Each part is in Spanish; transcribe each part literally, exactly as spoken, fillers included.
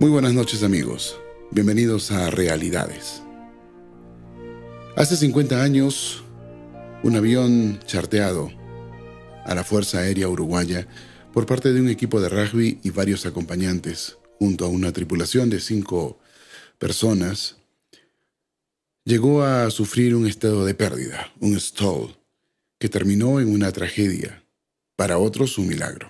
Muy buenas noches, amigos. Bienvenidos a Realidades. Hace cincuenta años, un avión charteado a la Fuerza Aérea Uruguaya por parte de un equipo de rugby y varios acompañantes, junto a una tripulación de cinco personas, llegó a sufrir un estado de pérdida, un stall, que terminó en una tragedia, para otros un milagro.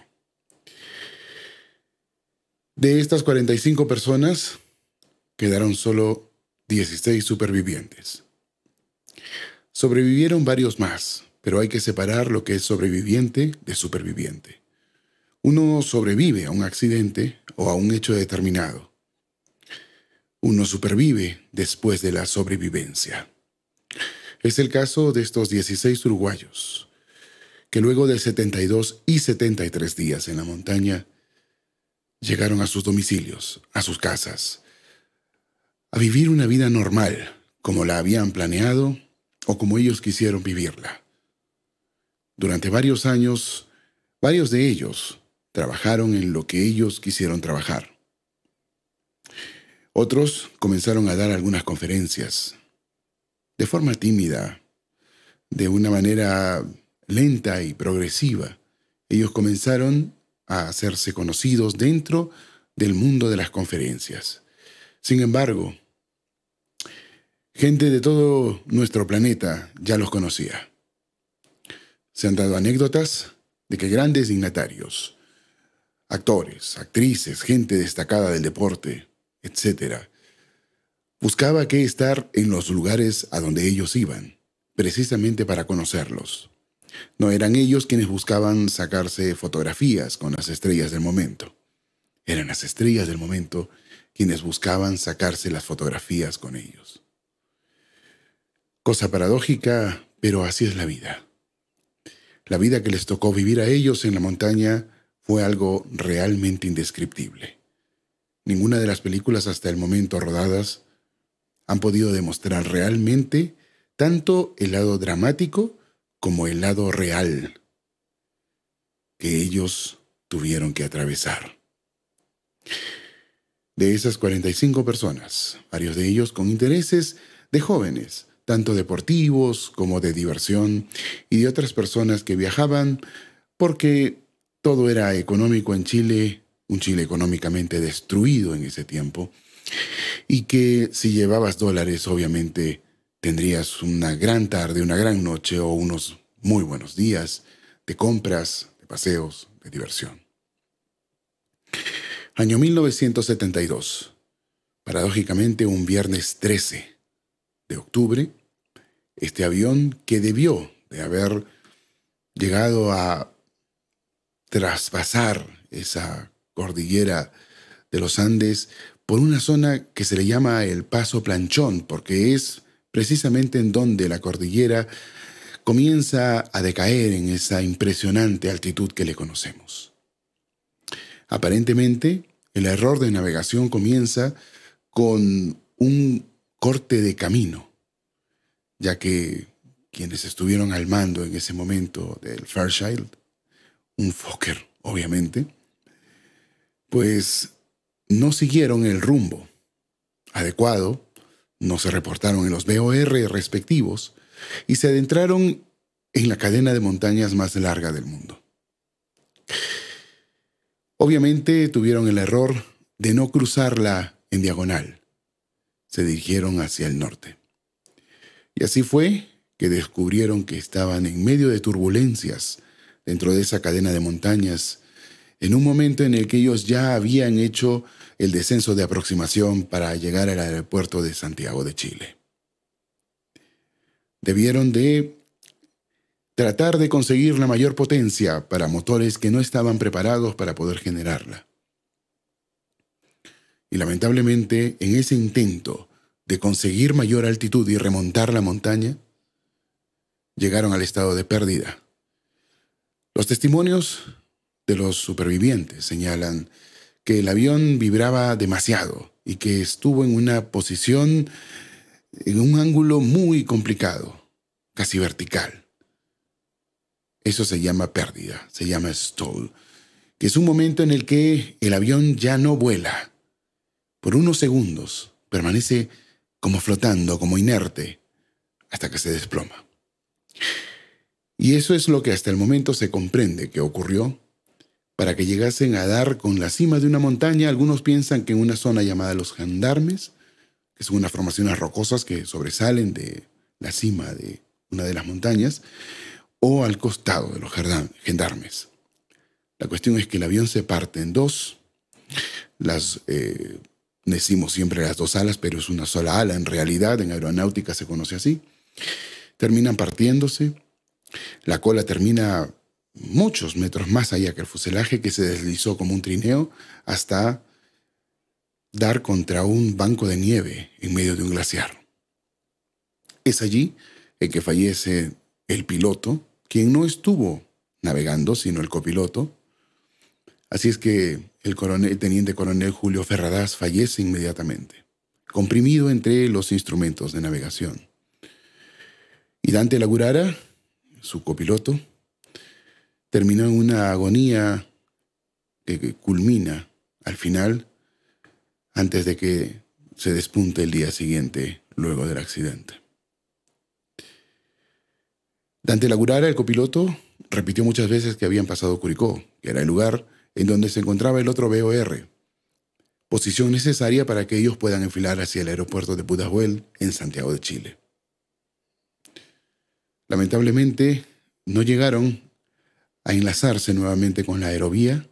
De estas cuarenta y cinco personas, quedaron solo dieciséis supervivientes. Sobrevivieron varios más, pero hay que separar lo que es sobreviviente de superviviente. Uno sobrevive a un accidente o a un hecho determinado. Uno supervive después de la sobrevivencia. Es el caso de estos dieciséis uruguayos, que luego de setenta y dos y setenta y tres días en la montaña, llegaron a sus domicilios, a sus casas, a vivir una vida normal, como la habían planeado o como ellos quisieron vivirla. Durante varios años, varios de ellos trabajaron en lo que ellos quisieron trabajar. Otros comenzaron a dar algunas conferencias, de forma tímida, de una manera lenta y progresiva. Ellos comenzaron a hacerse conocidos dentro del mundo de las conferencias. Sin embargo, gente de todo nuestro planeta ya los conocía. Se han dado anécdotas de que grandes dignatarios, actores, actrices, gente destacada del deporte, etcétera, buscaba que estar en los lugares a donde ellos iban, precisamente para conocerlos. No eran ellos quienes buscaban sacarse fotografías con las estrellas del momento. Eran las estrellas del momento quienes buscaban sacarse las fotografías con ellos. Cosa paradójica, pero así es la vida. La vida que les tocó vivir a ellos en la montaña fue algo realmente indescriptible. Ninguna de las películas hasta el momento rodadas han podido demostrar realmente tanto el lado dramático como el lado real que ellos tuvieron que atravesar. De esas cuarenta y cinco personas, varios de ellos con intereses de jóvenes, tanto deportivos como de diversión, y de otras personas que viajaban porque todo era económico en Chile, un Chile económicamente destruido en ese tiempo, y que si llevabas dólares, obviamente, tendrías una gran tarde, una gran noche o unos muy buenos días de compras, de paseos, de diversión. Año mil novecientos setenta y dos. Paradójicamente, un viernes trece de octubre, este avión que debió de haber llegado a traspasar esa cordillera de los Andes por una zona que se le llama el Paso Planchón, porque es precisamente en donde la cordillera comienza a decaer en esa impresionante altitud que le conocemos. Aparentemente, el error de navegación comienza con un corte de camino, ya que quienes estuvieron al mando en ese momento del Fairchild, un Fokker, obviamente, pues no siguieron el rumbo adecuado, no se reportaron en los V O R respectivos y se adentraron en la cadena de montañas más larga del mundo. Obviamente tuvieron el error de no cruzarla en diagonal. Se dirigieron hacia el norte. Y así fue que descubrieron que estaban en medio de turbulencias dentro de esa cadena de montañas, en un momento en el que ellos ya habían hecho el descenso de aproximación para llegar al aeropuerto de Santiago de Chile. Debieron de tratar de conseguir la mayor potencia para motores que no estaban preparados para poder generarla. Y lamentablemente, en ese intento de conseguir mayor altitud y remontar la montaña, llegaron al estado de pérdida. Los testimonios de los supervivientes señalan que el avión vibraba demasiado y que estuvo en una posición, en un ángulo muy complicado, casi vertical. Eso se llama pérdida, se llama stall, que es un momento en el que el avión ya no vuela, Por unos segundos permanece como flotando, como inerte, hasta que se desploma. Y eso es lo que hasta el momento se comprende que ocurrió para que llegasen a dar con la cima de una montaña. Algunos piensan que en una zona llamada Los Gendarmes, que son unas formaciones rocosas que sobresalen de la cima de una de las montañas, o al costado de los gendarmes. La cuestión es que el avión se parte en dos. Las, eh, decimos siempre las dos alas, pero es una sola ala en realidad, en aeronáutica se conoce así. Terminan partiéndose. La cola termina muchos metros más allá que el fuselaje, que se deslizó como un trineo hasta dar contra un banco de nieve en medio de un glaciar. Es allí en que fallece el piloto, quien no estuvo navegando, sino el copiloto. Así es que el, coronel, el teniente coronel Julio Ferradas fallece inmediatamente, comprimido entre los instrumentos de navegación. Y Dante Lagurara, su copiloto, terminó en una agonía que culmina al final, antes de que se despunte el día siguiente, luego del accidente. Dante Lagurara, el copiloto, repitió muchas veces que habían pasado Curicó, que era el lugar en donde se encontraba el otro B O R, posición necesaria para que ellos puedan enfilar hacia el aeropuerto de Pudahuel en Santiago de Chile. Lamentablemente, no llegaron a enlazarse nuevamente con la aerovía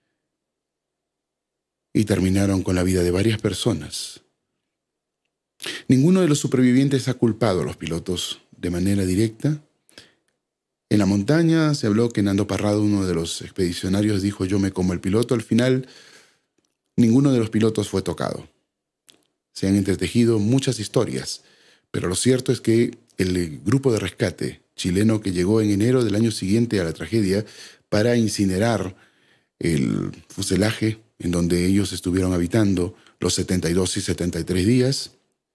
y terminaron con la vida de varias personas. Ninguno de los supervivientes ha culpado a los pilotos de manera directa. En la montaña se habló que Nando Parrado, uno de los expedicionarios, dijo: yo me como el piloto. Al final, ninguno de los pilotos fue tocado. Se han entretejido muchas historias, pero lo cierto es que el grupo de rescate chileno que llegó en enero del año siguiente a la tragedia para incinerar el fuselaje en donde ellos estuvieron habitando los setenta y dos y setenta y tres días,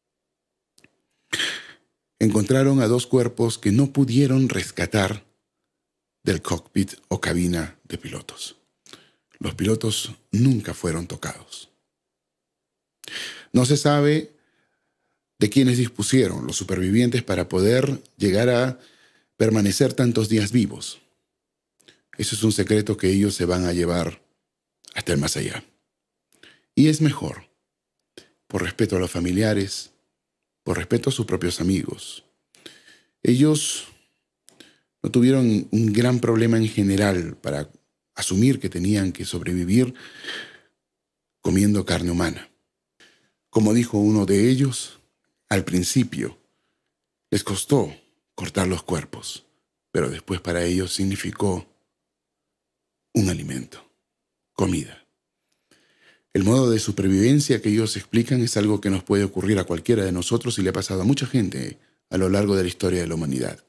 encontraron a dos cuerpos que no pudieron rescatar del cockpit o cabina de pilotos. Los pilotos nunca fueron tocados. No se sabe de quiénes dispusieron los supervivientes para poder llegar a permanecer tantos días vivos. Eso es un secreto que ellos se van a llevar hasta el más allá. Y es mejor, por respeto a los familiares, por respeto a sus propios amigos. Ellos no tuvieron un gran problema en general para asumir que tenían que sobrevivir comiendo carne humana. Como dijo uno de ellos, al principio les costó cortar los cuerpos, pero después para ellos significó un alimento, comida. El modo de supervivencia que ellos explican es algo que nos puede ocurrir a cualquiera de nosotros y le ha pasado a mucha gente a lo largo de la historia de la humanidad.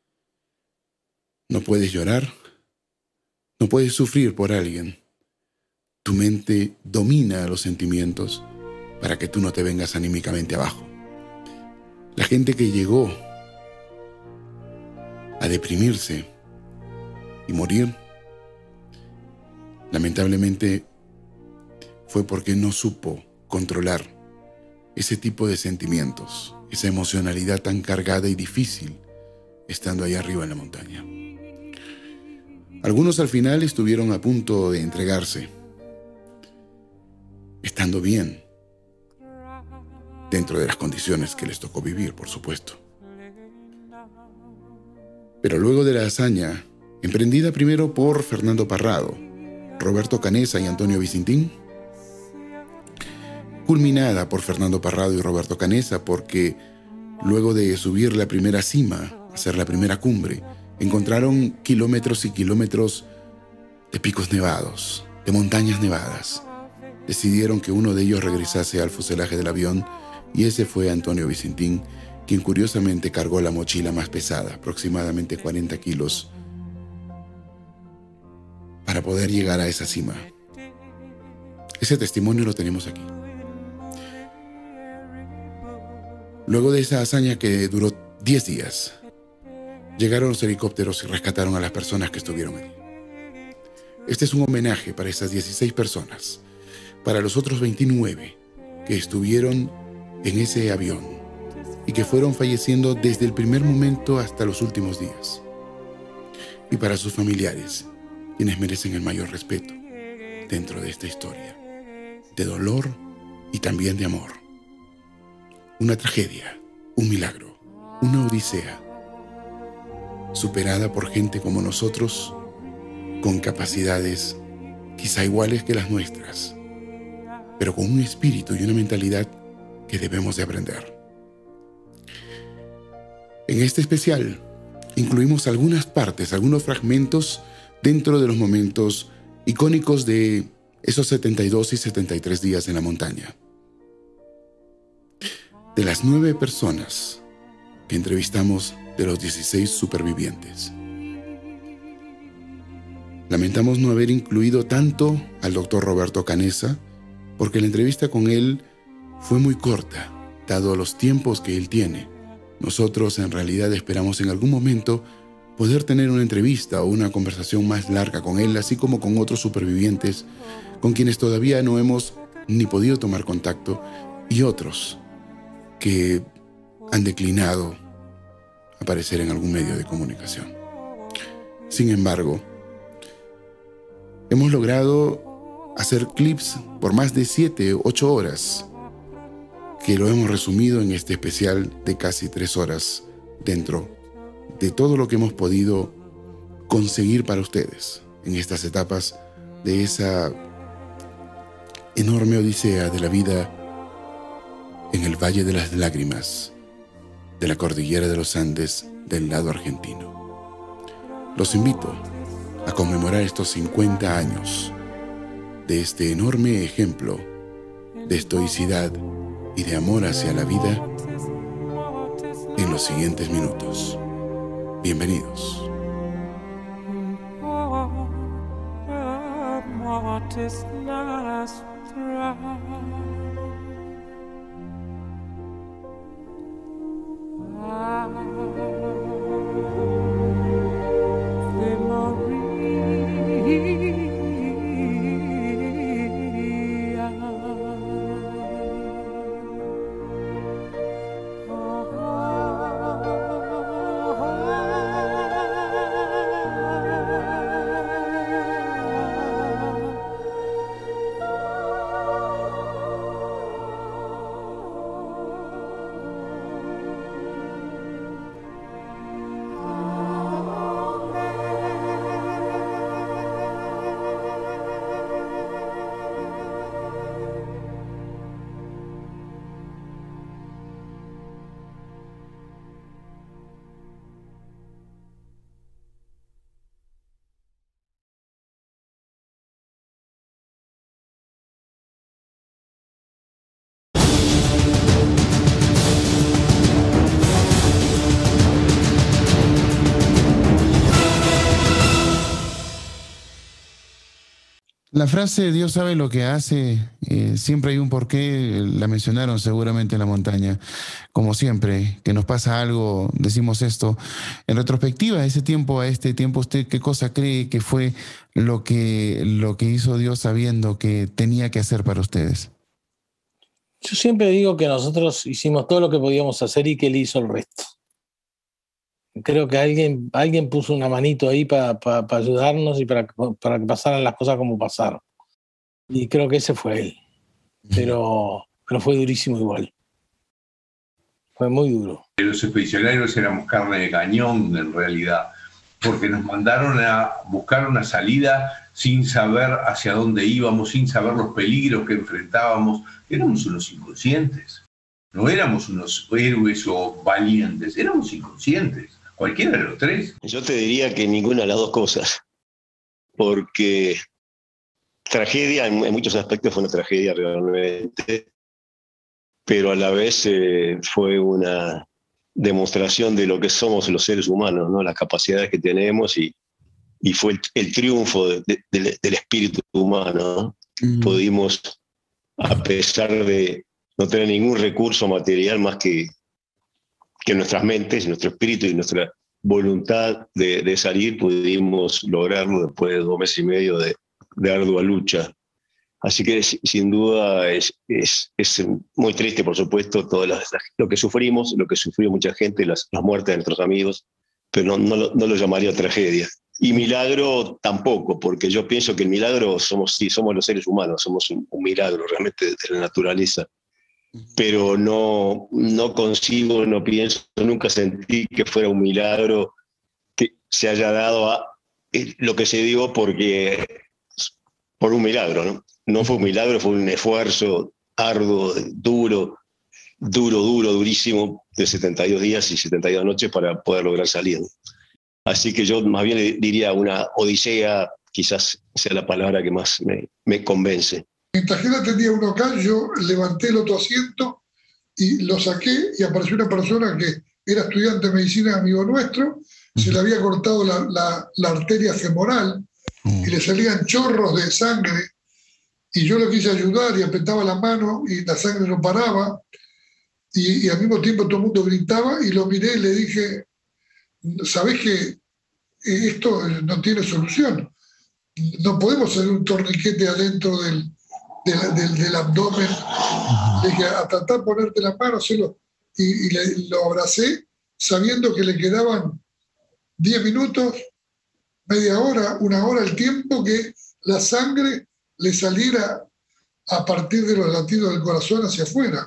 No puedes llorar, no puedes sufrir por alguien. Tu mente domina los sentimientos para que tú no te vengas anímicamente abajo. La gente que llegó a deprimirse y morir, lamentablemente fue porque no supo controlar ese tipo de sentimientos, esa emocionalidad tan cargada y difícil estando ahí arriba en la montaña. Algunos al final estuvieron a punto de entregarse, estando bien, dentro de las condiciones que les tocó vivir, por supuesto. Pero luego de la hazaña, emprendida primero por Fernando Parrado, Roberto Canessa y Antonio Vicentín, culminada por Fernando Parrado y Roberto Canessa, porque luego de subir la primera cima, hacer la primera cumbre, encontraron kilómetros y kilómetros de picos nevados, de montañas nevadas. Decidieron que uno de ellos regresase al fuselaje del avión y ese fue Antonio Vicentín, quien curiosamente cargó la mochila más pesada, aproximadamente cuarenta kilos, para poder llegar a esa cima. Ese testimonio lo tenemos aquí. Luego de esa hazaña que duró diez días, llegaron los helicópteros y rescataron a las personas que estuvieron allí. Este es un homenaje para esas dieciséis personas. Para los otros veintinueve que estuvieron en ese avión y que fueron falleciendo desde el primer momento hasta los últimos días. Y para sus familiares, quienes merecen el mayor respeto dentro de esta historia, de dolor y también de amor. Una tragedia, un milagro, una odisea, superada por gente como nosotros, con capacidades quizá iguales que las nuestras, pero con un espíritu y una mentalidad que debemos de aprender. En este especial incluimos algunas partes, algunos fragmentos dentro de los momentos icónicos de esos setenta y dos y setenta y tres días en la montaña. De las nueve personas que entrevistamos de los dieciséis supervivientes, lamentamos no haber incluido tanto al doctor Roberto Canessa, porque la entrevista con él fue muy corta, dado los tiempos que él tiene. Nosotros en realidad esperamos en algún momento poder tener una entrevista o una conversación más larga con él, así como con otros supervivientes con quienes todavía no hemos ni podido tomar contacto, y otros que han declinado aparecer en algún medio de comunicación. Sin embargo, hemos logrado hacer clips por más de siete, ocho horas, que lo hemos resumido en este especial de casi tres horas dentro de todo lo que hemos podido conseguir para ustedes en estas etapas de esa enorme odisea de la vida en el Valle de las Lágrimas, de la cordillera de los Andes del lado argentino. Los invito a conmemorar estos cincuenta años de este enorme ejemplo de estoicidad y de amor hacia la vida en los siguientes minutos. Bienvenidos. La frase Dios sabe lo que hace, eh, siempre hay un porqué, la mencionaron seguramente en la montaña. Como siempre, que nos pasa algo, decimos esto. En retrospectiva, a ese tiempo, a este tiempo, ¿usted qué cosa cree que fue lo que, lo que hizo Dios sabiendo que tenía que hacer para ustedes? Yo siempre digo que nosotros hicimos todo lo que podíamos hacer y que Él hizo el resto. Creo que alguien, alguien puso una manito ahí para pa, pa ayudarnos y para, para que pasaran las cosas como pasaron. Y creo que ese fue Él. Pero, pero fue durísimo igual. Fue muy duro. Los expedicionarios éramos carne de cañón en realidad, porque nos mandaron a buscar una salida sin saber hacia dónde íbamos, sin saber los peligros que enfrentábamos. Éramos unos inconscientes. No éramos unos héroes o valientes, éramos inconscientes. Cualquiera de los tres. Yo te diría que ninguna de las dos cosas, porque tragedia, en, en muchos aspectos fue una tragedia realmente, pero a la vez eh, fue una demostración de lo que somos los seres humanos, ¿no? Las capacidades que tenemos, y, y fue el, el triunfo de, de, de, del espíritu humano, ¿no? Mm. Pudimos, a pesar de no tener ningún recurso material más que que nuestras mentes, nuestro espíritu y nuestra voluntad de, de salir, pudimos lograrlo después de dos meses y medio de, de ardua lucha. Así que sin duda es, es, es muy triste, por supuesto, todo lo, lo que sufrimos, lo que sufrió mucha gente, las, las muertes de nuestros amigos, pero no, no, lo, no lo llamaría tragedia. Y milagro tampoco, porque yo pienso que el milagro somos, sí, somos los seres humanos, somos un, un milagro realmente de la naturaleza. Pero no, no consigo, no pienso, nunca sentí que fuera un milagro que se haya dado a lo que se dio porque, por un milagro, ¿no? No fue un milagro, fue un esfuerzo arduo, duro, duro, duro, durísimo, de setenta y dos días y setenta y dos noches para poder lograr salir. Así que yo más bien diría una odisea, quizás sea la palabra que más me, me convence. Mientras que él atendía uno acá, yo levanté el otro asiento y lo saqué y apareció una persona que era estudiante de medicina, amigo nuestro, se le había cortado la, la, la arteria femoral y le salían chorros de sangre y yo lo quise ayudar y apretaba la mano y la sangre no paraba y, y al mismo tiempo todo el mundo gritaba y lo miré y le dije, ¿sabés que esto no tiene solución? No podemos hacer un torniquete adentro del, del, del, del abdomen. Le dije, a tratar de ponerte la mano, hacerlo. Y, y le, lo abracé sabiendo que le quedaban diez minutos, media hora, una hora, el tiempo que la sangre le saliera a partir de los latidos del corazón hacia afuera.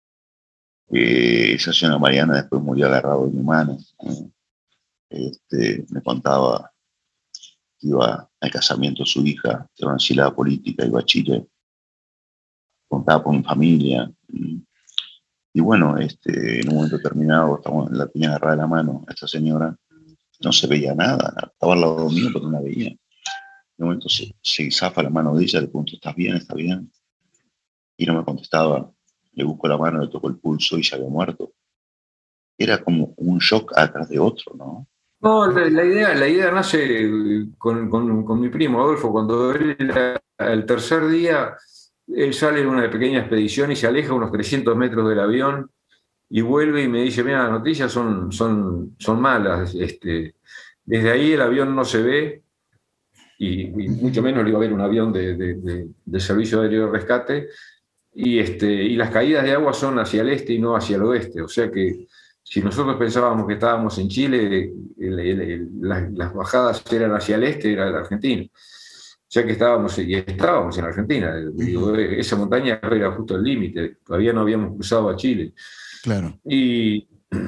Eh, esa señora Mariana después murió agarrado de mi mano. Eh, este, me contaba que iba al casamiento de su hija, que era una exiliada política, iba a Chile, contaba con mi familia. Y, y bueno, este, en un momento determinado, estamos, la tenía agarrada de la mano a esta señora, no se veía nada, estaba al lado mío, pero no la veía. En un momento se, se zafa la mano de ella, le pregunto, ¿estás bien? ¿Estás bien? Y no me contestaba. Le busco la mano, le tocó el pulso y se había muerto. Era como un shock atrás de otro, ¿no? No, la, la, idea, la idea nace con, con, con mi primo Adolfo. Cuando él, el tercer día, él sale en una pequeña expedición y se aleja unos trescientos metros del avión y vuelve y me dice, mira, las noticias son, son, son malas. Este, desde ahí el avión no se ve y, y mucho menos le iba a ver un avión de, de, de, de servicio aéreo de rescate. Y, este, y las caídas de agua son hacia el este y no hacia el oeste. O sea que si nosotros pensábamos que estábamos en Chile, el, el, el, las, las bajadas eran hacia el este, era la Argentina. O sea que estábamos, y estábamos en Argentina. Digo, esa montaña era justo el límite. Todavía no habíamos cruzado a Chile. Claro. Y,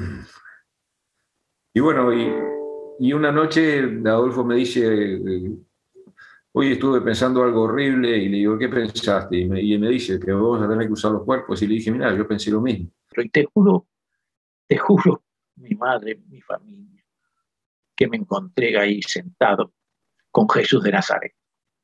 y bueno, y, y una noche Adolfo me dice... Hoy estuve pensando algo horrible y le digo, ¿qué pensaste? Y me, y me dice que vamos a tener que usar los cuerpos. Y le dije, mira, yo pensé lo mismo. Y te juro, te juro, mi madre, mi familia, que me encontré ahí sentado con Jesús de Nazaret.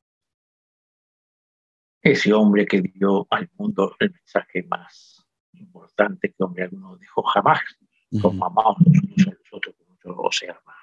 Ese hombre que dio al mundo el mensaje más importante que hombre alguno dejó jamás, uh-huh. Como amados los unos a los otros, como nosotros os he amado.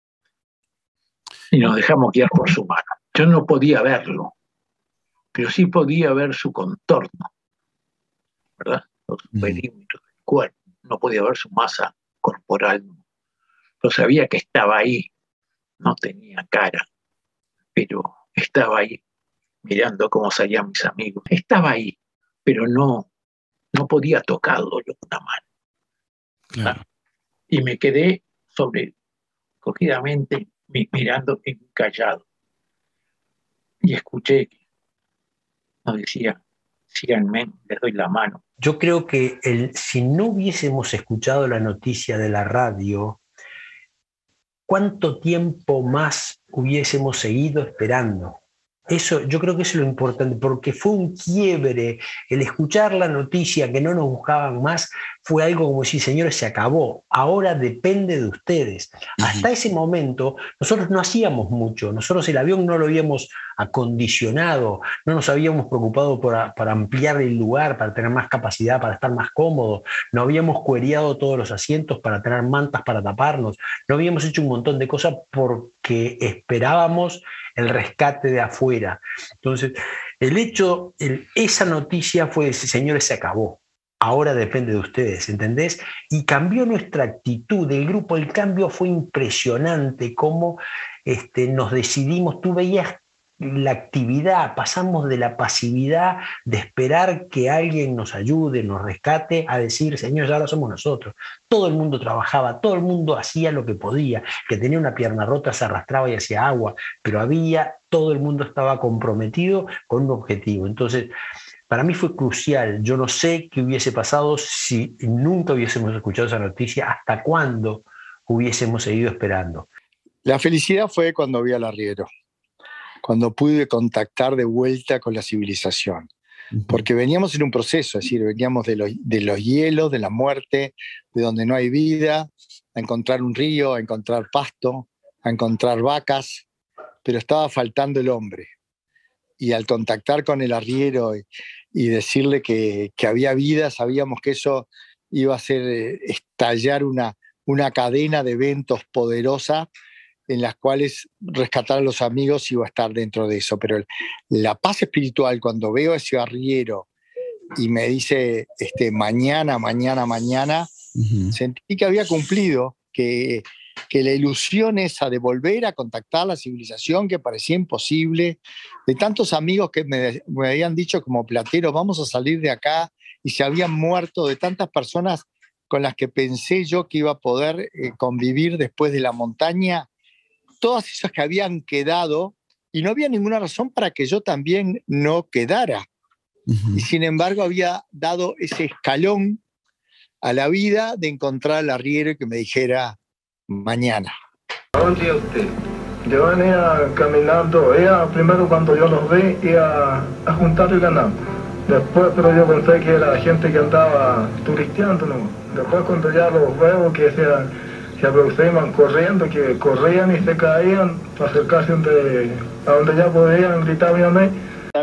Y nos dejamos guiar por su mano. Yo no podía verlo, pero sí podía ver su contorno, ¿verdad? Los uh-huh. perímetros del cuerpo. No podía ver su masa corporal. Pero sabía que estaba ahí. No tenía cara, pero estaba ahí, mirando cómo salían mis amigos. Estaba ahí, pero no, no podía tocarlo con una mano. Claro. Y me quedé sobre, cogidamente, mirando y callado. Y escuché que nos decía, síganme, les doy la mano. Yo creo que el, si no hubiésemos escuchado la noticia de la radio, ¿cuánto tiempo más hubiésemos seguido esperando? Eso, yo creo que eso es lo importante, porque fue un quiebre. El escuchar la noticia que no nos buscaban más fue algo como decir, señores, se acabó, ahora depende de ustedes. Uh-huh. Hasta ese momento nosotros no hacíamos mucho, nosotros el avión no lo habíamos acondicionado, no nos habíamos preocupado por, por ampliar el lugar, para tener más capacidad, para estar más cómodos, no habíamos cueriado todos los asientos para tener mantas para taparnos, no habíamos hecho un montón de cosas porque esperábamos el rescate de afuera. Entonces, el hecho, el, esa noticia fue decir, señores, se acabó. Ahora depende de ustedes, ¿entendés? Y cambió nuestra actitud. El grupo El Cambio fue impresionante, cómo este, nos decidimos. Tú veías la actividad, pasamos de la pasividad de esperar que alguien nos ayude, nos rescate, a decir, señor, ya ahora somos nosotros. Todo el mundo trabajaba, todo el mundo hacía lo que podía, que tenía una pierna rota se arrastraba y hacía agua, pero había, todo el mundo estaba comprometido con un objetivo. Entonces, para mí fue crucial. Yo no sé qué hubiese pasado si nunca hubiésemos escuchado esa noticia, hasta cuándo hubiésemos seguido esperando. La felicidad fue cuando vi al arriero, cuando pude contactar de vuelta con la civilización, porque veníamos en un proceso, es decir, veníamos de los, de los hielos, de la muerte, de donde no hay vida, a encontrar un río, a encontrar pasto, a encontrar vacas, pero estaba faltando el hombre. Y al contactar con el arriero y, y decirle que, que había vida, sabíamos que eso iba a hacer eh, estallar una, una cadena de eventos poderosa en las cuales rescatar a los amigos iba a estar dentro de eso. Pero el, la paz espiritual, cuando veo a ese arriero y me dice este, mañana, mañana, mañana, uh-huh. sentí que había cumplido, que, que la ilusión esa de volver a contactar a la civilización que parecía imposible, de tantos amigos que me, me habían dicho como Platero, vamos a salir de acá, y se habían muerto, de tantas personas con las que pensé yo que iba a poder eh, convivir después de la montaña, todas esas que habían quedado, y no había ninguna razón para que yo también no quedara. Uh-huh. Y sin embargo había dado ese escalón a la vida de encontrar al arriero y que me dijera mañana. ¿A dónde iba usted? Yo venía caminando, ella primero cuando yo los vi iba a juntar el ganado. Después, pero yo pensé que era gente que andaba turisteando, ¿no? Después cuando ya los veo que se, se aproximan corriendo, que corrían y se caían para acercarse donde, a donde ya podían gritar mi mamá.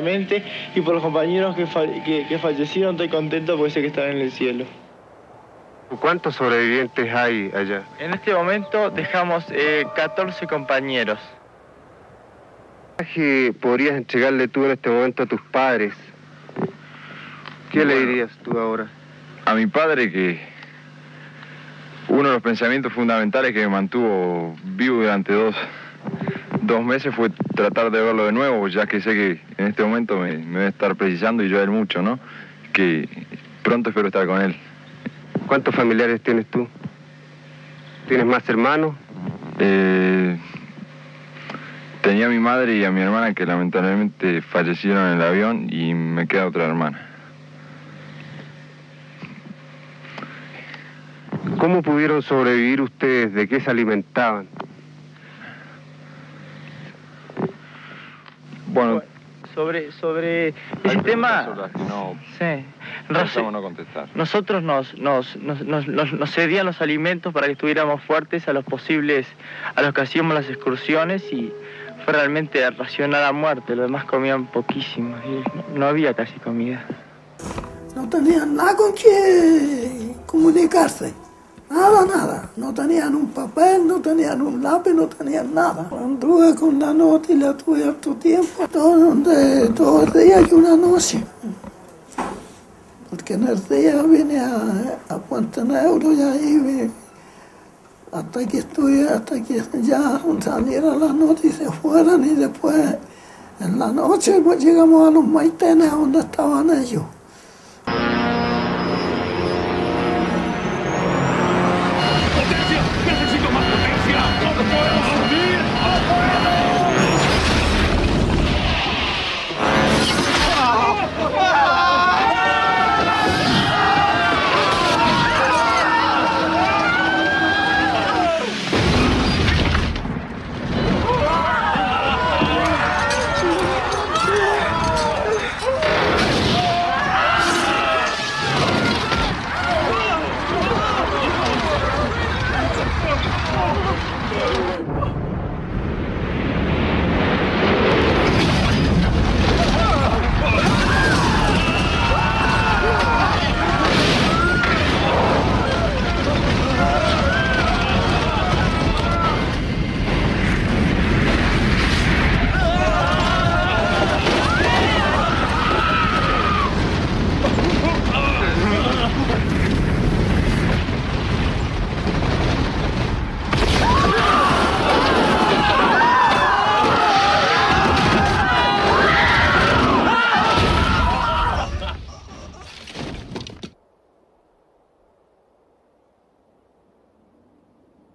Y por los compañeros que, que, que fallecieron estoy contento porque sé que están en el cielo. ¿Cuántos sobrevivientes hay allá? En este momento dejamos eh, catorce compañeros. ¿Qué podrías entregarle tú en este momento a tus padres? ¿Qué bueno, le dirías tú ahora? A mi padre, que uno de los pensamientos fundamentales que me mantuvo vivo durante dos, dos meses fue tratar de verlo de nuevo, ya que sé que en este momento me, me debe estar precisando y yo a él mucho, ¿no? Que pronto espero estar con él. ¿Cuántos familiares tienes tú? ¿Tienes más hermanos? Eh, tenía a mi madre y a mi hermana que lamentablemente fallecieron en el avión y me queda otra hermana. ¿Cómo pudieron sobrevivir ustedes? ¿De qué se alimentaban? Bueno, sobre sobre ese tema, no, sí, no, no contestar. Nosotros nos nos, nos, nos, nos cedían los alimentos para que estuviéramos fuertes a los posibles, a los que hacíamos las excursiones, y fue realmente racionar a muerte. Los demás comían poquísimo y no, no había casi comida. No tenían nada con que comunicarse. Nada, nada. No tenían un papel, no tenían un lápiz, no tenían nada. Anduve con la nota y la tuve harto tiempo. Todo, de, todo el día y una noche. Porque en el día vine a, a Puente Negro y ahí vine, hasta que estuve, hasta que ya salieran las notas y se fueran, y después en la noche pues llegamos a los maitenes donde estaban ellos.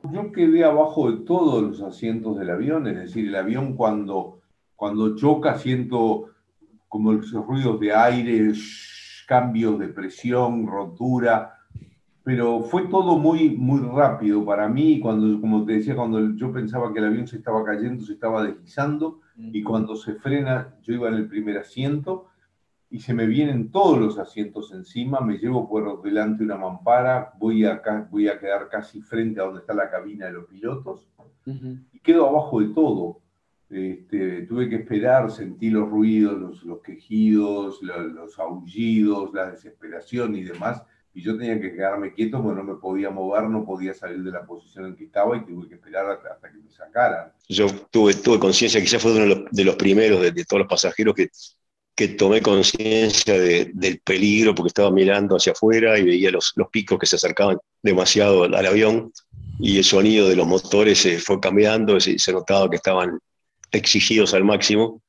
Yo quedé abajo de todos los asientos del avión, es decir, el avión cuando, cuando choca siento como los ruidos de aire, shh, cambios de presión, rotura, pero fue todo muy, muy rápido para mí. Cuando, como te decía, cuando yo pensaba que el avión se estaba cayendo, se estaba deslizando, y cuando se frena, yo iba en el primer asiento, y se me vienen todos los asientos encima, me llevo por delante una mampara, voy a, voy a quedar casi frente a donde está la cabina de los pilotos, uh-huh. y quedo abajo de todo. Este, tuve que esperar, sentí los ruidos, los, los quejidos, los, los aullidos, la desesperación y demás, y yo tenía que quedarme quieto porque no me podía mover, no podía salir de la posición en que estaba, y tuve que esperar hasta, hasta que me sacaran. Yo tuve, tuve conciencia, quizás fue uno de los, de los primeros de, de todos los pasajeros que, que tomé conciencia de, del peligro, porque estaba mirando hacia afuera y veía los, los picos que se acercaban demasiado al, al avión, y el sonido de los motores se fue cambiando, se, se notaba que estaban exigidos al máximo.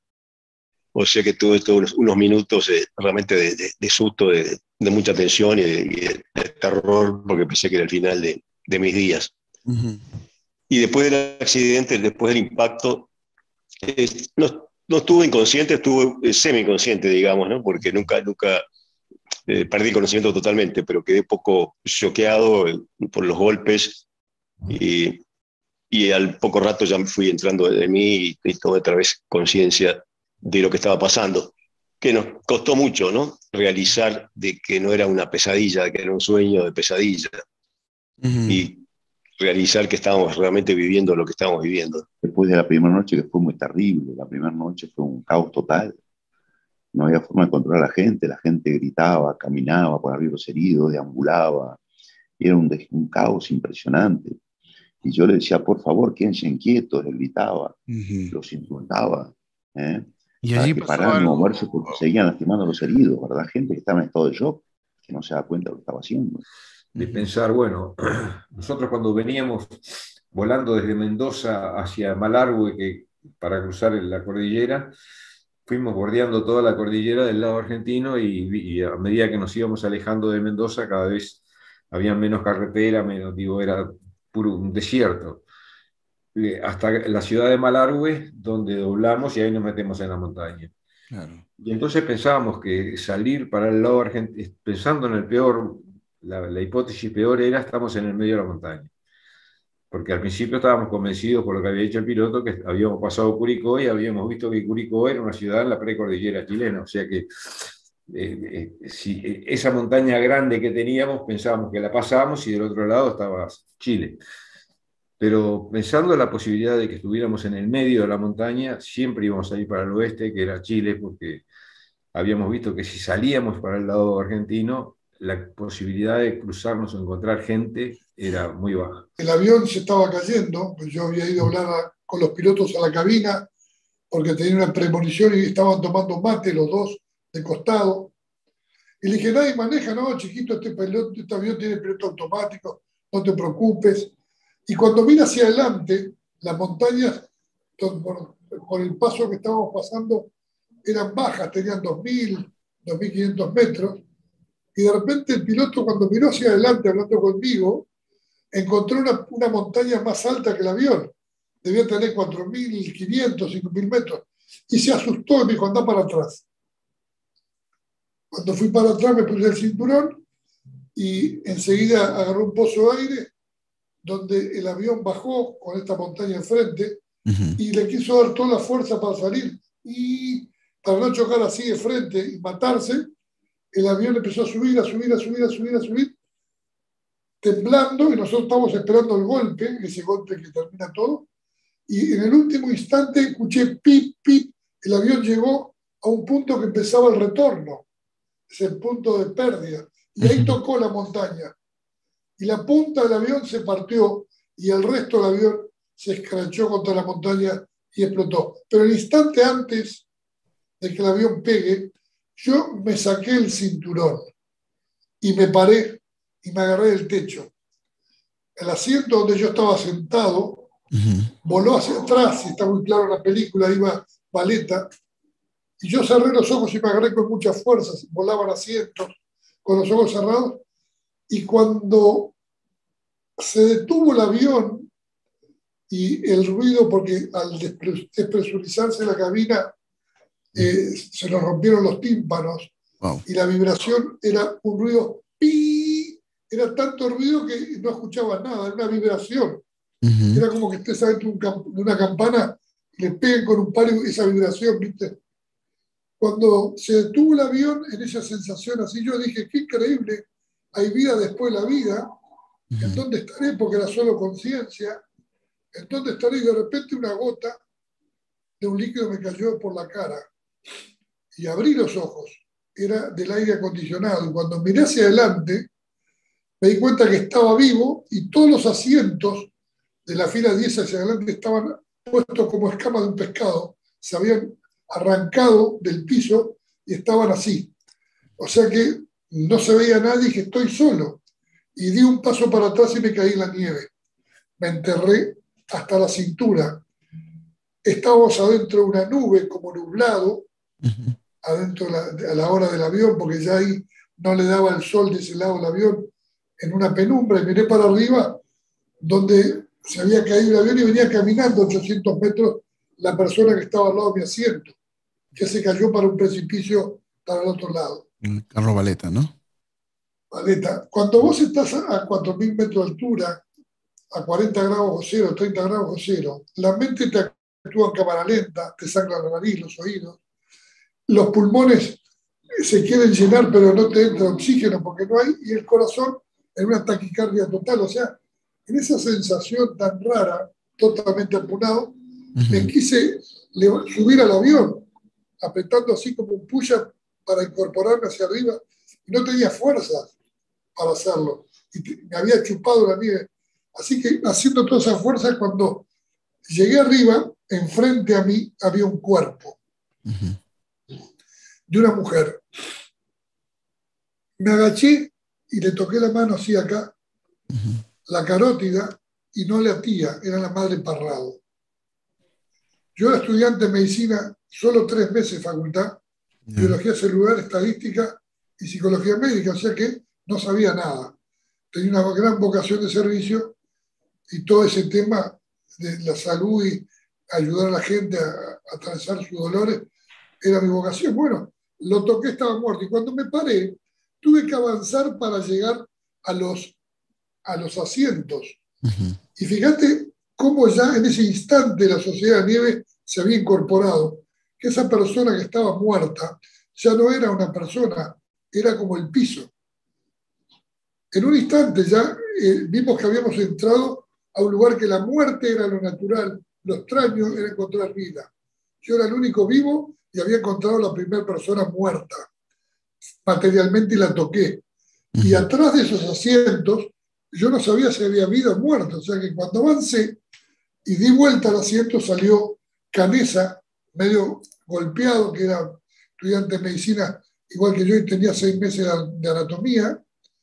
O sea que tuve unos, unos minutos de, realmente de, de, de susto, de, de mucha tensión y de, y de, de terror, porque pensé que era el final de, de mis días. Uh-huh. Y después del accidente, después del impacto, eh, no, no estuve inconsciente, estuve eh, semi-consciente, digamos, ¿no? Porque nunca, nunca eh, perdí conocimiento totalmente, pero quedé poco choqueado eh, por los golpes, y, y al poco rato ya me fui entrando de mí y, y tomé otra vez conciencia de lo que estaba pasando, que nos costó mucho, ¿no? Realizar de que no era una pesadilla, de que era un sueño de pesadilla, uh-huh. y realizar que estábamos realmente viviendo lo que estábamos viviendo. Después de la primera noche, que fue muy terrible, la primera noche fue un caos total, no había forma de controlar a la gente, la gente gritaba, caminaba por arriba los heridos, deambulaba, era un, un caos impresionante. Y yo le decía, por favor, quédense inquietos, le gritaba, uh-huh. los insultaba, ¿eh? Y allí para que pararan de moverse porque seguían lastimando a los heridos, ¿verdad? Gente que estaba en estado de shock, que no se da cuenta de lo que estaba haciendo. De pensar, bueno, nosotros cuando veníamos volando desde Mendoza hacia Malargüe, que para cruzar la cordillera, fuimos bordeando toda la cordillera del lado argentino, y, y a medida que nos íbamos alejando de Mendoza, cada vez había menos carretera, menos, digo, era puro un desierto. Hasta la ciudad de Malargüe, donde doblamos y ahí nos metemos en la montaña. Claro. Y entonces pensábamos que salir para el lado argentino, pensando en el peor, la, la hipótesis peor era, estamos en el medio de la montaña. Porque al principio estábamos convencidos por lo que había dicho el piloto, que habíamos pasado Curicó y habíamos visto que Curicó era una ciudad en la precordillera chilena. O sea que eh, eh, si esa montaña grande que teníamos, pensábamos que la pasábamos y del otro lado estaba Chile. Pero pensando en la posibilidad de que estuviéramos en el medio de la montaña, siempre íbamos a ir para el oeste, que era Chile, porque habíamos visto que si salíamos para el lado argentino, la posibilidad de cruzarnos o encontrar gente era muy baja. El avión se estaba cayendo, pues yo había ido a hablar a, con los pilotos a la cabina, porque tenía una premonición y estaban tomando mate los dos de costado. Y le dije, nadie maneja, no, chiquito, este, piloto, este avión tiene piloto automático, no te preocupes. Y cuando mira hacia adelante, las montañas, por, por el paso que estábamos pasando, eran bajas, tenían dos mil, dos mil quinientos metros, y de repente el piloto, cuando miró hacia adelante hablando conmigo, encontró una, una montaña más alta que el avión, debía tener cuatro mil quinientos, cinco mil metros, y se asustó y me dijo, anda para atrás. Cuando fui para atrás me puse el cinturón y enseguida agarró un pozo de aire, donde el avión bajó con esta montaña enfrente, uh-huh. y le quiso dar toda la fuerza para salir, y para no chocar así de frente y matarse, el avión empezó a subir, a subir, a subir, a subir, a subir, temblando, y nosotros estábamos esperando el golpe, ese golpe que termina todo, y en el último instante escuché pip, pip, el avión llegó a un punto que empezaba el retorno, ese punto de pérdida, y ahí tocó la montaña. Y la punta del avión se partió y el resto del avión se escrachó contra la montaña y explotó. Pero el instante antes de que el avión pegue, yo me saqué el cinturón y me paré y me agarré del techo. El asiento donde yo estaba sentado uh-huh. voló hacia atrás, y está muy claro en la película, iba paleta, y yo cerré los ojos y me agarré con mucha fuerza, volaban asientos con los ojos cerrados. Y cuando se detuvo el avión, y el ruido, porque al despresurizarse la cabina eh, se nos rompieron los tímpanos. Wow. Y la vibración era un ruido, ¡pi! Era tanto ruido que no escuchaba nada, era una vibración. Uh-huh. Era como que estés adentro de una campana y le peguen con un palo esa vibración, ¿viste? Cuando se detuvo el avión, en esa sensación así, yo dije, qué increíble, hay vida después de la vida, uh-huh. ¿En dónde estaré? Porque era solo conciencia. ¿En dónde estaré? Y de repente una gota de un líquido me cayó por la cara y abrí los ojos. Era del aire acondicionado. Y cuando miré hacia adelante, me di cuenta que estaba vivo y todos los asientos de la fila diez hacia adelante estaban puestos como escamas de un pescado. Se habían arrancado del piso y estaban así. O sea que no se veía nadie, que estoy solo. Y di un paso para atrás y me caí en la nieve. Me enterré hasta la cintura. Estábamos adentro de una nube, como nublado, uh-huh. adentro de la, a la hora del avión, porque ya ahí no le daba el sol de ese lado del avión, en una penumbra, y miré para arriba, donde se había caído el avión y venía caminando ochocientos metros la persona que estaba al lado de mi asiento, que se cayó para un precipicio para el otro lado. Carlos Valeta, ¿no? Valeta. Cuando vos estás a cuatro mil metros de altura, a cuarenta grados bajo cero, treinta grados bajo cero, la mente te actúa en cámara lenta, te sangra la nariz, los oídos, los pulmones se quieren llenar pero no te entra oxígeno porque no hay, y el corazón en una taquicardia total. O sea, en esa sensación tan rara, totalmente apunado, uh-huh. me quise subir al avión, apretando así como un push-up para incorporarme hacia arriba, y no tenía fuerzas para hacerlo, y me había chupado la nieve. Así que haciendo toda esa fuerza, cuando llegué arriba, enfrente a mí había un cuerpo uh-huh. de una mujer. Me agaché y le toqué la mano así acá, uh-huh. la carótida, y no le atía, era la madre Parrado. Yo era estudiante de medicina, solo tres meses de facultad, uh-huh. biología celular, estadística y psicología médica, o sea que no sabía nada. Tenía una gran vocación de servicio y todo ese tema de la salud y ayudar a la gente a, a atravesar sus dolores era mi vocación. Bueno, lo toqué, estaba muerto, y cuando me paré, tuve que avanzar para llegar a los, a los asientos. Uh-huh. Y fíjate cómo ya en ese instante la Sociedad de Nieve se había incorporado, que esa persona que estaba muerta ya no era una persona, era como el piso. En un instante ya eh, vimos que habíamos entrado a un lugar que la muerte era lo natural, lo extraño era encontrar vida. Yo era el único vivo y había encontrado la primera persona muerta, materialmente, y la toqué. Uh-huh. Y atrás de esos asientos, yo no sabía si había vida o muerte. O sea que cuando avancé y di vuelta al asiento, salió Canesa, medio golpeado, que era estudiante de medicina, igual que yo, y tenía seis meses de anatomía.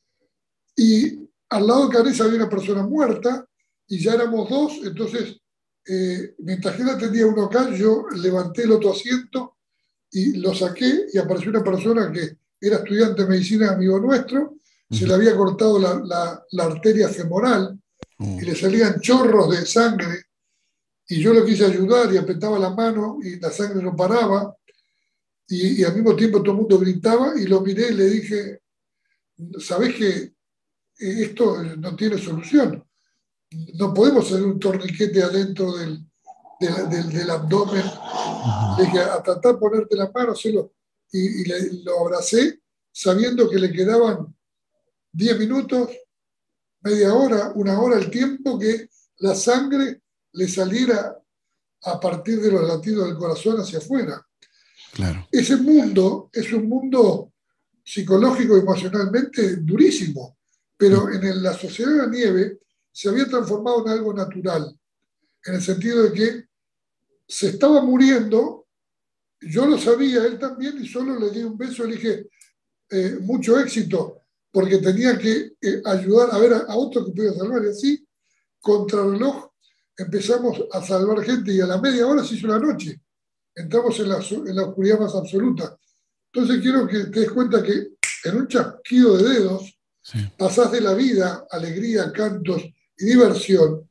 Y al lado de Canesa había una persona muerta, y ya éramos dos. Entonces, eh, mientras que él atendía uno acá, yo levanté el otro asiento y lo saqué, y apareció una persona que era estudiante de medicina, amigo nuestro. Uh-huh. Se le había cortado la, la, la arteria femoral uh-huh. y le salían chorros de sangre, y yo lo quise ayudar y apretaba la mano y la sangre no paraba, y, y al mismo tiempo todo el mundo gritaba, y lo miré y le dije, ¿sabés que esto no tiene solución? No podemos hacer un torniquete adentro del, del, del, del abdomen. Uh-huh. Le dije, a tratar de ponerte la mano, hacerlo. Y, y le, lo abracé sabiendo que le quedaban diez minutos, media hora, una hora, el tiempo que la sangre le saliera a partir de los latidos del corazón hacia afuera. Claro. Ese mundo es un mundo psicológico y emocionalmente durísimo, pero en el, la Sociedad de la Nieve se había transformado en algo natural, en el sentido de que se estaba muriendo, yo lo sabía, él también, y solo le di un beso y le dije, eh, mucho éxito, porque tenía que eh, ayudar a ver a, a otro que pudiera salvar, y así, contra el reloj, empezamos a salvar gente, y a la media hora se hizo la noche, entramos en la, en la oscuridad más absoluta. Entonces quiero que te des cuenta que en un chasquido de dedos, sí, pasás de la vida, alegría, cantos y diversión,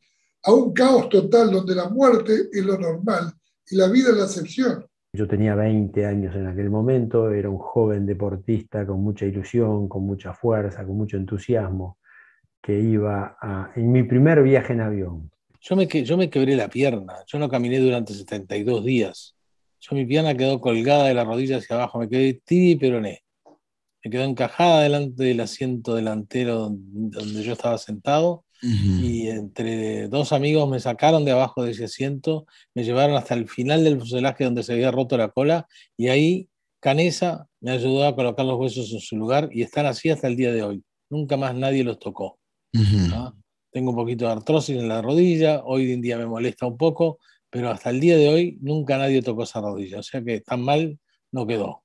a un caos total donde la muerte es lo normal y la vida es la excepción. Yo tenía veinte años en aquel momento, era un joven deportista con mucha ilusión, con mucha fuerza, con mucho entusiasmo, que iba a, en mi primer viaje en avión. Yo me, yo me quebré la pierna, yo no caminé durante setenta y dos días. Yo mi pierna quedó colgada de la rodilla hacia abajo, me quedé tibia y peroné. Me quedó encajada delante del asiento delantero donde yo estaba sentado. Uh-huh. Y entre dos amigos me sacaron de abajo de ese asiento, me llevaron hasta el final del fuselaje donde se había roto la cola, y ahí Canessa me ayudó a colocar los huesos en su lugar y están así hasta el día de hoy. Nunca más nadie los tocó. Uh-huh. ¿Ah? Tengo un poquito de artrosis en la rodilla, hoy en día me molesta un poco, pero hasta el día de hoy nunca nadie tocó esa rodilla, o sea que tan mal no quedó.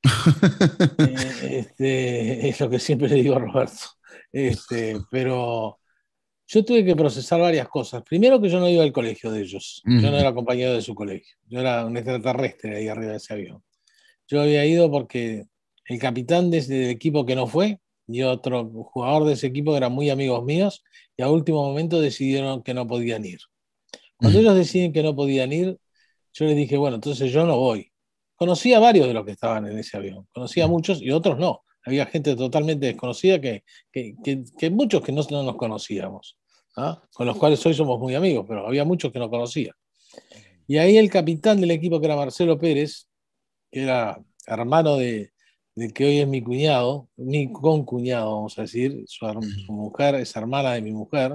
eh, este, es lo que siempre le digo a Roberto. Este, pero yo tuve que procesar varias cosas. Primero, que yo no iba al colegio de ellos. Uh-huh. Yo no era compañero de su colegio. Yo era un extraterrestre ahí arriba de ese avión. Yo había ido porque el capitán del equipo que no fue y otro jugador de ese equipo eran muy amigos míos y a último momento decidieron que no podían ir. Cuando uh-huh. ellos deciden que no podían ir, yo les dije, bueno, entonces yo no voy. Conocía a varios de los que estaban en ese avión. Conocía a muchos y otros no. Había gente totalmente desconocida que, que, que, que muchos que no, no nos conocíamos. ¿Ah? Con los cuales hoy somos muy amigos, pero había muchos que no conocía. Y ahí el capitán del equipo, que era Marcelo Pérez, que era hermano de, de que hoy es mi cuñado, mi concuñado, vamos a decir, su, su mujer es hermana de mi mujer,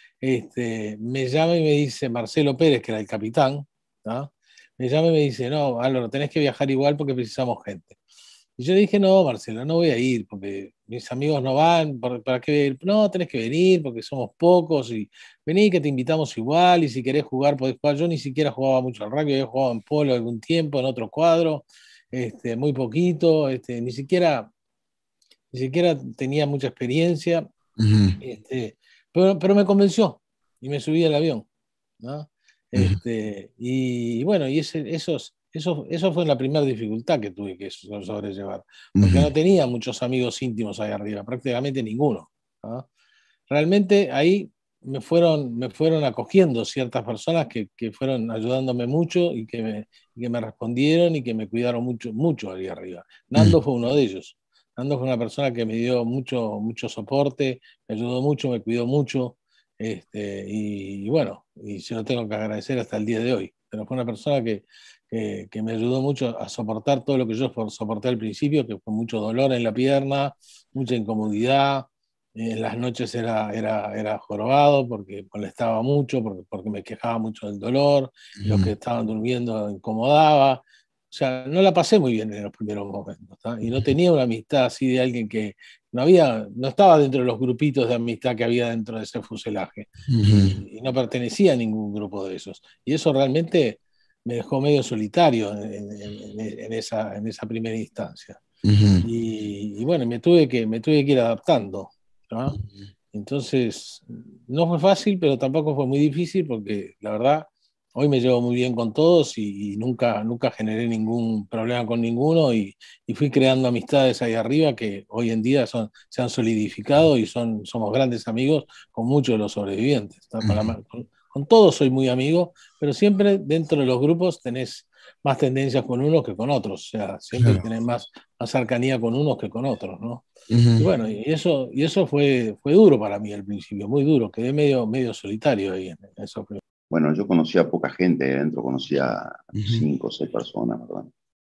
este, me llama y me dice, Marcelo Pérez, que era el capitán, ¿ah? Me llama y me dice, no, Álvaro, tenés que viajar igual porque precisamos gente. Y yo le dije, no, Marcelo, no voy a ir porque mis amigos no van, ¿para qué voy a ir? No, tenés que venir porque somos pocos y vení que te invitamos igual y si querés jugar podés jugar. Yo ni siquiera jugaba mucho al rugby, había jugado en polo algún tiempo, en otro cuadro, este, muy poquito, este, ni siquiera, ni siquiera tenía mucha experiencia, uh-huh. este, pero, pero me convenció y me subí al avión, ¿no? Este, uh-huh. y, y bueno, y ese, esos, eso, eso fue la primera dificultad que tuve que sobrellevar, porque uh-huh. no tenía muchos amigos íntimos ahí arriba, prácticamente ninguno, ¿no? Realmente ahí me fueron, me fueron acogiendo ciertas personas que, que fueron ayudándome mucho y que me, y que me respondieron y que me cuidaron mucho, mucho ahí arriba. Nando uh-huh. fue uno de ellos. Nando fue una persona que me dio mucho, mucho soporte, me ayudó mucho, me cuidó mucho. Este, y, y bueno, y se lo tengo que agradecer hasta el día de hoy, pero fue una persona que, que, que me ayudó mucho a soportar todo lo que yo soporté al principio, que fue mucho dolor en la pierna, mucha incomodidad, en las noches era, era, era jorobado porque molestaba mucho, porque, porque me quejaba mucho del dolor, mm. los que estaban durmiendo incomodaba, o sea, no la pasé muy bien en los primeros momentos, ¿tá? Y no tenía una amistad así de alguien que no había, no estaba dentro de los grupitos de amistad que había dentro de ese fuselaje, uh-huh. y, y no pertenecía a ningún grupo de esos, y eso realmente me dejó medio solitario en, en, en, en, esa, en esa primera instancia, uh-huh. y, y bueno, me tuve que, me tuve que ir adaptando, ¿no? Uh-huh. Entonces, no fue fácil, pero tampoco fue muy difícil, porque la verdad, hoy me llevo muy bien con todos y, y nunca, nunca generé ningún problema con ninguno y, y fui creando amistades ahí arriba que hoy en día son, se han solidificado y son, somos grandes amigos con muchos de los sobrevivientes. ¿No? Para, con, con todos soy muy amigo, pero siempre dentro de los grupos tenés más tendencias con unos que con otros, o sea, siempre claro. tenés más, más cercanía con unos que con otros, ¿no? Uh-huh. Y bueno, y eso, y eso fue, fue duro para mí al principio, muy duro, quedé medio, medio solitario ahí en eso. Bueno, yo conocía a poca gente, adentro conocía a uh-huh. cinco o seis personas, ¿verdad?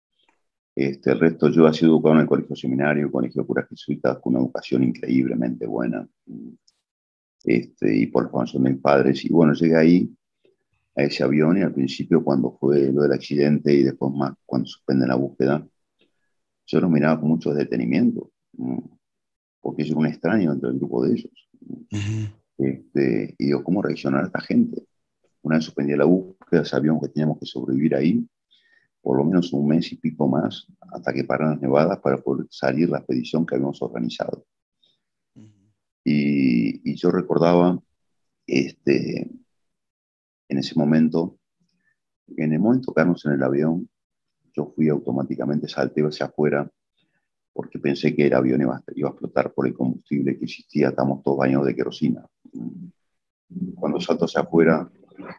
Este, el resto, yo he sido educado en el colegio seminario, colegio de curas jesuitas, con una educación increíblemente buena, este, y por la formación de mis padres. Y bueno, llegué ahí, a ese avión, y al principio, cuando fue lo del accidente y después más cuando suspenden la búsqueda, yo lo miraba con mucho detenimiento, ¿no? Porque yo era un extraño dentro del grupo de ellos. Uh-huh. Este, y digo, ¿cómo reaccionar a esta gente? Una vez suspendí la búsqueda, sabíamos que teníamos que sobrevivir ahí por lo menos un mes y pico más hasta que pararan las nevadas para poder salir la expedición que habíamos organizado. Uh-huh. y, y yo recordaba este, en ese momento, en el momento de quedarnos en el avión, yo fui automáticamente, salté hacia afuera porque pensé que el avión iba a, iba a explotar por el combustible que existía, estamos todos bañados de querosina. Cuando salto hacia afuera,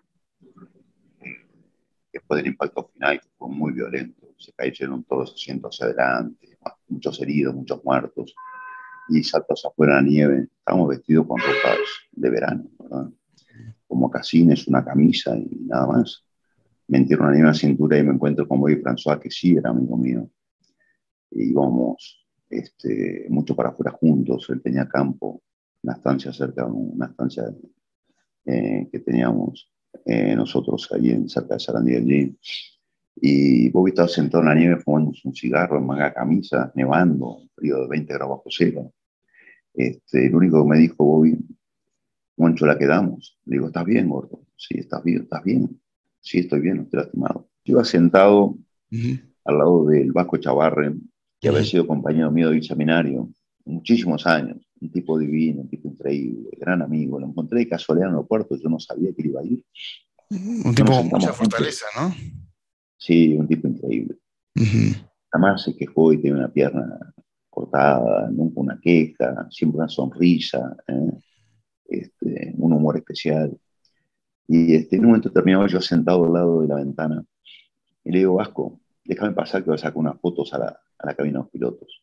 después del impacto final, que fue muy violento, se cayeron todos los asientos hacia adelante, muchos heridos, muchos muertos, y salto hacia afuera en la nieve. Estábamos vestidos con ropas de verano, ¿verdad? Con mocasines, una camisa y nada más. Me entierro una nieve en la cintura y me encuentro con Bobby François, que sí era amigo mío. Y íbamos este, mucho para afuera juntos. Él tenía campo, una estancia cerca, una estancia eh, que teníamos eh, nosotros ahí en, cerca de Sarandí del Gym. Y Bobby estaba sentado en la nieve fumando un cigarro en manga camisa, nevando, un frío de veinte grados bajo cero. Este, lo único que me dijo Bobby, Moncho, la quedamos. Le digo, ¿estás bien, gordo? Sí, estás bien, estás bien. Sí, estoy bien, no estoy lastimado. Yo iba sentado uh-huh. al lado del Vasco Chavarre, que uh-huh. había sido compañero mío de seminario muchísimos años. Un tipo divino, un tipo increíble, gran amigo. Lo encontré de casualidad en el aeropuerto, yo no sabía que iba a ir. Un tipo con mucha fortaleza, ¿no? Sí, un tipo increíble. Uh-huh. Jamás se quejó y tiene una pierna cortada, nunca una queja, siempre una sonrisa, ¿eh? este, un humor especial. Y este, en un momento terminaba yo sentado al lado de la ventana y le digo, Vasco, déjame pasar que voy a sacar unas fotos a la, a la cabina de los pilotos.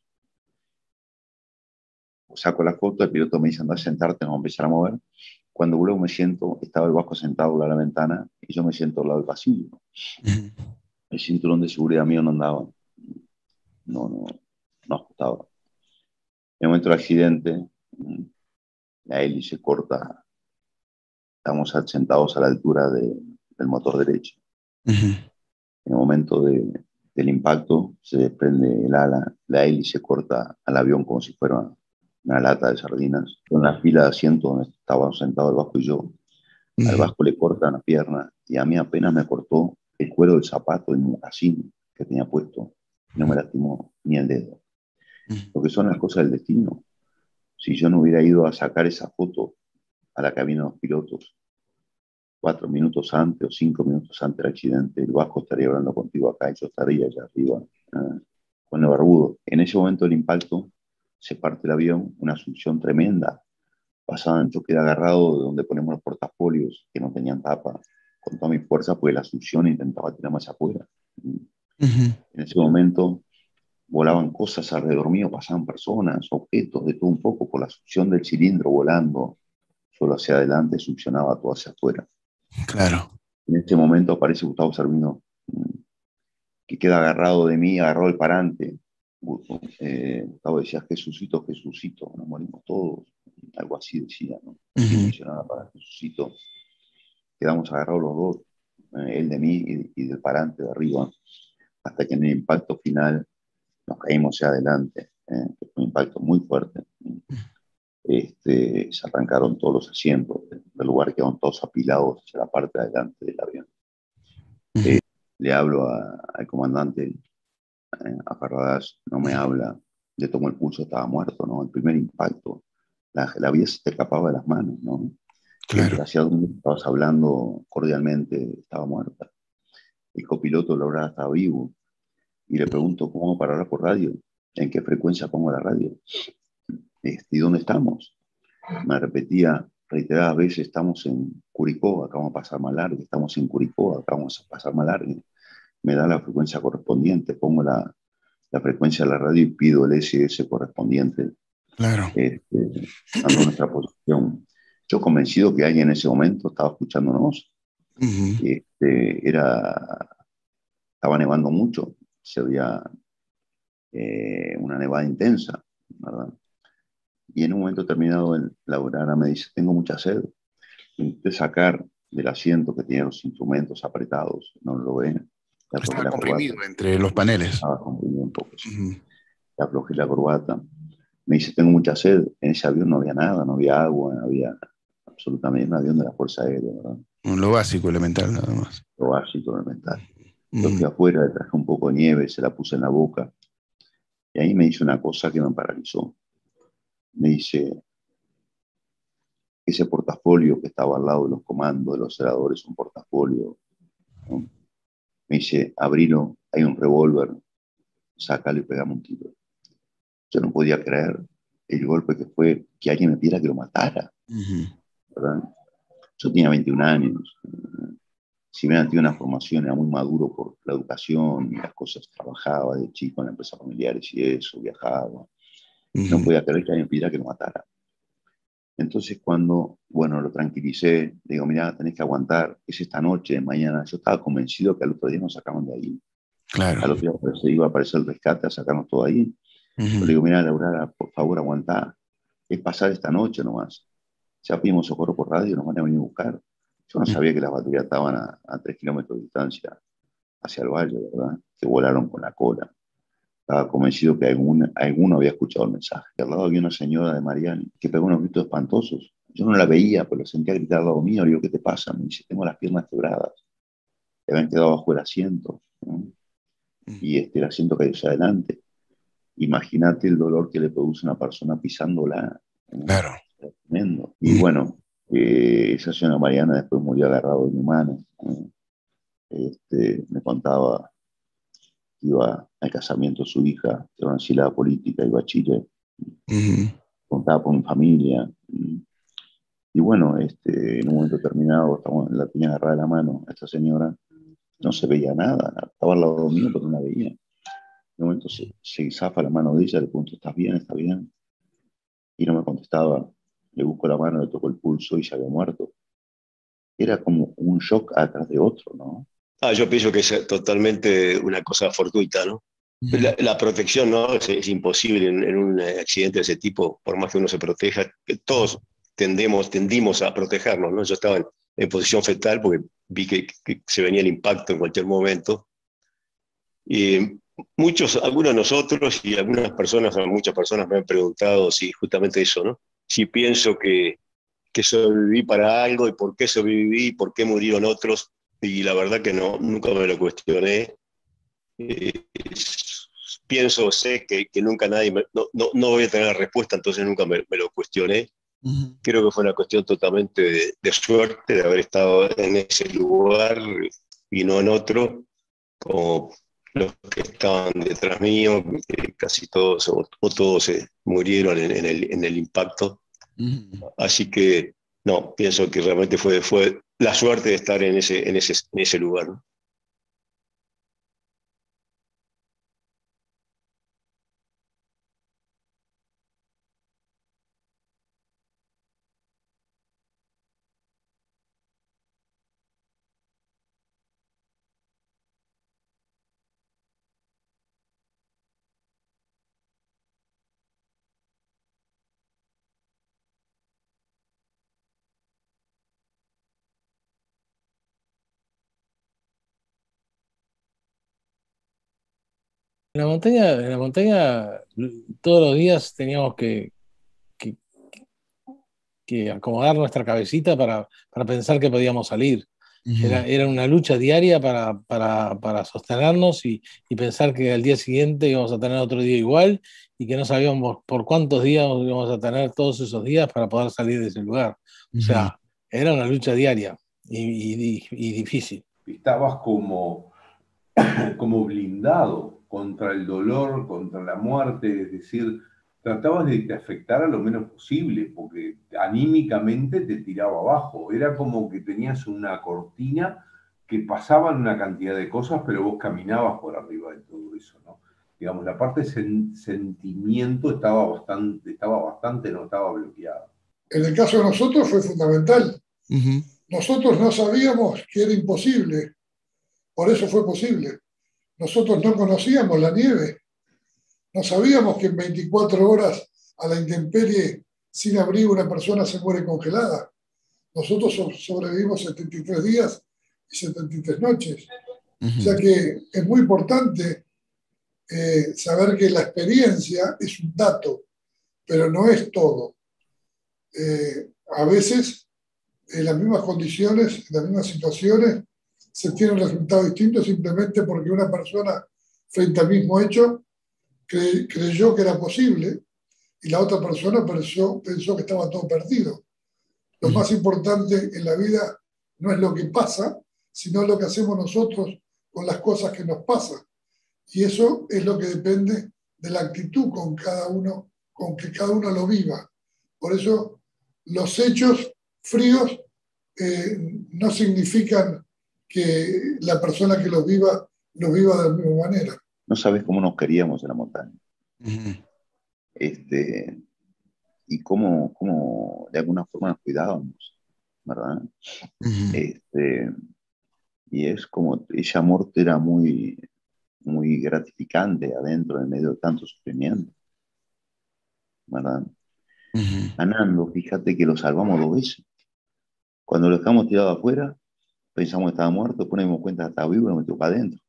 Saco la foto, el piloto me dice, anda a sentarte, vamos a empezar a mover. Cuando luego me siento, estaba el Vasco sentado al lado de la ventana y yo me siento al lado del pasillo. Uh-huh. El cinturón de seguridad mío no andaba, no, no, no ajustaba. En el momento del accidente, la hélice corta, estamos sentados a la altura de, del motor derecho. Uh-huh. En el momento de, del impacto se desprende el ala, la hélice corta al avión como si fuera una lata de sardinas. En la fila de asientos donde estábamos sentados el Vasco y yo, uh-huh. al Vasco le cortan la pierna y a mí apenas me cortó el cuero del zapato del mocasín que tenía puesto. No me lastimó ni el dedo. Uh-huh. Lo que son las cosas del destino. Si yo no hubiera ido a sacar esa foto a la cabina de los pilotos, cuatro minutos antes o cinco minutos antes del accidente, el Vasco estaría hablando contigo acá y yo estaría allá arriba, eh, con el barbudo. En ese momento del impacto se parte el avión, una succión tremenda. Pasaban, yo quedé agarrado de donde ponemos los portafolios, que no tenían tapa, con toda mi fuerza, porque la succión intentaba tirarme hacia afuera. Uh-huh. En ese momento volaban cosas alrededor mío, pasaban personas, objetos, de todo un poco, por la succión del cilindro volando, solo hacia adelante, succionaba todo hacia afuera. Claro. En este momento aparece Gustavo Servino, que queda agarrado de mí, agarró el parante. Eh, Gustavo decía, Jesucito, Jesucito, nos morimos todos, algo así decía, ¿no? Uh-huh. Mencionaba para Jesucito. Quedamos agarrados los dos, eh, él de mí y, y del parante de arriba, hasta que en el impacto final nos caímos hacia adelante, eh, que fue un impacto muy fuerte. Este, se arrancaron todos los asientos del lugar, quedaron todos apilados hacia la parte de adelante del avión. Uh-huh. eh, le hablo a, al comandante, eh, a Ferradas, no me habla, le tomo el pulso, estaba muerto, ¿no? El primer impacto, la, la vida se te escapaba de las manos, ¿no? Claro. Hacia donde estabas hablando cordialmente, estaba muerta. El copiloto Laura estaba vivo y le pregunto, ¿cómo para hablar por radio? ¿En qué frecuencia pongo la radio? Este, ¿Y dónde estamos? Me repetía reiteradas veces, estamos en Curicó, acá vamos a pasar más largo, estamos en Curicó, acá vamos a pasar más largo. Me da la frecuencia correspondiente, pongo la, la frecuencia de la radio y pido el S S correspondiente. Claro. Este, dando nuestra posición. Yo convencido que alguien en ese momento estaba escuchándonos. Uh-huh. Este, era, estaba nevando mucho, se veía eh, una nevada intensa, ¿verdad? Y en un momento determinado la obrera me dice, tengo mucha sed. Intenté sacar del asiento que tenía los instrumentos apretados, no lo ven. Estaba comprimido corbata. Entre los paneles. Estaba comprimido un poco. Sí. Uh-huh. Le aflojé la corbata. Me dice, tengo mucha sed. En ese avión no había nada, no había agua, no había absolutamente un avión de la Fuerza Aérea, ¿verdad? Lo básico, elemental, nada más. Lo básico, elemental. Uh-huh. Yo fui afuera, le traje un poco de nieve, se la puse en la boca. Y ahí me hizo una cosa que me paralizó. Me dice, ese portafolio que estaba al lado de los comandos, de los celadores, un portafolio, ¿no? Me dice, abrilo, hay un revólver, sácalo y pegame un tiro. Yo no podía creer el golpe que fue que alguien me pidiera que lo matara, uh-huh. ¿verdad? Yo tenía veintiún años. Si bien tenía una formación, era muy maduro por la educación y las cosas. Trabajaba de chico en empresas familiares y eso, viajaba. Uh-huh. No podía creer que alguien pidiera que lo matara. Entonces cuando, bueno, lo tranquilicé, le digo, mira, tenés que aguantar, es esta noche, mañana. Yo estaba convencido que al otro día nos sacaban de ahí. Claro. Al otro día se iba a aparecer el rescate a sacarnos todo ahí. Uh-huh. Yo le digo, mira, Laura, por favor, aguantá. Es pasar esta noche nomás. Ya pedimos socorro por radio, nos van a venir a buscar. Yo no sabía que las baterías estaban a, a tres kilómetros de distancia hacia el valle, ¿verdad? Que volaron con la cola. Estaba convencido que algún, alguno había escuchado el mensaje. Al lado había una señora de Mariani que pegó unos gritos espantosos. Yo no la veía, pero la sentía gritar al lado mío. Le digo, ¿qué te pasa? Me dice, tengo las piernas quebradas. Le habían quedado bajo el asiento, ¿no? Y este, el asiento cayó hacia adelante. Imagínate el dolor que le produce a una persona pisándola, ¿no? Claro. Tremendo. Y bueno, eh, esa señora Mariana después murió agarrado de mi mano. ¿eh? Este, me contaba que iba al casamiento de su hija, que era una exiliada política, iba a Chile. Uh-huh. Contaba por mi familia. Y, y bueno, este, en un momento determinado, estaba, la tenía agarrada de la mano a esta señora. No se veía nada. Estaba al lado mío, pero no la veía. En un momento se, se zafa la mano de ella, le pregunto, ¿estás bien? ¿Estás bien? Y no me contestaba. Le busco la mano, le tocó el pulso y se había muerto. Era como un shock atrás de otro, ¿no? Ah, yo pienso que es totalmente una cosa fortuita, ¿no? Uh-huh. La, la protección, ¿no? Es, es imposible en, en un accidente de ese tipo, por más que uno se proteja, que todos tendemos, tendimos a protegernos, ¿no? Yo estaba en, en posición fetal porque vi que, que se venía el impacto en cualquier momento. Y muchos, algunos de nosotros y algunas personas, muchas personas me han preguntado si justamente eso, ¿no? Si pienso que, que sobreviví para algo y por qué sobreviví, por qué murieron otros, y la verdad que no, nunca me lo cuestioné. Eh, pienso, sé que, que nunca nadie, me, no, no, no voy a tener la respuesta, entonces nunca me, me lo cuestioné. Uh-huh. Creo que fue una cuestión totalmente de, de suerte, de haber estado en ese lugar y no en otro, como los que estaban detrás mío, que casi todos o, o todos se murieron en, en, el, en el impacto. Uh-huh. Así que no, pienso que realmente fue, fue la suerte de estar en ese, en ese, en ese lugar, ¿no? En la montaña, en la montaña todos los días teníamos que, que, que acomodar nuestra cabecita para, para pensar que podíamos salir. Uh-huh. Era, era una lucha diaria para, para, para sostenernos y, y pensar que al día siguiente íbamos a tener otro día igual y que no sabíamos por cuántos días íbamos a tener todos esos días para poder salir de ese lugar. Uh-huh. O sea, era una lucha diaria y, y, y difícil. Estabas como, como blindado contra el dolor, contra la muerte, es decir, tratabas de te afectar lo menos posible, porque anímicamente te tiraba abajo. Era como que tenías una cortina que pasaban una cantidad de cosas, pero vos caminabas por arriba de todo eso, ¿no? Digamos, la parte de sen- sentimiento estaba bastante, estaba bastante, no estaba bloqueada. En el caso de nosotros fue fundamental. Uh-huh. Nosotros no sabíamos que era imposible, por eso fue posible. Nosotros no conocíamos la nieve, no sabíamos que en veinticuatro horas a la intemperie sin abrigo una persona se muere congelada. Nosotros sobrevivimos setenta y tres días y setenta y tres noches. Uh-huh. O sea que es muy importante eh, saber que la experiencia es un dato, pero no es todo. Eh, a veces en las mismas condiciones, en las mismas situaciones, se tienen resultados distintos simplemente porque una persona frente al mismo hecho cre- creyó que era posible y la otra persona pensó, pensó que estaba todo perdido. Lo más importante en la vida no es lo que pasa, sino lo que hacemos nosotros con las cosas que nos pasan. Y eso es lo que depende de la actitud con cada uno, con que cada uno lo viva. Por eso los hechos fríos eh, no significan que la persona que los viva los viva de la misma manera. No sabes cómo nos queríamos en la montaña. Ujú. Este, y cómo, cómo de alguna forma nos cuidábamos, ¿verdad? Ujú. Este, y es como, esa muerte era muy, muy gratificante adentro, en medio de tanto sufrimiento, ¿verdad? Ujú. A Nando, fíjate que lo salvamos dos veces. Cuando lo dejamos tirado afuera, pensamos que estaba muerto, después nos dimos cuenta que estaba vivo y lo metió para adentro.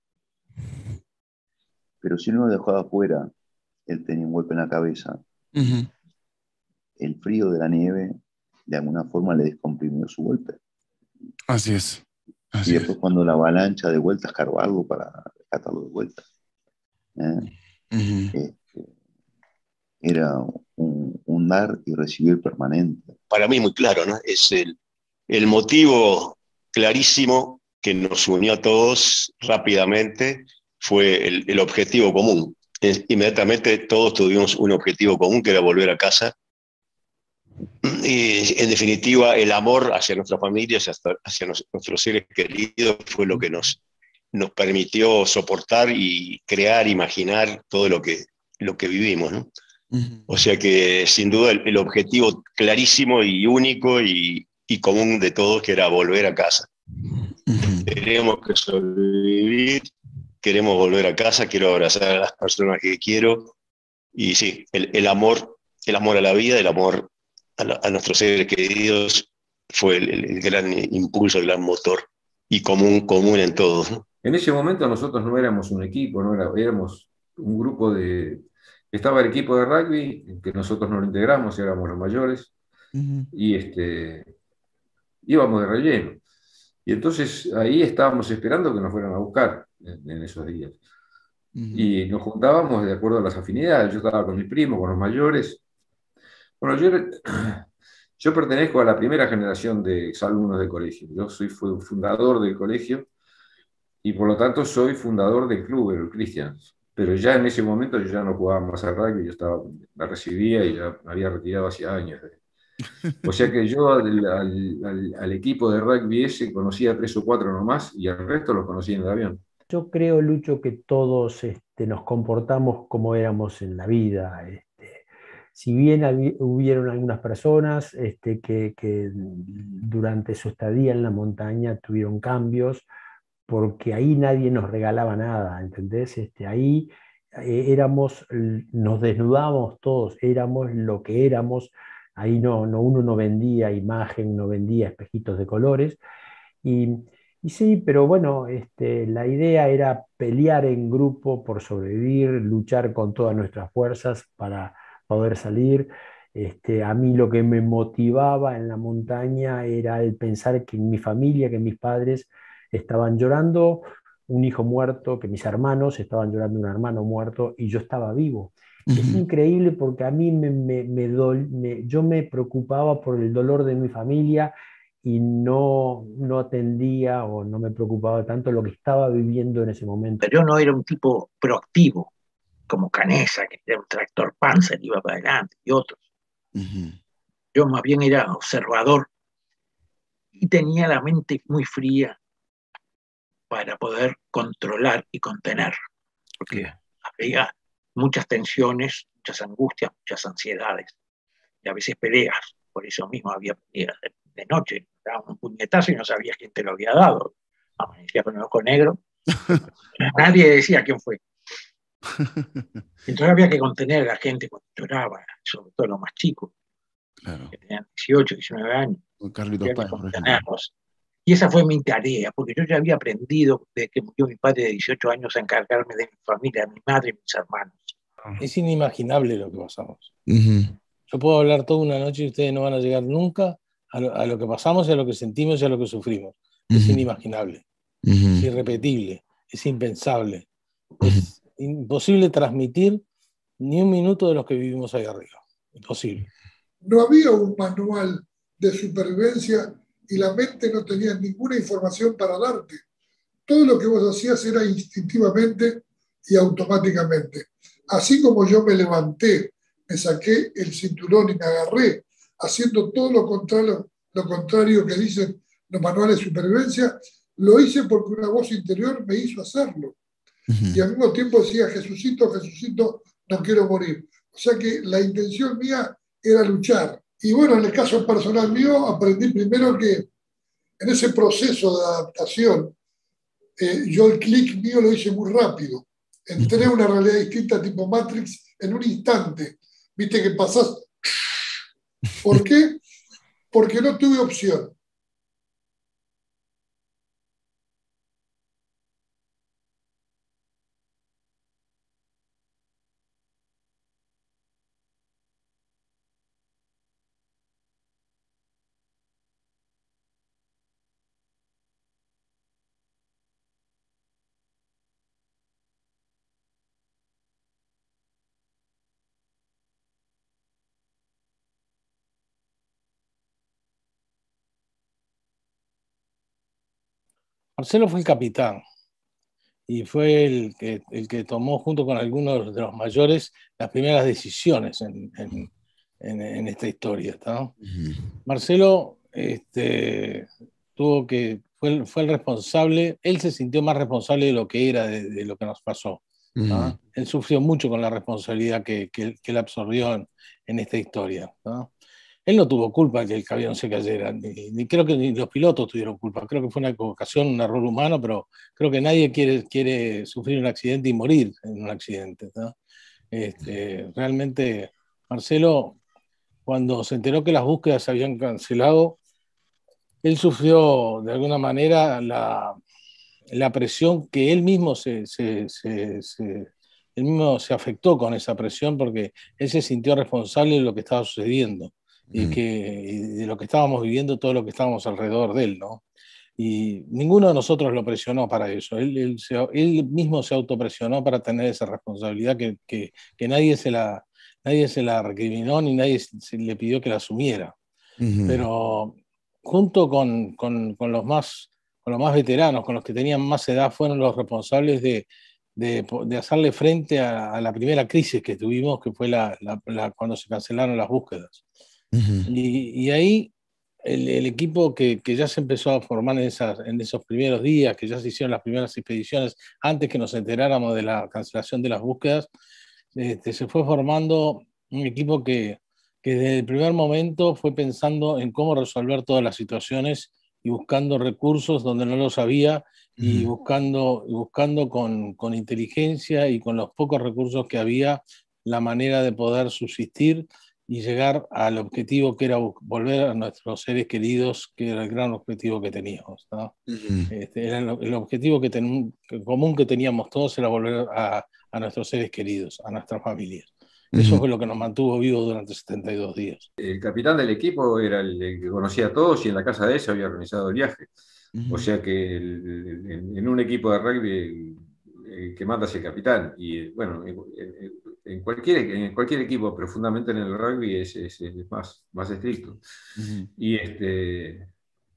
Pero si no lo dejó afuera, él tenía un golpe en la cabeza. Ujú. El frío de la nieve, de alguna forma, le descomprimió su golpe. Así es. Así Y después, cuando la avalancha de vuelta escarbó algo para rescatarlo de vuelta. ¿eh? Ujú. Este, era un, un dar y recibir permanente. Para mí muy claro, ¿no? Es el, el motivo clarísimo que nos unió a todos rápidamente, fue el, el objetivo común. Es, inmediatamente todos tuvimos un objetivo común, que era volver a casa. Y en definitiva, el amor hacia nuestras familias, hacia, hacia nos, nuestros seres queridos, fue lo que nos, nos permitió soportar y crear, imaginar todo lo que, lo que vivimos, ¿no? Ujú. O sea que sin duda el, el objetivo clarísimo y único y, y común de todos, que era volver a casa. Ujú. Tenemos que sobrevivir, queremos volver a casa, quiero abrazar a las personas que quiero. Y sí, el, el amor, el amor a la vida, el amor a, la, a nuestros seres queridos fue el, el, el gran impulso, el gran motor y común, común en todos, ¿no? En ese momento nosotros no éramos un equipo, no era, éramos un grupo de... Estaba el equipo de rugby, que nosotros no lo integramos, éramos los mayores, Ujú. y este, íbamos de relleno. Y entonces ahí estábamos esperando que nos fueran a buscar en, en esos días. Ujú. Y nos juntábamos de acuerdo a las afinidades. Yo estaba con mis primos, con los mayores. Bueno, yo, yo pertenezco a la primera generación de exalumnos del colegio. Yo soy fui fundador del colegio y por lo tanto soy fundador del club, el Christians. Pero ya en ese momento yo ya no jugaba más al rugby, yo estaba, la recibía y ya me había retirado hacía años. O sea que yo al, al, al, al equipo de rugby ese conocía tres o cuatro nomás y al resto los conocí en el avión. Yo creo, Lucho, que todos este, nos comportamos como éramos en la vida. Este, si bien habi- hubieron algunas personas este, que, que durante su estadía en la montaña tuvieron cambios, porque ahí nadie nos regalaba nada, ¿entendés? Este, ahí eh, éramos, nos desnudábamos todos, éramos lo que éramos. Ahí no, no, uno no vendía imagen, no vendía espejitos de colores. Y, y sí, pero bueno, este, la idea era pelear en grupo por sobrevivir, luchar con todas nuestras fuerzas para poder salir. Este, a mí lo que me motivaba en la montaña era el pensar que mi familia, que mis padres estaban llorando un hijo muerto, que mis hermanos estaban llorando un hermano muerto y yo estaba vivo. Es Ujú. increíble porque a mí me, me, me dol- me- yo me preocupaba por el dolor de mi familia y no, no atendía o no me preocupaba tanto lo que estaba viviendo en ese momento. Pero yo no era un tipo proactivo, como Canesa, que era un tractor Panzer, iba para adelante, y otros. Ujú. Yo más bien era observador y tenía la mente muy fría para poder controlar y contener, porque Claro. había muchas tensiones, muchas angustias, muchas ansiedades, y a veces peleas. Por eso mismo había peleas de, de noche, daban un puñetazo y no sabías quién te lo había dado. Amanecía con el ojo negro, nadie decía quién fue. Entonces había que contener a la gente cuando lloraba, sobre todo los más chicos, Claro. que tenían dieciocho, diecinueve años. Con Carlitos Había que Páez, por ejemplo. contenerlos. Y esa fue mi tarea, porque yo ya había aprendido desde que murió mi padre de dieciocho años a encargarme de mi familia, de mi madre y mis hermanos. Es inimaginable lo que pasamos. Ujú. Yo puedo hablar toda una noche y ustedes no van a llegar nunca a lo, a lo que pasamos y a lo que sentimos y a lo que sufrimos. Es Ujú. inimaginable, es Ujú. irrepetible, es impensable. Es imposible transmitir ni un minuto de los que vivimos ahí arriba. Imposible. No había un manual de supervivencia y la mente no tenía ninguna información para darte. Todo lo que vos hacías era instintivamente y automáticamente. Así como yo me levanté, me saqué el cinturón y me agarré, haciendo todo lo contrario, lo contrario que dicen los manuales de supervivencia, lo hice porque una voz interior me hizo hacerlo. Uh-huh. Y al mismo tiempo decía, Jesucito, Jesucito, no quiero morir. O sea que la intención mía era luchar. Y bueno, en el caso personal mío, aprendí primero que en ese proceso de adaptación, eh, yo el clic mío lo hice muy rápido. Entré a una realidad distinta tipo Matrix en un instante. Viste que pasás. ¿Por qué? Porque no tuve opción. Marcelo fue el capitán y fue el que, el que tomó, junto con algunos de los mayores, las primeras decisiones en, en, en, en esta historia, ¿no? Uh-huh. Marcelo este, tuvo que, fue, fue el responsable, él se sintió más responsable de lo que era, de, de lo que nos pasó. ¿no? Uh-huh. Él sufrió mucho con la responsabilidad que, que, que él absorbió en, en esta historia, ¿no? Él no tuvo culpa de que el avión se cayera, ni, ni creo que ni los pilotos tuvieron culpa. Creo que fue una equivocación, un error humano, pero creo que nadie quiere, quiere sufrir un accidente y morir en un accidente, ¿no? Este, realmente, Marcelo, cuando se enteró que las búsquedas se habían cancelado, él sufrió de alguna manera la, la presión que él mismo se, se, se, se, él mismo se afectó con esa presión, porque él se sintió responsable de lo que estaba sucediendo. Y, que, y de lo que estábamos viviendo, todo lo que estábamos alrededor de él, ¿no? Y ninguno de nosotros lo presionó para eso. Él, él, se, él mismo se autopresionó para tener esa responsabilidad que, que, que nadie, se la, nadie se la recriminó ni nadie se le pidió que la asumiera. Uh-huh. Pero junto con, con, con, los más, con los más veteranos, con los que tenían más edad, fueron los responsables de, de, de hacerle frente a, a la primera crisis que tuvimos, que fue la, la, la, cuando se cancelaron las búsquedas. Uh-huh. y, y ahí el, el equipo que, que ya se empezó a formar en, esas, en esos primeros días, que ya se hicieron las primeras expediciones, antes que nos enteráramos de la cancelación de las búsquedas, este, se fue formando un equipo que, que desde el primer momento fue pensando en cómo resolver todas las situaciones y buscando recursos donde no los había, uh-huh. y buscando, buscando con, con inteligencia y con los pocos recursos que había, la manera de poder subsistir y llegar al objetivo que era volver a nuestros seres queridos, que era el gran objetivo que teníamos, ¿no? Uh-huh. Este, era el, el objetivo que ten, que común que teníamos todos, era volver a, a nuestros seres queridos, a nuestras familias. Uh-huh. Eso fue lo que nos mantuvo vivos durante setenta y dos días. El capitán del equipo era el, el que conocía a todos y en la casa de él se había organizado el viaje. Uh-huh. O sea que el, el, en un equipo de rugby el, el que manda es el capitán. Y bueno, el, el, En cualquier, en cualquier equipo, pero fundamentalmente en el rugby es, es, es más, más estricto. Uh-huh. Y, este,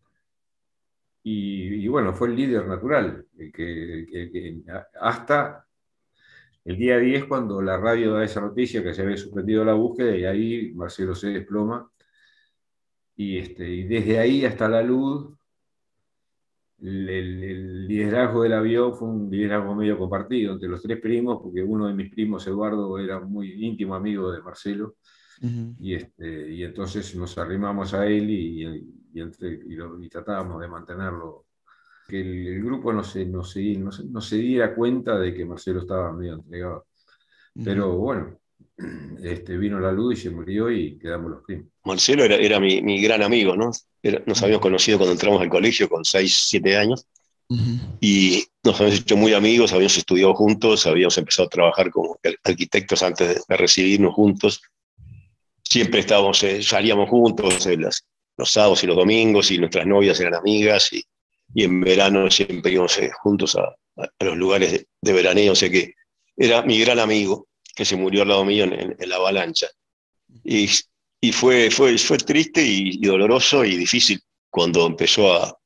y, y bueno, fue el líder natural, el que, el que, hasta el día diez, cuando la radio da esa noticia que se había suspendido la búsqueda, y ahí Marcelo se desploma. Y, este, y desde ahí hasta la luz, El, el, el liderazgo del avión fue un liderazgo medio compartido entre los tres primos, porque uno de mis primos, Eduardo, era muy íntimo amigo de Marcelo, uh-huh. y, este, y entonces nos arrimamos a él y, y, entre, y, lo, y tratábamos de mantenerlo, que el, el grupo no se, no, se, no, se, no se diera cuenta de que Marcelo estaba medio entregado. Uh-huh. Pero bueno, este, vino la luz y se murió y quedamos los primos. Marcelo era, era mi, mi gran amigo, ¿no? Era, nos habíamos conocido cuando entramos al colegio con seis, siete años, uh-huh. y nos habíamos hecho muy amigos, habíamos estudiado juntos, habíamos empezado a trabajar como arquitectos antes de, de recibirnos juntos. Siempre estábamos, eh, salíamos juntos eh, las, los sábados y los domingos, y nuestras novias eran amigas, y, y en verano siempre íbamos eh, juntos a, a los lugares de, de veraneo, o sea que era mi gran amigo, que se murió al lado mío en, en, en la avalancha. Y, y fue, fue, fue triste y, y doloroso y difícil cuando empezó a,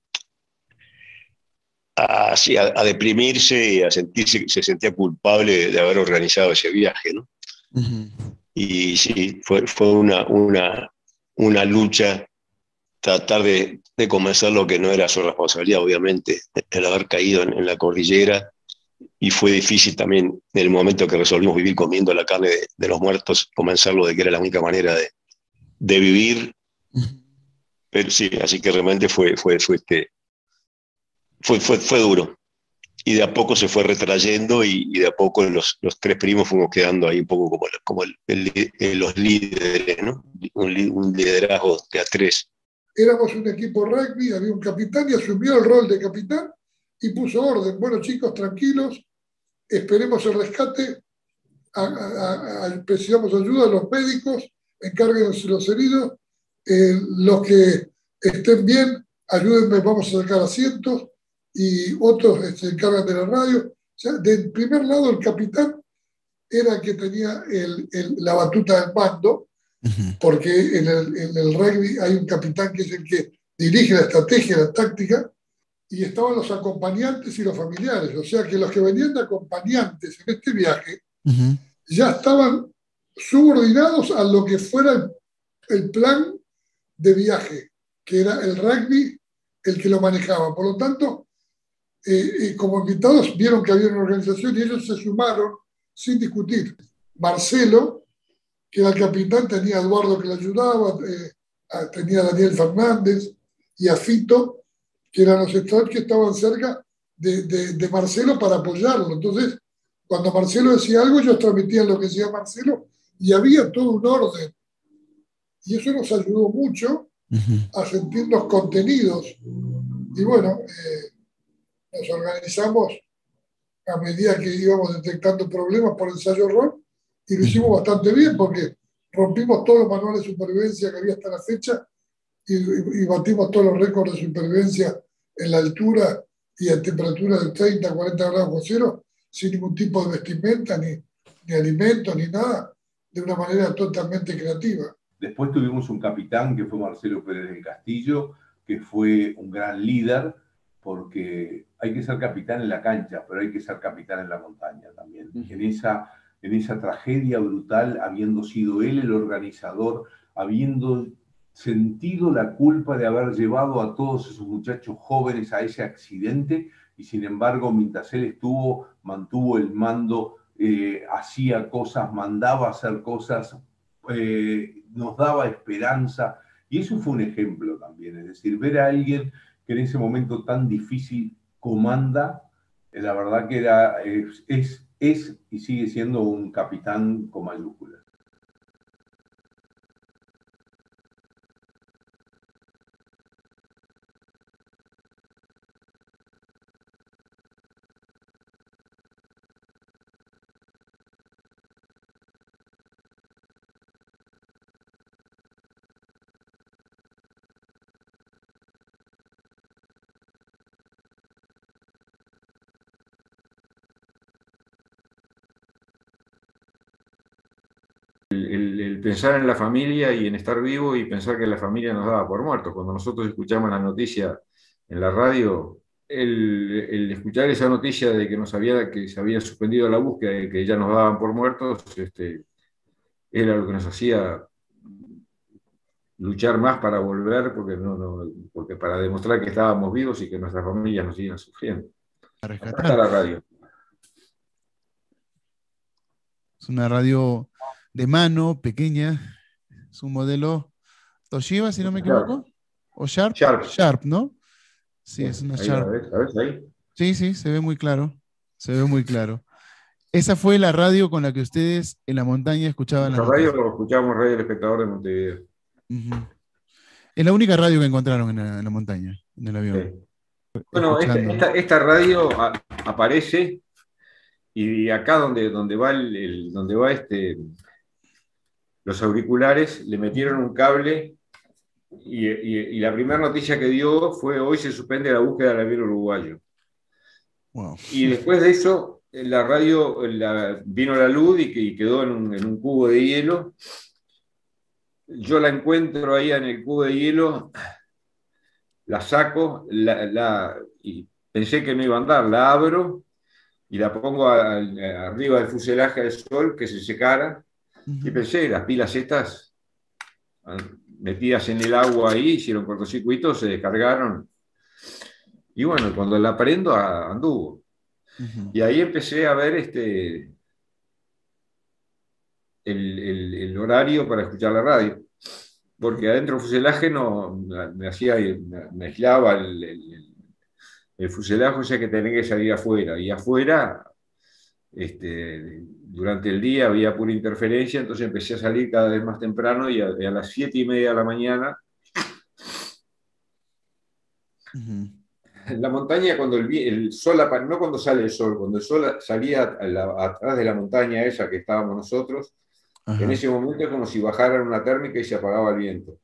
a, así, a, a deprimirse y a sentirse, se sentía culpable de haber organizado ese viaje, ¿no? Uh-huh. Y sí, fue, fue una, una, una lucha tratar de, de convencerlo que no era su responsabilidad, obviamente, el haber caído en, en la cordillera. Y fue difícil también, en el momento que resolvimos vivir comiendo la carne de, de los muertos, convencerlo de que era la única manera de, de vivir. Pero sí, así que realmente fue, fue, fue, este, fue, fue, fue duro. Y de a poco se fue retrayendo y, y de a poco los, los tres primos fuimos quedando ahí un poco como, como el, el, el, los líderes, ¿no? Un, un liderazgo de a tres. Éramos un equipo rugby, había un capitán y asumió el rol de capitán y puso orden. Bueno, chicos, tranquilos, esperemos el rescate, a, a, a, precisamos ayuda a los médicos, encárguense los heridos, eh, los que estén bien, ayúdenme, vamos a sacar asientos, y otros se encargan de la radio. O sea, del primer lado el capitán era el que tenía el, el, la batuta del mando, uh-huh. porque en el, en el rugby hay un capitán que es el que dirige la estrategia, la táctica, y estaban los acompañantes y los familiares. O sea que los que venían de acompañantes en este viaje uh-huh. ya estaban subordinados a lo que fuera el, el plan de viaje, que era el rugby el que lo manejaba. Por lo tanto, eh, eh, como invitados vieron que había una organización y ellos se sumaron sin discutir. Marcelo, que era el capitán, tenía a Eduardo que le ayudaba, eh, a, tenía a Daniel Fernández y a Fito, que eran los estados que estaban cerca de, de, de Marcelo para apoyarlo. Entonces, cuando Marcelo decía algo, ellos transmitían lo que decía Marcelo y había todo un orden. Y eso nos ayudó mucho uh-huh. a sentirnos contenidos. Y bueno, eh, nos organizamos a medida que íbamos detectando problemas por ensayo-error y lo hicimos bastante bien porque rompimos todos los manuales de supervivencia que había hasta la fecha y, y, y batimos todos los récords de supervivencia en la altura y a temperatura de treinta a cuarenta grados bajo cero sin ningún tipo de vestimenta, ni, ni alimento, ni nada, de una manera totalmente creativa. Después tuvimos un capitán que fue Marcelo Pérez del Castillo, que fue un gran líder, porque hay que ser capitán en la cancha, pero hay que ser capitán en la montaña también. Uh-huh. En esa, en esa tragedia brutal, habiendo sido él el organizador, habiendo sentido la culpa de haber llevado a todos esos muchachos jóvenes a ese accidente, y sin embargo, mientras él estuvo, mantuvo el mando, eh, hacía cosas, mandaba hacer cosas, eh, nos daba esperanza, y eso fue un ejemplo también, es decir, ver a alguien que en ese momento tan difícil comanda, eh, la verdad que era, es, es, es y sigue siendo un capitán con mayúsculas. El, el pensar en la familia y en estar vivo y pensar que la familia nos daba por muertos. Cuando nosotros escuchamos la noticia en la radio, el, el escuchar esa noticia de que, nos había, que se había suspendido la búsqueda y que ya nos daban por muertos, este, era lo que nos hacía luchar más para volver, porque, no, no, porque para demostrar que estábamos vivos y que nuestras familias nos siguen sufriendo. Acá está la radio. Es una radio de mano, pequeña, es un modelo Toshiba, si no me equivoco, o Sharp, Sharp, Sharp, ¿no? Sí, es una ahí, Sharp. A ver, a ver, ahí. Sí, sí, se ve muy claro, se ve muy claro. Esa fue la radio con la que ustedes en la montaña escuchaban la radio. Lo escuchábamos Radio El Espectador de Montevideo. Uh-huh. Es la única radio que encontraron en la, en la montaña, en el avión. Sí. Bueno, esta, esta, esta radio a, aparece y acá donde, donde va el, el donde va este los auriculares, le metieron un cable y, y, y la primera noticia que dio fue: hoy se suspende la búsqueda del avión uruguayo. Wow. Y después de eso, la radio la, vino la luz y, y quedó en un, en un cubo de hielo. Yo la encuentro ahí en el cubo de hielo, la saco la, la, y pensé que no iba a andar, la abro y la pongo a, a, arriba del fuselaje del sol, que se secara. Uh-huh. Y pensé, las pilas estas metidas en el agua ahí, hicieron cortocircuito, se descargaron. Y bueno, cuando la prendo, anduvo. Uh-huh. Y ahí empecé a ver este, el, el, el horario para escuchar la radio. Porque adentro del fuselaje no, me, hacía, me, me aislaba el, el, el fuselaje, o sea que tenía que salir afuera. Y afuera, este, durante el día había pura interferencia, entonces empecé a salir cada vez más temprano y a, a las siete y media de la mañana. Uh-huh. En la montaña, cuando el, el sol, no cuando sale el sol, cuando el sol salía a la, atrás de la montaña esa que estábamos nosotros, ajá, en ese momento es como si bajaran una térmica y se apagaba el viento.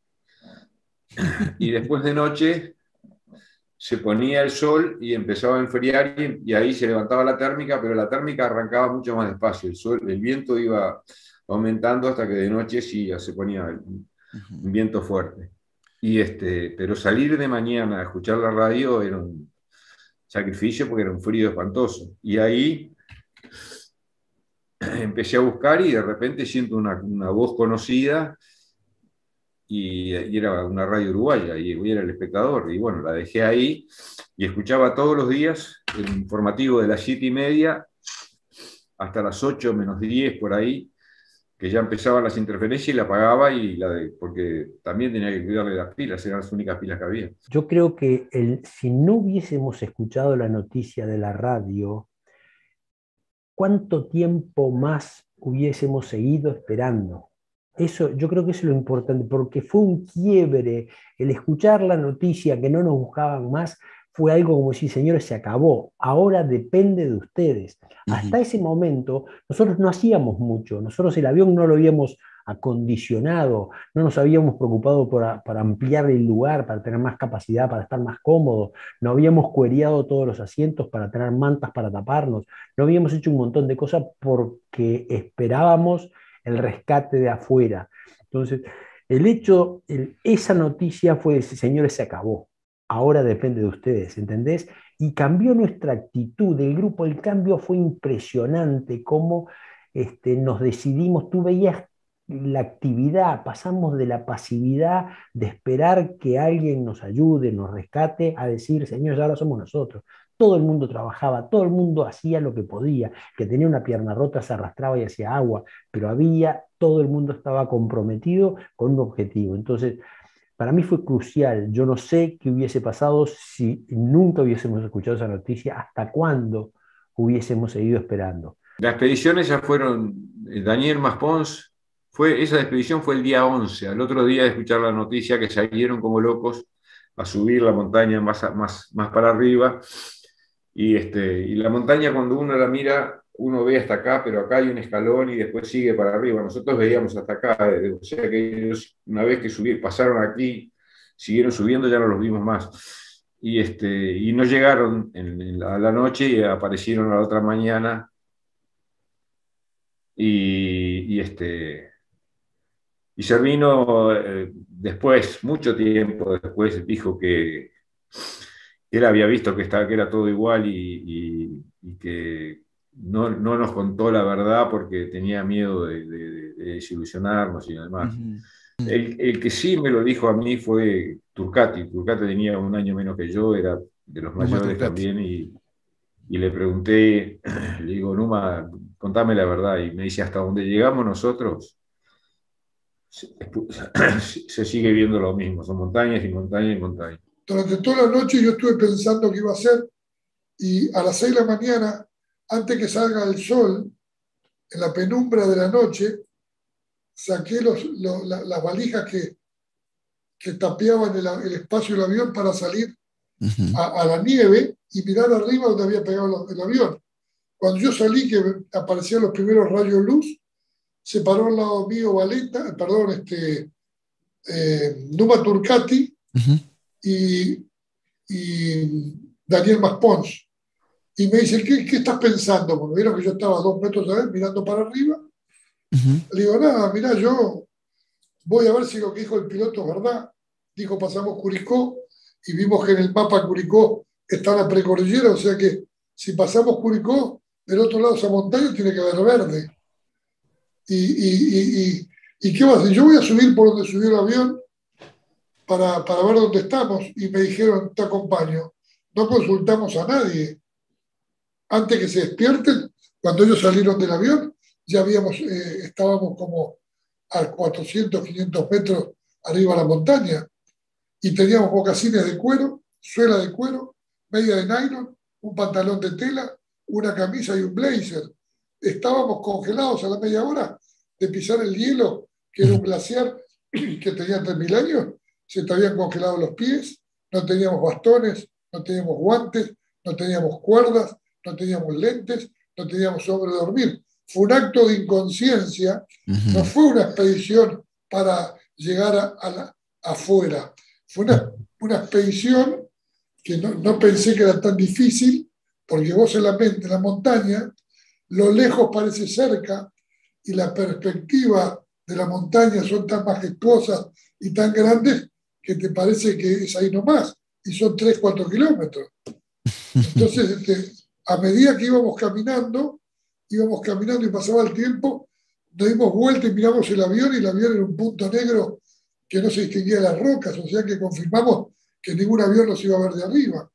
Y después de noche se ponía el sol y empezaba a enfriar y, y ahí se levantaba la térmica, pero la térmica arrancaba mucho más despacio. El, sol, el viento iba aumentando hasta que de noche sí ya se ponía un, un viento fuerte. Y este, pero salir de mañana a escuchar la radio era un sacrificio porque era un frío espantoso. Y ahí empecé a buscar y de repente siento una, una voz conocida y, y era una radio uruguaya y era El Espectador. Y bueno, la dejé ahí y escuchaba todos los días el informativo de las siete y media hasta las ocho menos diez por ahí, que ya empezaban las interferencias y la apagaba, y la de, porque también tenía que cuidarle las pilas, eran las únicas pilas que había. Yo creo que el, si no hubiésemos escuchado la noticia de la radio, ¿cuánto tiempo más hubiésemos seguido esperando? Eso, yo creo que eso es lo importante, porque fue un quiebre. El escuchar la noticia que no nos buscaban más fue algo como decir, señores, se acabó, ahora depende de ustedes. Uh-huh. Hasta ese momento nosotros no hacíamos mucho, nosotros el avión no lo habíamos acondicionado, no nos habíamos preocupado por, por ampliar el lugar, para tener más capacidad, para estar más cómodos, no habíamos cuereado todos los asientos para tener mantas para taparnos, no habíamos hecho un montón de cosas porque esperábamos el rescate de afuera. Entonces, el hecho, el, esa noticia fue decir, señores, se acabó. Ahora depende de ustedes, ¿entendés? Y cambió nuestra actitud del grupo. El cambio fue impresionante, cómo este, nos decidimos. Tú veías la actividad, pasamos de la pasividad de esperar que alguien nos ayude, nos rescate, a decir, señores, ahora somos nosotros. Todo el mundo trabajaba, todo el mundo hacía lo que podía. Que tenía una pierna rota se arrastraba y hacía agua, pero había, todo el mundo estaba comprometido con un objetivo. Entonces, para mí fue crucial. Yo no sé qué hubiese pasado si nunca hubiésemos escuchado esa noticia, hasta cuándo hubiésemos seguido esperando. Las expediciones ya fueron, Daniel Maspons, fue, esa expedición fue el día once, al otro día de escuchar la noticia que salieron como locos a subir la montaña más, más, más para arriba. Y, este, y la montaña, cuando uno la mira, uno ve hasta acá, pero acá hay un escalón y después sigue para arriba. Nosotros veíamos hasta acá, o sea que ellos, una vez que subir, pasaron aquí, siguieron subiendo, ya no los vimos más. Y, este, y no llegaron en, en la, a la noche y aparecieron a la otra mañana. Y, y, este, y Servino, eh, después, mucho tiempo después, dijo que él había visto que, estaba, que era todo igual y, y, y que no, no nos contó la verdad porque tenía miedo de, de, de desilusionarnos y demás. Uh-huh. El, el que sí me lo dijo a mí fue Turcati. Turcati tenía un año menos que yo, era de los mayores también, y, y le pregunté, le digo, Numa, contame la verdad, y me dice, hasta donde llegamos nosotros se, se sigue viendo lo mismo, son montañas y montañas y montañas. Durante toda la noche yo estuve pensando qué iba a hacer, y a las seis de la mañana, antes que salga el sol, en la penumbra de la noche, saqué los, los, la, las valijas que, que tapeaban el, el espacio del avión para salir uh-huh. a, a la nieve y mirar arriba donde había pegado el avión. Cuando yo salí, que aparecían los primeros rayos de luz, se paró al lado mío Valenta, perdón, este, eh, Numa Turcati uh-huh. y, y Daniel Maspons. Y me dicen, ¿qué, qué estás pensando? Porque vieron que yo estaba a dos metros de él, mirando para arriba. Uh-huh. Le digo, nada, mirá, yo voy a ver si lo que dijo el piloto es verdad. Dijo, pasamos Curicó y vimos que en el mapa Curicó está la precordillera, o sea que si pasamos Curicó, del otro lado de esa montaña tiene que haber verde. ¿Y, y, y, y, y qué va a hacer? Yo voy a subir por donde subió el avión para, para ver dónde estamos y me dijeron, te acompaño. No consultamos a nadie. Antes que se despierten, cuando ellos salieron del avión, ya habíamos, eh, estábamos como a cuatrocientos, quinientos metros arriba de la montaña y teníamos mocasines de cuero, suela de cuero, media de nylon, un pantalón de tela, una camisa y un blazer. Estábamos congelados a la media hora de pisar el hielo, que era un glaciar que tenía tres mil años, se te habían congelado los pies, no teníamos bastones, no teníamos guantes, no teníamos cuerdas, no teníamos lentes, no teníamos sobre dormir. Fue un acto de inconsciencia, uh-huh. No fue una expedición para llegar a, a la, afuera. Fue una, una expedición que no, no pensé que era tan difícil, porque vos en la, mente, en la montaña, lo lejos parece cerca y la perspectiva de la montaña son tan majestuosas y tan grandes que te parece que es ahí nomás, y son tres, cuatro kilómetros. Entonces, este, a medida que íbamos caminando, íbamos caminando y pasaba el tiempo, nos dimos vuelta y miramos el avión, y el avión era un punto negro que no se distinguía de las rocas, o sea que confirmamos que ningún avión nos iba a ver de arriba.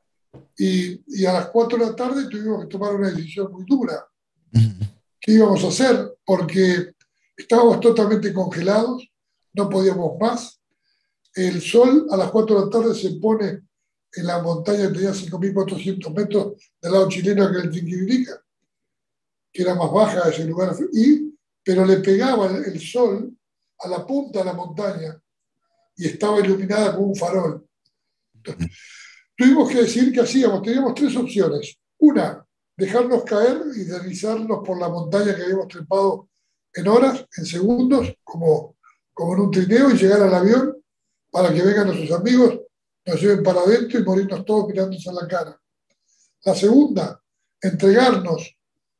Y, y a las cuatro de la tarde tuvimos que tomar una decisión muy dura. ¿Qué íbamos a hacer? Porque estábamos totalmente congelados, no podíamos más. El sol a las cuatro de la tarde se pone en la montaña que tenía cinco mil cuatrocientos metros del lado chileno, que era el Tinquirica, que era más baja ese lugar, y, pero le pegaba el, el sol a la punta de la montaña y estaba iluminada como un farol. Entonces, tuvimos que decidir qué hacíamos. Teníamos tres opciones. Una, dejarnos caer y deslizarnos por la montaña que habíamos trepado en horas, en segundos, como, como en un trineo, y llegar al avión para que vengan nuestros amigos, nos lleven para adentro y morirnos todos mirándose a la cara. La segunda, entregarnos,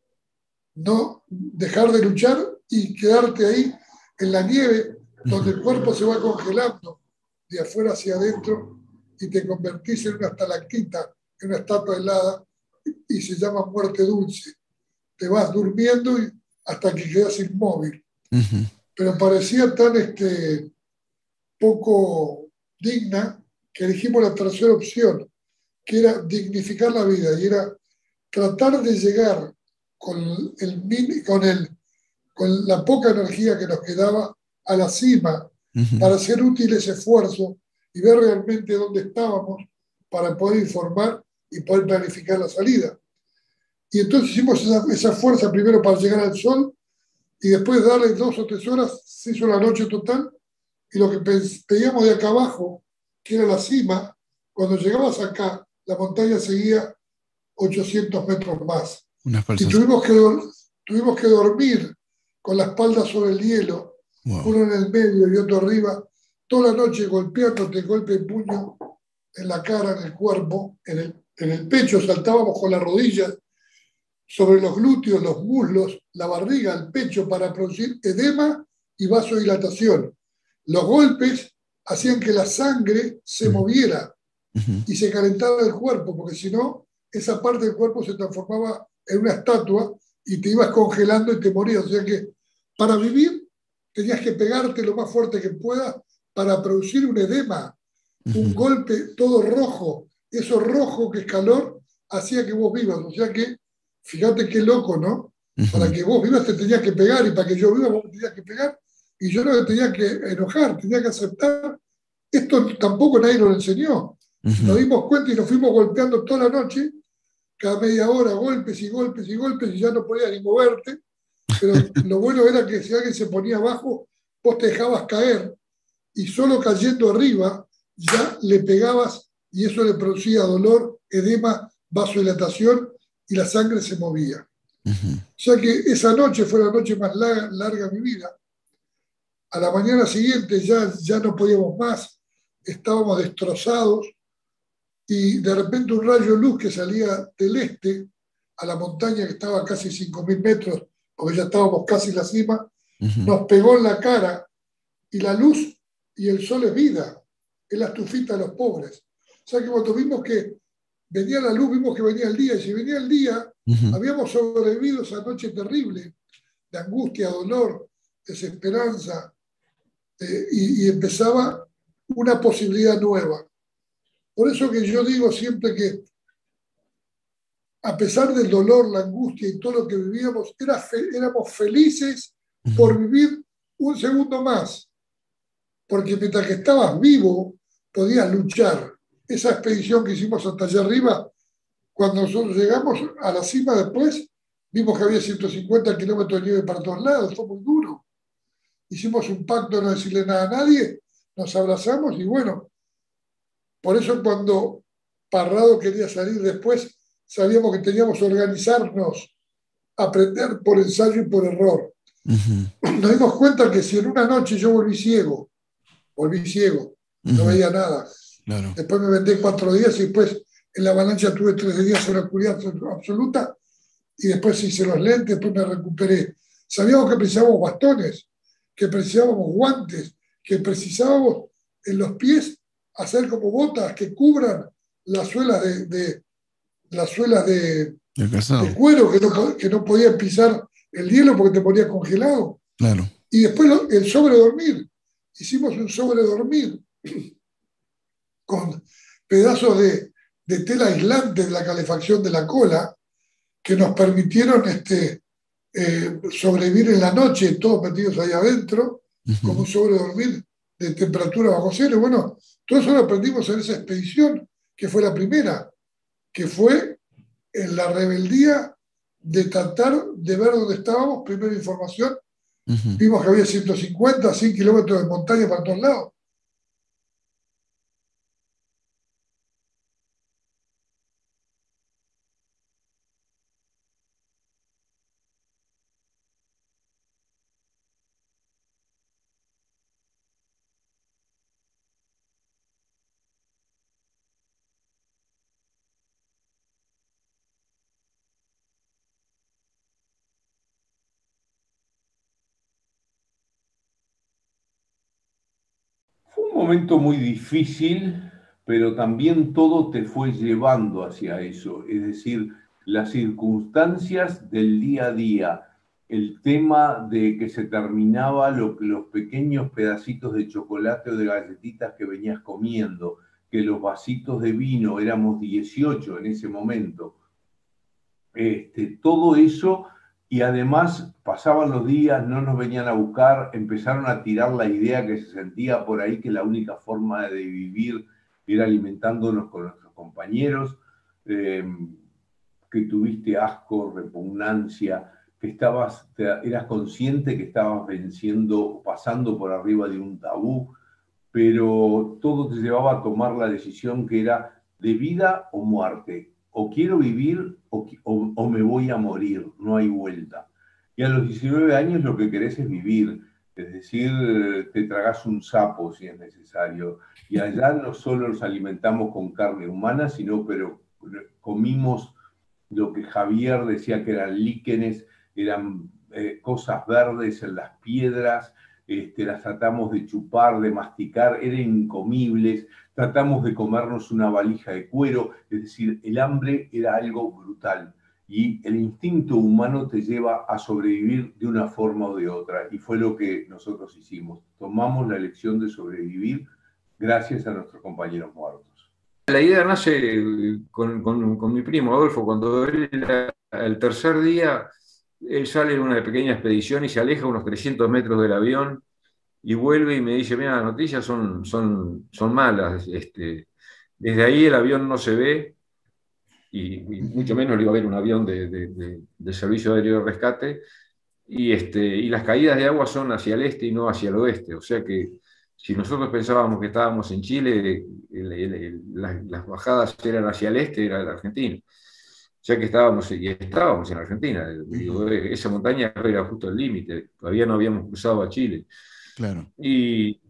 no dejar de luchar y quedarte ahí en la nieve, donde el cuerpo se va congelando de afuera hacia adentro y te convertís en una estalactita, en una estatua helada, y se llama muerte dulce. Te vas durmiendo y hasta que quedas inmóvil. Uh-huh. Pero parecía tan este, poco digna que elegimos la tercera opción, que era dignificar la vida, y era tratar de llegar con, el, con, el, con la poca energía que nos quedaba a la cima, uh-huh. para hacer útil ese esfuerzo y ver realmente dónde estábamos para poder informar y poder planificar la salida. Y entonces hicimos esa, esa fuerza primero para llegar al sol, y después de darle dos o tres horas se hizo la noche total, y lo que pedíamos de acá abajo, que era la cima, cuando llegabas acá, la montaña seguía ochocientos metros más. Y tuvimos que, tuvimos que dormir con la espalda sobre el hielo, wow. Uno en el medio y otro arriba, toda la noche golpeándote golpe de puño en la cara, en el cuerpo, en el, en el pecho. Saltábamos con las rodillas sobre los glúteos, los muslos, la barriga, el pecho, para producir edema y vasodilatación. Los golpes hacían que la sangre se moviera uh-huh. y se calentara el cuerpo, porque si no, esa parte del cuerpo se transformaba en una estatua y te ibas congelando y te morías. O sea que para vivir tenías que pegarte lo más fuerte que puedas para producir un edema, uh-huh. un golpe todo rojo. Eso rojo que es calor hacía que vos vivas. O sea que, fíjate qué loco, ¿no? Uh-huh. Para que vos vivas te tenías que pegar, y para que yo viva vos te tenías que pegar, y yo no me tenía que enojar, tenía que aceptar. Esto tampoco nadie nos lo enseñó. Uh-huh. Nos dimos cuenta y nos fuimos golpeando toda la noche, cada media hora, golpes y golpes y golpes, y ya no podías ni moverte. Pero lo bueno era que si alguien se ponía abajo, vos te dejabas caer, y solo cayendo arriba ya le pegabas, y eso le producía dolor, edema, vasodilatación, y la sangre se movía. Uh-huh. O sea que esa noche fue la noche más larga, larga de mi vida. A la mañana siguiente ya, ya no podíamos más, estábamos destrozados, y de repente un rayo de luz que salía del este a la montaña, que estaba a casi cinco mil metros, porque ya estábamos casi en la cima, uh-huh. nos pegó en la cara, y la luz y el sol es vida, es la estufita de los pobres. O sea que cuando vimos que venía la luz, vimos que venía el día, y si venía el día, uh-huh. habíamos sobrevivido esa noche terrible de angustia, dolor, desesperanza, eh, y, y empezaba una posibilidad nueva. Por eso que yo digo siempre que, a pesar del dolor, la angustia y todo lo que vivíamos, era fe- éramos felices por vivir un segundo más. Porque mientras que estabas vivo, podías luchar. Esa expedición que hicimos hasta allá arriba, cuando nosotros llegamos a la cima después, vimos que había ciento cincuenta kilómetros de nieve para todos lados, fue muy duro. Hicimos un pacto de no decirle nada a nadie, nos abrazamos y bueno, por eso cuando Parrado quería salir después, sabíamos que teníamos que organizarnos, aprender por ensayo y por error. Uh-huh. Nos dimos cuenta que si en una noche yo volví ciego, volví ciego, uh-huh. no veía nada. Claro. Después me vendé cuatro días y después en la avalancha tuve tres días en la oscuridad absoluta y después hice los lentes, después me recuperé. Sabíamos que precisábamos bastones, que precisábamos guantes, que precisábamos en los pies hacer como botas que cubran las suelas de, de, las suelas de, de cuero, que no, que no podías pisar el hielo porque te ponías congelado. Claro. Y después lo, el sobredormir. Hicimos un sobredormir con pedazos de, de tela aislante de la calefacción de la cola que nos permitieron este, eh, sobrevivir en la noche, todos metidos ahí adentro, uh-huh. como un sobredormir de temperatura bajo cero. Bueno, todo eso lo aprendimos en esa expedición, que fue la primera, que fue en la rebeldía de tratar de ver dónde estábamos, primera información, uh-huh. vimos que había ciento cincuenta, cien kilómetros de montaña para todos lados. Un momento muy difícil, pero también todo te fue llevando hacia eso, es decir, las circunstancias del día a día, el tema de que se terminaba lo, los pequeños pedacitos de chocolate o de galletitas que venías comiendo, que los vasitos de vino, éramos dieciocho en ese momento, este, todo eso. Y además pasaban los días, no nos venían a buscar, empezaron a tirar la idea que se sentía por ahí que la única forma de vivir era alimentándonos con nuestros compañeros, eh, que tuviste asco, repugnancia, que estabas, te, eras consciente que estabas venciendo, pasando por arriba de un tabú, pero todo te llevaba a tomar la decisión que era de vida o muerte. O quiero vivir o, o, o me voy a morir, no hay vuelta. Y a los diecinueve años lo que querés es vivir, es decir, te tragás un sapo si es necesario. Y allá no solo nos alimentamos con carne humana, sino pero comimos lo que Javier decía que eran líquenes, eran eh, cosas verdes en las piedras, este, las tratamos de chupar, de masticar, eran incomibles. Tratamos de comernos una valija de cuero, es decir, el hambre era algo brutal y el instinto humano te lleva a sobrevivir de una forma o de otra y fue lo que nosotros hicimos. Tomamos la elección de sobrevivir gracias a nuestros compañeros muertos. La idea nace con, con, con mi primo Adolfo, cuando él, el tercer día, él sale en una pequeña expedición y se aleja unos trescientos metros del avión y vuelve y me dice, mira, las noticias son, son, son malas. Este, desde ahí el avión no se ve, y, y mucho menos le iba a ver un avión de, de, de, de servicio aéreo de rescate, y, este, y las caídas de agua son hacia el este y no hacia el oeste. O sea que si nosotros pensábamos que estábamos en Chile, el, el, el, las, las bajadas eran hacia el este, era la Argentina. O sea que estábamos, y estábamos en Argentina. Digo, esa montaña era justo el límite, todavía no habíamos cruzado a Chile. Claro. Y,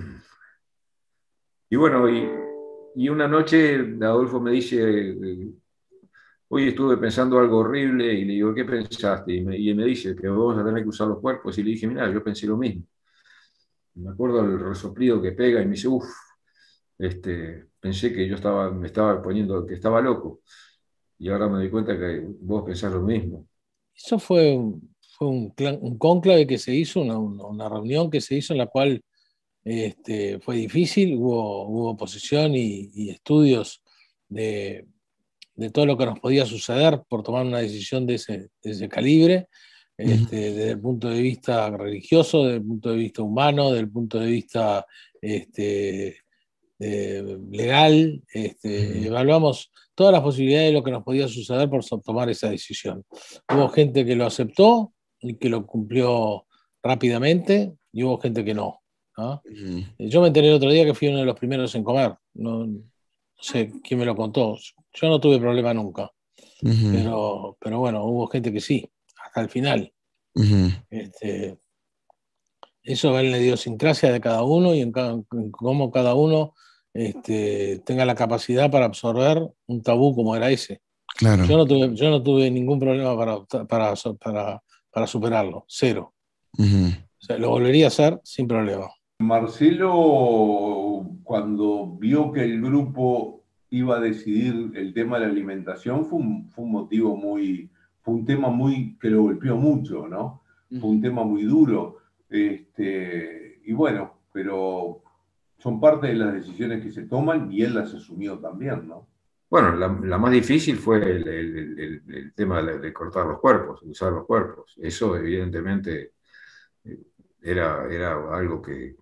y bueno, y, y una noche Adolfo me dice, hoy estuve pensando algo horrible, y le digo, ¿qué pensaste? Y me, y me dice que vamos a tener que usar los cuerpos, y le dije, mira, yo pensé lo mismo. Me acuerdo del resoplido que pega, y me dice, uff, este, pensé que yo estaba, me estaba poniendo, que estaba loco, y ahora me doy cuenta que vos pensás lo mismo. Eso fue un... Fue un, clan, un cónclave que se hizo, una, una reunión que se hizo en la cual este, fue difícil, hubo, hubo oposición y, y estudios de, de todo lo que nos podía suceder por tomar una decisión de ese, de ese calibre, este, desde el punto de vista religioso, desde el punto de vista humano, desde el punto de vista este, eh, legal. Este, evaluamos todas las posibilidades de lo que nos podía suceder por tomar esa decisión. Hubo gente que lo aceptó y que lo cumplió rápidamente, y hubo gente que no, ¿no? Uh-huh. Yo me enteré el otro día que fui uno de los primeros en comer. No, no sé quién me lo contó. Yo no tuve problema nunca. Uh-huh. Pero, pero bueno, hubo gente que sí, hasta el final. Uh-huh. Este, eso va en la idiosincrasia de cada uno y en, cada, en cómo cada uno este, tenga la capacidad para absorber un tabú como era ese. Claro. Yo no tuve, yo no tuve ningún problema para, para, para, para superarlo, cero. Uh-huh. O sea, lo volvería a hacer sin problema. Marcelo, cuando vio que el grupo iba a decidir el tema de la alimentación, fue un, fue un motivo muy, fue un tema muy, que lo golpeó mucho, ¿no? Uh-huh. Fue un tema muy duro. Este, y bueno, pero son parte de las decisiones que se toman y él las asumió también, ¿no? Bueno, la, la más difícil fue el, el, el, el tema de, de cortar los cuerpos, usar los cuerpos. Eso evidentemente era, era algo que,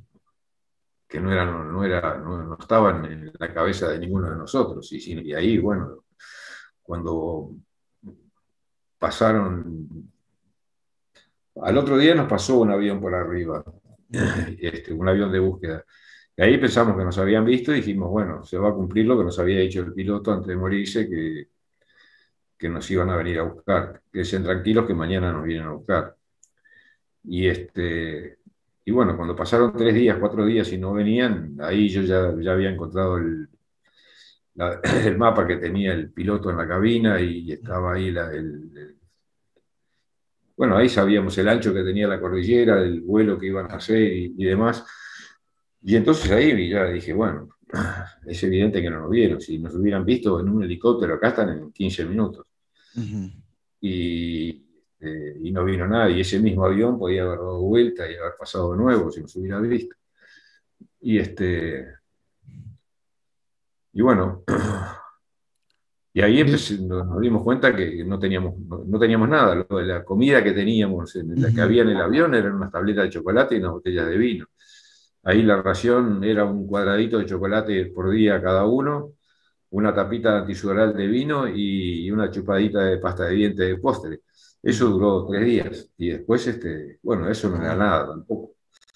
que no, era, no, no, era, no, no estaba en la cabeza de ninguno de nosotros. Y, y ahí, bueno, cuando pasaron... Al otro día nos pasó un avión por arriba, este, un avión de búsqueda. Y ahí pensamos que nos habían visto y dijimos, bueno, se va a cumplir lo que nos había dicho el piloto antes de morirse, que, que nos iban a venir a buscar. Que estén tranquilos que mañana nos vienen a buscar. Y, este, y bueno, cuando pasaron tres días, cuatro días y no venían, ahí yo ya, ya había encontrado el, la, el mapa que tenía el piloto en la cabina y estaba ahí la, el, el bueno, ahí sabíamos el ancho que tenía la cordillera, el vuelo que iban a hacer y, y demás. Y entonces ahí ya dije, bueno, es evidente que no nos vieron. Si nos hubieran visto en un helicóptero, acá están en quince minutos. Uh-huh. Y, eh, y no vino nadie. Y ese mismo avión podía haber dado vuelta y haber pasado de nuevo si nos hubiera visto. Y, este, y bueno... Y ahí empecé, nos dimos cuenta que no teníamos, no, no teníamos nada. Lo de la comida que teníamos, en la que había en el avión, eran unas tabletas de chocolate y unas botellas de vino. Ahí la ración era un cuadradito de chocolate por día cada uno, una tapita antisudoral de vino y una chupadita de pasta de dientes de postre. Eso duró tres días. Y después, este, bueno, eso no era nada tampoco.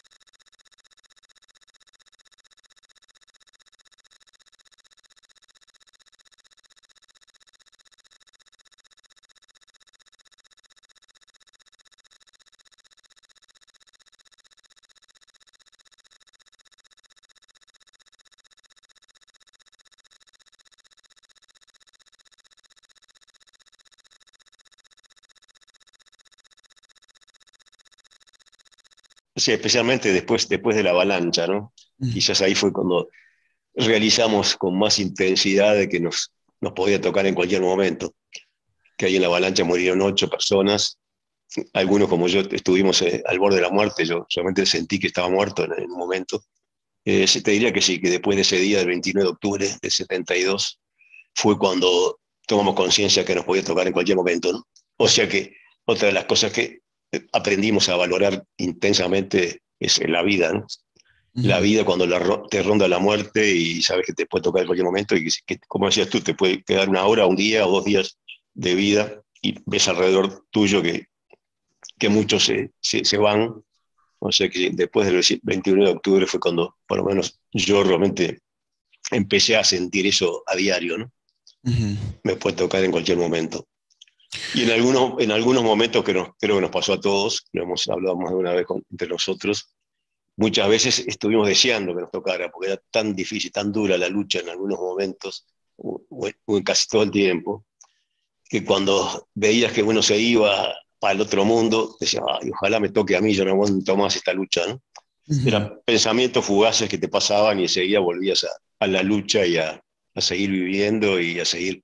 Sí, especialmente después, después de la avalancha, ¿no? Mm. Quizás ahí fue cuando realizamos con más intensidad de que nos, nos podía tocar en cualquier momento. Que ahí en la avalancha murieron ocho personas. Algunos, como yo, estuvimos eh, al borde de la muerte. Yo solamente sentí que estaba muerto en, en un momento. Eh, te diría que sí, que después de ese día, del veintinueve de octubre del setenta y dos, fue cuando tomamos conciencia que nos podía tocar en cualquier momento, ¿no? O sea que otra de las cosas que aprendimos a valorar intensamente es la vida, ¿no? Uh-huh. La vida cuando la, te ronda la muerte y sabes que te puede tocar en cualquier momento y que, como decías tú, te puede quedar una hora, un día o dos días de vida y ves alrededor tuyo que, que muchos se, se, se van. O sea que después del veintiuno de octubre fue cuando, por lo menos, yo realmente empecé a sentir eso a diario, ¿no? Uh-huh. Me puede tocar en cualquier momento. Y en algunos, en algunos momentos que nos, creo que nos pasó a todos, lo hemos hablado más de una vez con, entre nosotros, muchas veces estuvimos deseando que nos tocara, porque era tan difícil, tan dura la lucha en algunos momentos, o, o en casi todo el tiempo, que cuando veías que uno se iba para el otro mundo, decías, ay, ojalá me toque a mí, yo no aguanto más esta lucha, ¿no? Uh-huh. Eran pensamientos fugaces que te pasaban y enseguida volvías a, a la lucha y a, a seguir viviendo y a seguir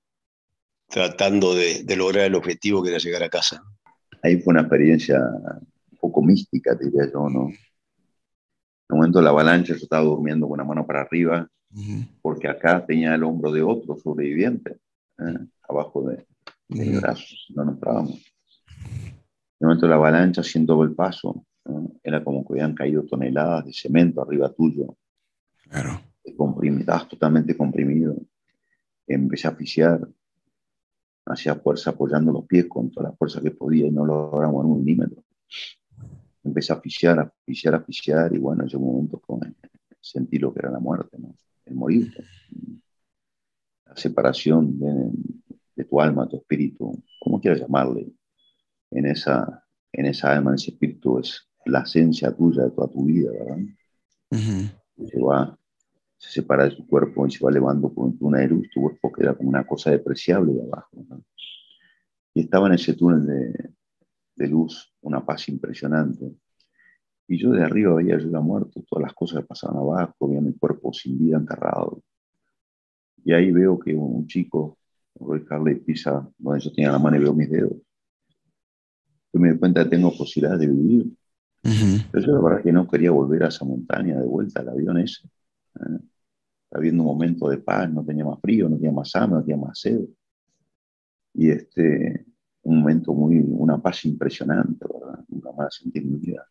tratando de, de lograr el objetivo que era llegar a casa. Ahí fue una experiencia un poco mística, diría yo, ¿no? el momento de la avalancha yo estaba durmiendo con la mano para arriba, Ujú. porque acá tenía el hombro de otro sobreviviente, ¿eh? Abajo de, de mi Ujú. brazo, no nos entrábamos. En el momento de la avalancha siento el paso, ¿no? Era como que habían caído toneladas de cemento arriba tuyo. Claro. Comprimido, estabas totalmente comprimido. Empecé a asfixiar, hacía fuerza apoyando los pies con toda la fuerza que podía y no logramos en un milímetro. Empecé a asfixiar, a asfixiar, a asfixiar y bueno, llegó un momento que sentí lo que era la muerte, ¿no? El morirte. La separación de, de tu alma, tu espíritu, como quieras llamarle, en esa, en esa alma, en ese espíritu es la esencia tuya de toda tu vida, ¿verdad? Ujú. Se va, se separa de tu cuerpo y se va elevando por un túnel de luz, tu cuerpo queda como una cosa despreciable de abajo, ¿no? Y estaba en ese túnel de, de luz, una paz impresionante. Y yo de arriba veía yo la muerte, todas las cosas que pasaban abajo, veía mi cuerpo sin vida enterrado. Y ahí veo que un, un chico, Roy Harley, pisa donde yo tenía la mano y veo mis dedos. Yo me di cuenta que tengo posibilidad de vivir. Ujú. Pero yo la verdad que no quería volver a esa montaña de vuelta al avión ese. ¿eh? Estaba viendo un momento de paz, no tenía más frío, no tenía más hambre, no tenía más sed. Y este, un momento muy, una paz impresionante, ¿verdad? Nunca más sentí en mi vida.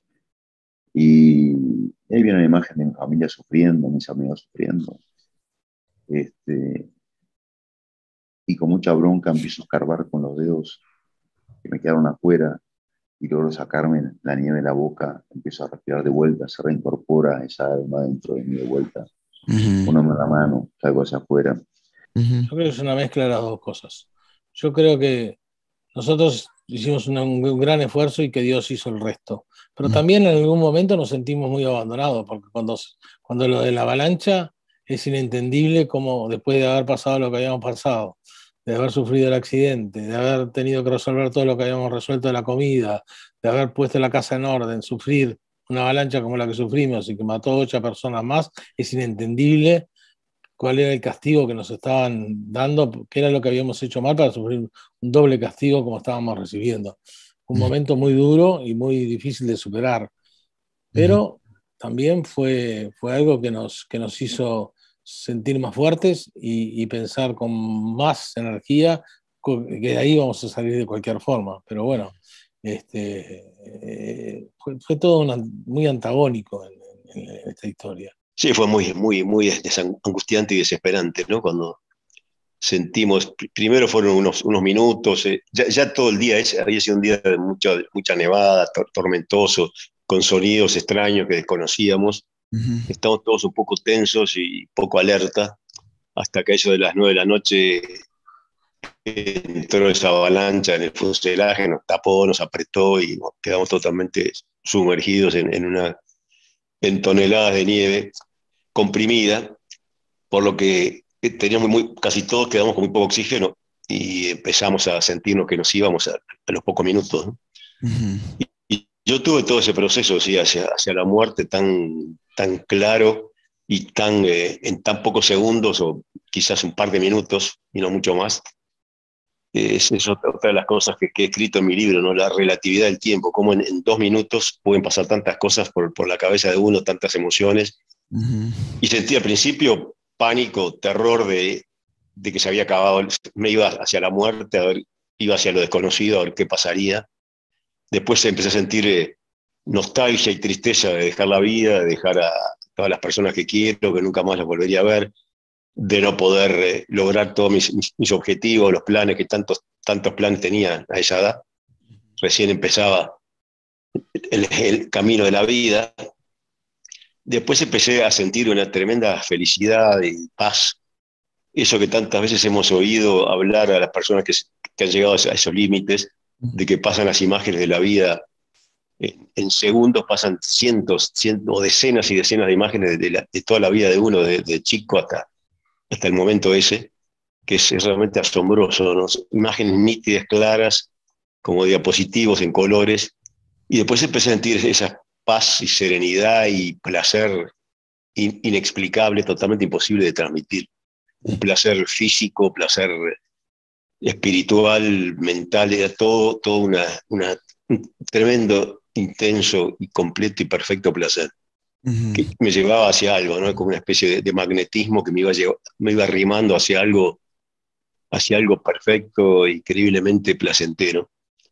Y ahí viene la imagen de mi familia sufriendo, mis amigos sufriendo. Este, y con mucha bronca empiezo a escarbar con los dedos que me quedaron afuera y logro sacarme la nieve de la boca, empiezo a respirar de vuelta, se reincorpora esa alma dentro de mí de vuelta. Ujú. Uno me da la mano, salgo hacia afuera. Ujú. Yo creo que es una mezcla de las dos cosas. Yo creo que nosotros hicimos una- un gran esfuerzo y que Dios hizo el resto. Pero también en algún momento nos sentimos muy abandonados, porque cuando, cuando lo de la avalancha es inentendible cómo después de haber pasado lo que habíamos pasado, de haber sufrido el accidente, de haber tenido que resolver todo lo que habíamos resuelto de la comida, de haber puesto la casa en orden, sufrir una avalancha como la que sufrimos y que mató a ocho personas más, es inentendible cuál era el castigo que nos estaban dando, qué era lo que habíamos hecho mal para sufrir un doble castigo como estábamos recibiendo. Un momento muy duro y muy difícil de superar, pero también fue, fue algo que nos, que nos hizo sentir más fuertes y, y pensar con más energía que de ahí vamos a salir de cualquier forma. Pero bueno, este, eh, fue, fue todo una, muy antagónico en, en, en esta historia. Sí, fue muy, muy, muy angustiante y desesperante, ¿no? Cuando sentimos, primero fueron unos, unos minutos, eh, ya, ya todo el día, ese, había sido un día de mucha, mucha nevada, tor tormentoso, con sonidos extraños que desconocíamos. Ujú. Estábamos todos un poco tensos y poco alerta, hasta que eso de las nueve de la noche entró esa avalancha en el fuselaje, nos tapó, nos apretó y quedamos totalmente sumergidos en, en, una, en toneladas de nieve comprimida, por lo que teníamos muy, casi todos quedamos con muy poco oxígeno y empezamos a sentirnos que nos íbamos a, a los pocos minutos, ¿no? Ujú. y, y yo tuve todo ese proceso, sí, hacia, hacia la muerte tan, tan claro y tan, eh, en tan pocos segundos o quizás un par de minutos y no mucho más. Es, es otra, otra de las cosas que, que he escrito en mi libro, ¿no? La relatividad del tiempo, cómo en, en dos minutos pueden pasar tantas cosas por, por la cabeza de uno, tantas emociones. Ujú. Y sentí al principio pánico, terror de, de que se había acabado, me iba hacia la muerte, a ver, iba hacia lo desconocido, a ver qué pasaría. Después empecé a sentir eh, nostalgia y tristeza de dejar la vida, de dejar a todas las personas que quiero, que nunca más las volvería a ver, de no poder eh, lograr todos mis, mis, mis objetivos, los planes, que tantos, tantos planes tenía a esa edad. Recién empezaba el, el camino de la vida. Después empecé a sentir una tremenda felicidad y paz. Eso que tantas veces hemos oído hablar a las personas que, que han llegado a esos límites, de que pasan las imágenes de la vida en, en segundos, pasan cientos, cientos o decenas y decenas de imágenes de, la, de toda la vida de uno, de, de chico hasta, hasta el momento ese, que es, es realmente asombroso, ¿no? Imágenes nítidas, claras, como diapositivos en colores, y después empecé a sentir esa paz y serenidad y placer in, inexplicable, totalmente imposible de transmitir. Un placer físico, placer espiritual, mental, era todo, todo una, una, un tremendo, intenso y completo y perfecto placer. que me llevaba hacia algo, ¿no? Como una especie de, de magnetismo que me iba, llev- me iba arrimando hacia algo, hacia algo perfecto, increíblemente placentero.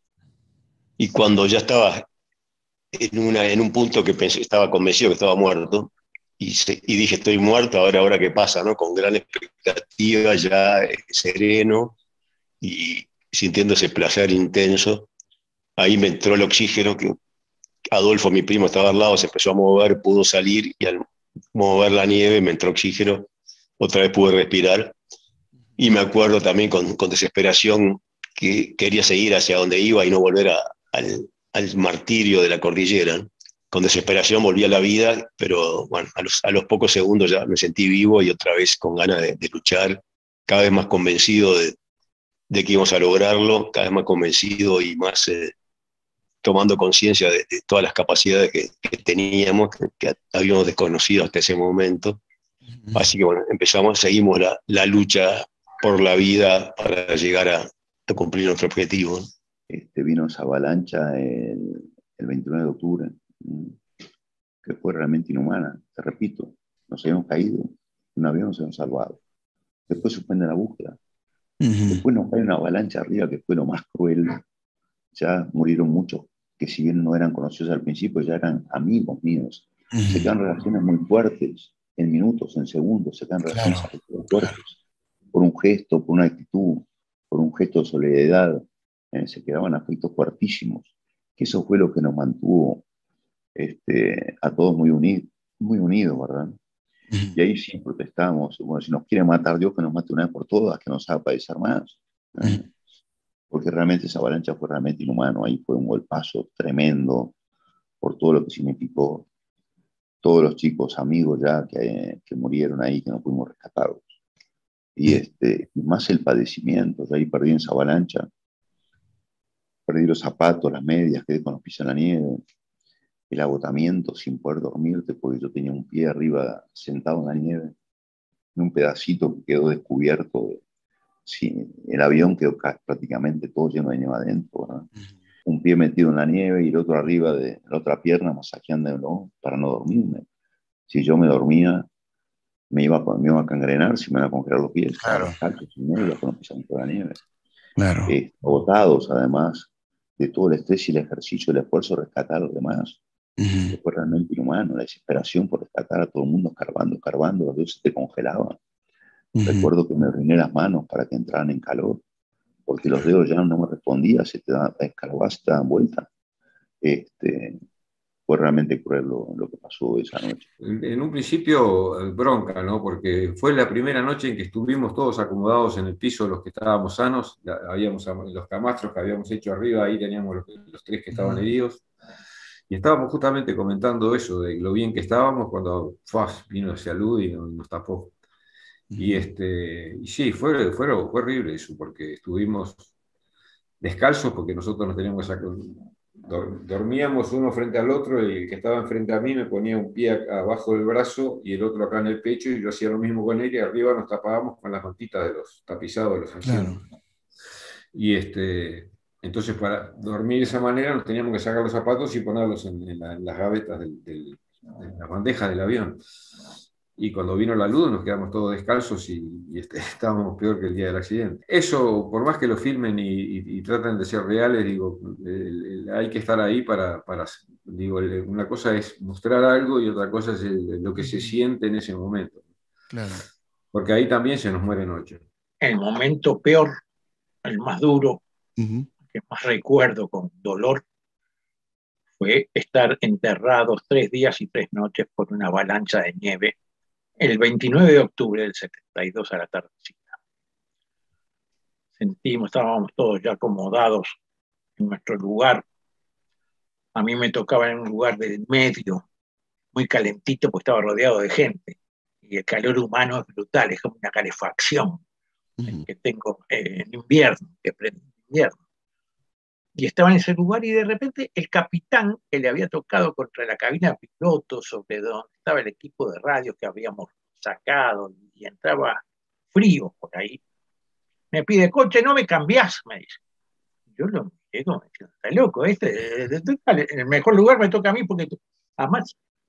Y cuando ya estaba en, una, en un punto que pensé, estaba convencido que estaba muerto, y, se, y dije, estoy muerto, ahora, ahora qué pasa, ¿no? Con gran expectativa, ya eh, sereno y sintiendo ese placer intenso. Ahí me entró el oxígeno, que Adolfo, mi primo, estaba al lado, se empezó a mover, pudo salir, y al mover la nieve me entró oxígeno, otra vez pude respirar. Y me acuerdo también con, con desesperación que quería seguir hacia donde iba y no volver a, al, al martirio de la cordillera, ¿no? Con desesperación volví a la vida, pero bueno, a los, a los pocos segundos ya me sentí vivo y otra vez con ganas de, de luchar, cada vez más convencido de, de que íbamos a lograrlo, cada vez más convencido y más eh, tomando conciencia de, de todas las capacidades que, que teníamos, que, que habíamos desconocido hasta ese momento. Así que bueno, empezamos, seguimos la, la lucha por la vida para llegar a, a cumplir nuestro objetivo. Este, vino esa avalancha el, el veintinueve de octubre, que fue realmente inhumana. Te repito, nos habíamos caído, un avión nos habíamos salvado. Después suspende la búsqueda. Uh-huh. Después nos cae una avalancha arriba que fue lo más cruel. Ya murieron muchos que, si bien no eran conocidos al principio, ya eran amigos míos. Uh-huh. Se quedan relaciones muy fuertes, en minutos, en segundos, se quedan relaciones claro, muy fuertes. Claro. Por un gesto, por una actitud, por un gesto de solidaridad, eh, se quedaban afectos fuertísimos. Que eso fue lo que nos mantuvo este, a todos muy unidos, muy unidos, ¿verdad? Uh-huh. Y ahí sí protestamos. Bueno, si nos quiere matar Dios, que nos mate una vez por todas, que nos haga padecer más. ¿eh? Uh-huh. Porque realmente esa avalancha fue realmente inhumano. Ahí fue un golpazo tremendo por todo lo que significó. Todos los chicos, amigos ya que, que murieron ahí, que no pudimos rescatarlos. Y este, más el padecimiento. Yo ahí perdí en esa avalancha. Perdí los zapatos, las medias, quedé con los pies en la nieve. El agotamiento sin poder dormirte, porque yo tenía un pie arriba sentado en la nieve. En un pedacito que quedó descubierto. Sí, el avión quedó prácticamente todo lleno de nieve adentro, ¿verdad? Uh-huh. Un pie metido en la nieve y el otro arriba de la otra pierna masajeándolo para no dormirme. Si yo me dormía, me iba, me iba a cangrenar, si me iban a congelar los pies. Claro. Cachos, y medio, con los pies en la nieve. Claro. Eh, agotados, además, de todo el estrés y el ejercicio, el esfuerzo de rescatar a los demás. Uh-huh. Fue realmente inhumano, la desesperación por rescatar a todo el mundo, escarbando, escarbando, los dedos se te congelaban. Uh-huh. Recuerdo que me reiné las manos para que entraran en calor, porque los dedos ya no me respondían, se te daban, escarbabas, se te daban vuelta. Este, fue realmente cruel lo, lo que pasó esa noche. En, en un principio, bronca, ¿no? Porque fue la primera noche en que estuvimos todos acomodados en el piso, los que estábamos sanos, la, habíamos los camastros que habíamos hecho arriba, ahí teníamos los, los tres que estaban uh-huh. heridos. Y estábamos justamente comentando eso, de lo bien que estábamos, cuando ¡fuas! Vino hacia Lud y nos, nos tapó. Y, este, y sí, fue, fue, fue horrible eso, porque estuvimos descalzos, porque nosotros nos teníamos que sacar, dormíamos uno frente al otro, y el que estaba enfrente a mí me ponía un pie abajo del brazo y el otro acá en el pecho, y yo hacía lo mismo con él, y arriba nos tapábamos con las mantitas de los tapizados de los ancianos. Claro. Y este, entonces para dormir de esa manera nos teníamos que sacar los zapatos y ponerlos en, en, la, en las gavetas, del, del, en las bandejas del avión. Y cuando vino la luz nos quedamos todos descalzos y, y este, estábamos peor que el día del accidente. Eso, por más que lo filmen y, y, y traten de ser reales, digo, el, el, hay que estar ahí para, para digo, el, una cosa es mostrar algo y otra cosa es el, lo que se siente en ese momento. Claro. Porque ahí también se nos mueren ocho. El momento peor, el más duro, uh-huh. que más recuerdo con dolor, fue estar enterrados tres días y tres noches por una avalancha de nieve el veintinueve de octubre del setenta y dos a la tardecita. Sentimos, estábamos todos ya acomodados en nuestro lugar. A mí me tocaba en un lugar del medio, muy calentito, porque estaba rodeado de gente. Y el calor humano es brutal, es como una calefacción uh-huh. que tengo eh, en invierno, que prende en invierno. Y estaba en ese lugar y de repente el capitán, que le había tocado contra la cabina de piloto, sobre donde estaba el equipo de radio que habíamos sacado, y entraba frío por ahí, me pide, coche, no me cambiás, me dice. Yo lo miré como, está loco, este, en el mejor lugar me toca a mí, porque además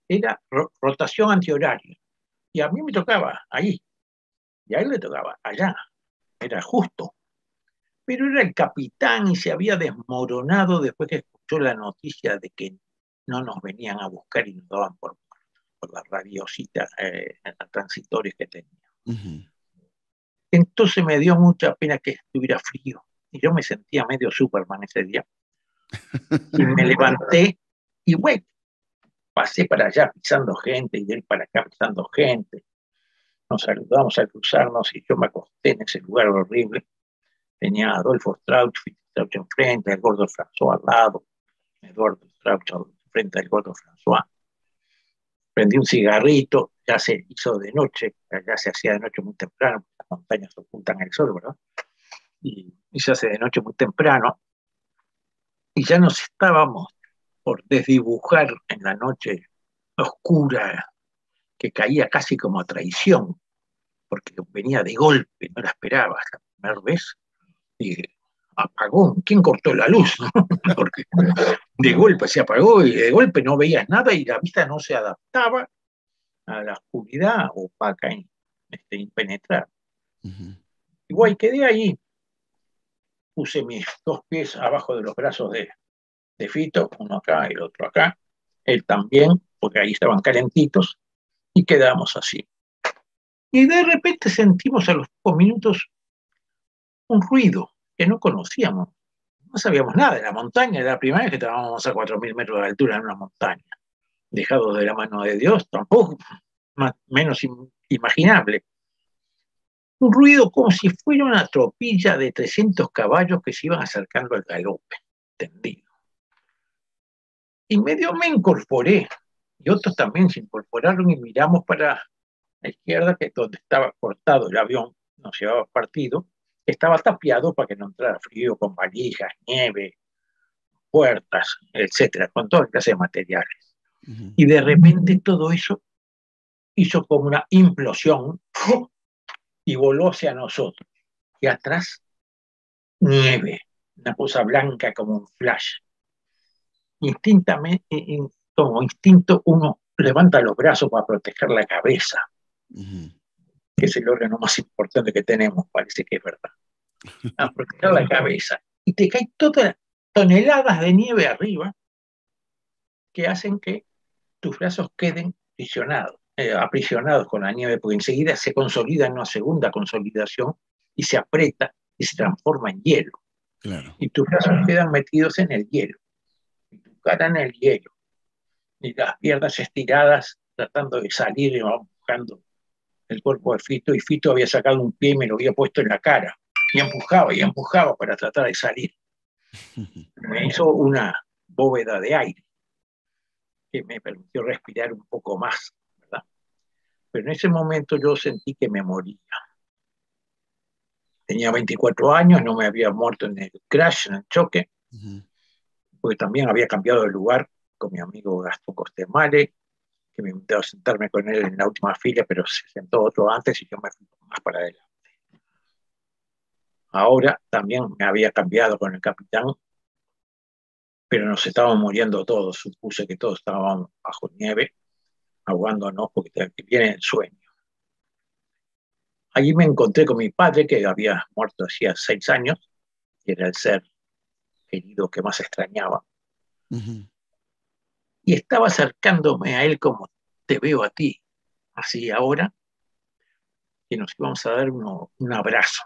era ro rotación antihoraria. Y a mí me tocaba ahí, y a él le tocaba allá. Era justo. Pero era el capitán y se había desmoronado después que escuchó la noticia de que no nos venían a buscar y nos daban por, por la radiosita, eh, transitores que tenía. Uh-huh. Entonces me dio mucha pena que estuviera frío. Y yo me sentía medio Superman ese día. Y me levanté y bueno, pasé para allá pisando gente y él para acá pisando gente. Nos saludamos al cruzarnos y yo me acosté en ese lugar horrible. Tenía a Adolfo Strauch, Strauch enfrente, el gordo François al lado, Eduardo Strauch frente al gordo François. Prendí un cigarrito, ya se hizo de noche, ya se hacía de noche muy temprano, las montañas ocultan el sol, ¿verdad? Y, y se hace de noche muy temprano, y ya nos estábamos por desdibujar en la noche oscura, que caía casi como a traición, porque venía de golpe, no la esperaba la primera vez, y apagó. ¿Quién cortó la luz? Porque de golpe se apagó y de golpe no veías nada y la vista no se adaptaba a la oscuridad opaca, este, impenetrable. Uh-huh. Igual quedé ahí, puse mis dos pies abajo de los brazos de, de Fito, uno acá y el otro acá, él también, porque ahí estaban calentitos, y quedamos así. Y de repente sentimos a los pocos minutos un ruido que no conocíamos. No sabíamos nada de la montaña, era la primera vez que estábamos a cuatro mil metros de altura en una montaña. Dejados de la mano de Dios, tampoco, más, menos imaginable. Un ruido como si fuera una tropilla de trescientos caballos que se iban acercando al galope, tendido. Y medio me incorporé, y otros también se incorporaron y miramos para la izquierda, que es donde estaba cortado el avión, nos llevaba partido, estaba tapiado para que no entrara frío, con valijas, nieve, puertas, etcétera, con toda clase de materiales. Uh-huh. Y de repente todo eso hizo como una implosión y voló hacia nosotros. Y atrás, nieve, una cosa blanca como un flash. Instintamente, como instinto, uno levanta los brazos para proteger la cabeza, uh-huh. que es el órgano más importante que tenemos, parece que es verdad. A proteger la cabeza. Y te caen todas toneladas de nieve arriba que hacen que tus brazos queden aprisionados, eh, aprisionados con la nieve, porque enseguida se consolida en una segunda consolidación y se aprieta y se transforma en hielo. Claro. Y tus brazos quedan metidos en el hielo, y tu cara en el hielo, y las piernas estiradas tratando de salir y buscando el cuerpo de Fito, y Fito había sacado un pie y me lo había puesto en la cara, y empujaba y empujaba para tratar de salir. Me hizo una bóveda de aire que me permitió respirar un poco más, ¿verdad? Pero en ese momento yo sentí que me moría. Tenía veinticuatro años, no me había muerto en el crash, en el choque, uh-huh. porque también había cambiado de lugar con mi amigo Gastón Costemare, que me invitó a sentarme con él en la última fila, pero se sentó otro antes y yo me fui más para adelante. Ahora también me había cambiado con el capitán, pero nos estábamos muriendo todos. Supuse que todos estábamos bajo nieve, ahogándonos porque viene el sueño. Allí me encontré con mi padre, que había muerto hacía seis años, y era el ser querido que más extrañaba. Uh-huh. Y estaba acercándome a él como te veo a ti, así ahora, que nos íbamos a dar uno, un abrazo.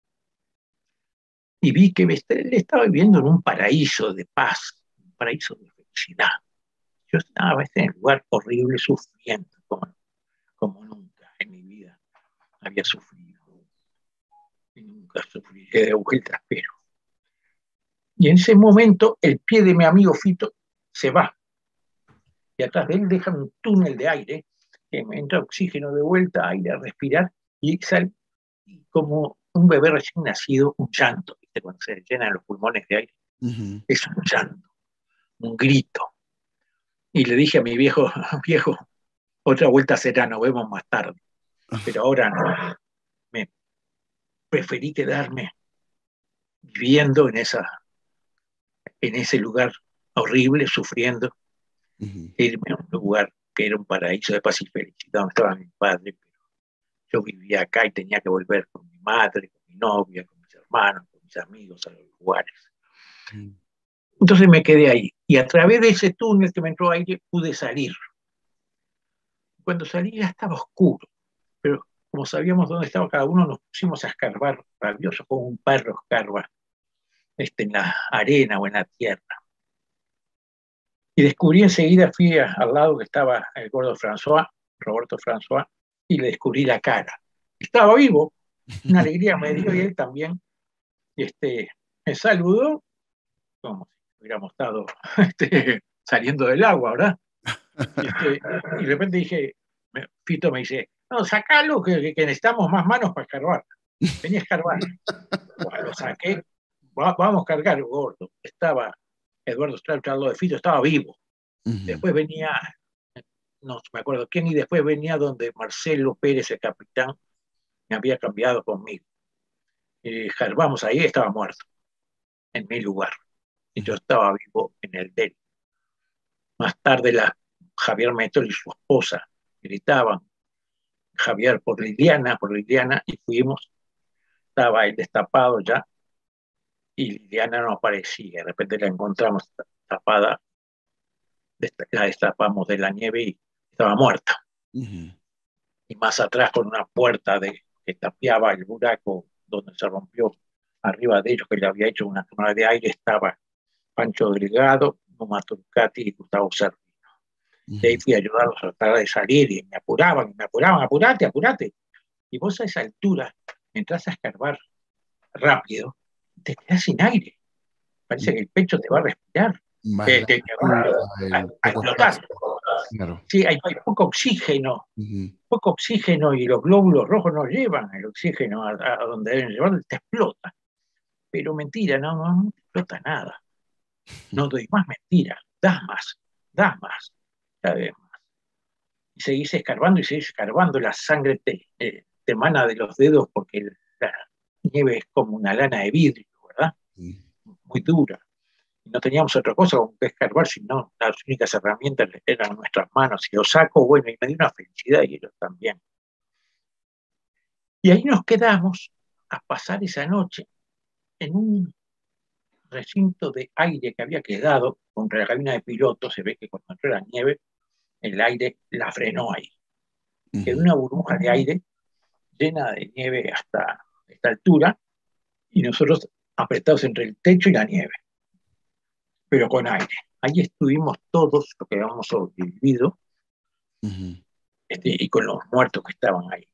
Y vi que él estaba viviendo en un paraíso de paz, un paraíso de felicidad. Yo estaba en un lugar horrible sufriendo, como, como nunca en mi vida había sufrido. Y nunca sufriré de agujero traspero. Y en ese momento el pie de mi amigo Fito se va. Y atrás de él deja un túnel de aire que me entra oxígeno de vuelta, aire a respirar, y sale como un bebé recién nacido, un llanto, ¿viste? Cuando se llenan los pulmones de aire. Uh-huh. Es un llanto, un grito. Y le dije a mi viejo, viejo, otra vuelta será, nos vemos más tarde. Pero ahora no. Me preferí quedarme viviendo en, esa, en ese lugar horrible, sufriendo, uh-huh. irme a un lugar que era un paraíso de paz y felicidad, donde estaba mi padre, pero yo vivía acá y tenía que volver con mi madre, con mi novia, con mis hermanos, con mis amigos a los lugares. Entonces me quedé ahí, y a través de ese túnel que me entró aire pude salir. Cuando salí ya estaba oscuro, pero como sabíamos dónde estaba cada uno, nos pusimos a escarbar, rabiosos como un perro escarba este, en la arena o en la tierra. Y descubrí enseguida, fui a, al lado que estaba el gordo François, Roberto François, y le descubrí la cara. Estaba vivo, una alegría me dio, y él también este, me saludó, como si hubiéramos estado este, saliendo del agua, ¿verdad? Este, y de repente dije, Fito me dice, no, sacalo, que, que necesitamos más manos para escarbar. Venía a escarbar. Bueno, lo saqué, Va, vamos a cargar, gordo. Estaba Eduardo Strauch al lado de Fito, estaba vivo. Uh-huh. Después venía, no me acuerdo quién, y después venía donde Marcelo Pérez, el capitán, me había cambiado conmigo. Y escarbamos ahí, estaba muerto, en mi lugar. Y yo estaba vivo en el de él. Más tarde la, Javier Métol y su esposa gritaban, Javier por Liliana, por Liliana, y fuimos, estaba él destapado ya, y Liliana no aparecía. De repente la encontramos tapada, la destapamos de la nieve y estaba muerta. Uh-huh. Y más atrás, con una puerta de, que tapiaba el buraco donde se rompió arriba de ellos, que le había hecho una cámara de aire, estaba Pancho Delgado, Numa Turcati y Gustavo Servino. Uh-huh. De ahí fui a ayudarlos a tratar de salir, y me apuraban, y me apuraban, apurate, apurate. Y vos a esa altura entras a escarbar rápido, te quedas sin aire. Parece que el pecho te va a respirar. Te, te, te va a, a, a explotar. Claro. Sí, hay, hay poco oxígeno. Uh-huh. Poco oxígeno, y los glóbulos rojos no llevan el oxígeno a, a donde deben llevarlo, te explota. Pero mentira, no, no, no te explota nada. No doy más mentira. Das más, das más, cada vez más. Y seguís escarbando y seguís escarbando. La sangre te, eh, te emana de los dedos porque la nieve es como una lana de vidrio, ¿verdad? Muy dura. Y no teníamos otra cosa con que escarbar, sino las únicas herramientas eran nuestras manos. Y lo saco, bueno, y me dio una felicidad, y ellos también. Y ahí nos quedamos a pasar esa noche en un recinto de aire que había quedado contra la cabina de piloto. Se ve que cuando entró la nieve, el aire la frenó ahí. Uh-huh. Quedó una burbuja de aire llena de nieve hasta esta altura, y nosotros apretados entre el techo y la nieve, pero con aire. Ahí estuvimos todos los que habíamos sobrevivido, uh-huh. este, y con los muertos que estaban ahí,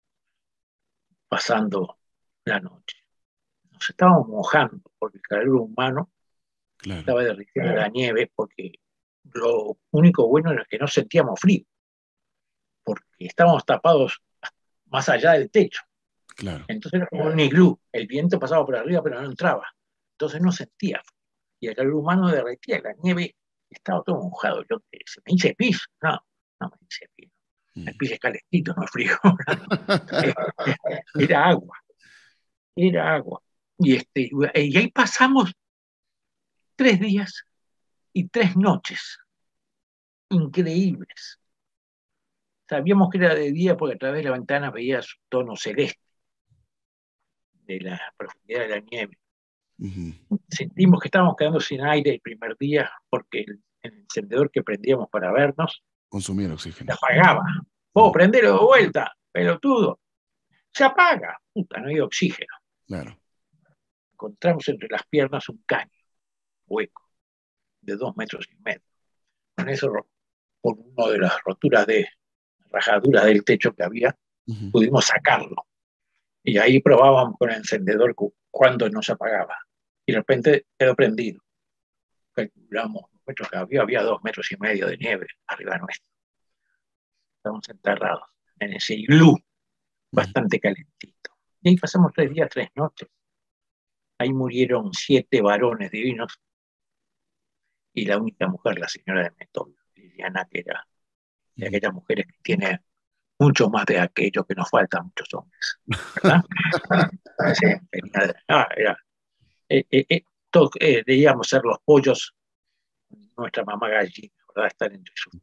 pasando la noche. Nos estábamos mojando porque el calor humano claro. estaba derritiendo la nieve, porque lo único bueno era que no sentíamos frío, porque estábamos tapados más allá del techo. Claro. Entonces era como un iglú, el viento pasaba por arriba pero no entraba, entonces no sentía frío, y el calor humano derretía, la nieve estaba todo mojado. Yo, ¿se me hice pis? No, no me hice pis. Mm. El pis es calentito, no es frío. Era agua, era agua. Y, este, y ahí pasamos tres días y tres noches increíbles. Sabíamos que era de día porque a través de la ventana veía su tono celeste de la profundidad de la nieve. Uh-huh. Sentimos que estábamos quedando sin aire el primer día porque el, el encendedor que prendíamos para vernos consumía el oxígeno. Se apagaba. Vos uh-huh. prendelo de vuelta, pelotudo. Se apaga. Puta, no hay oxígeno. Claro. Encontramos entre las piernas un caño hueco de dos metros y medio. Con eso, por una de las roturas de rajaduras del techo que había, uh-huh. pudimos sacarlo. Y ahí probábamos con el encendedor cuando no se apagaba. Y de repente quedó prendido. Calculamos los metros que había, había dos metros y medio de nieve arriba nuestro. Estábamos enterrados en ese iglú bastante calentito. Y ahí pasamos tres días, tres noches. Ahí murieron siete varones divinos y la única mujer, la señora de Métol, Liliana, que era de aquellas mujeres que tiene mucho más de aquello que nos faltan muchos hombres, ¿verdad? Sí, era, ah, era, eh, eh, eh, todo, eh, debíamos ser los pollos, nuestra mamá gallina, ¿verdad? Estar entre sus plumas.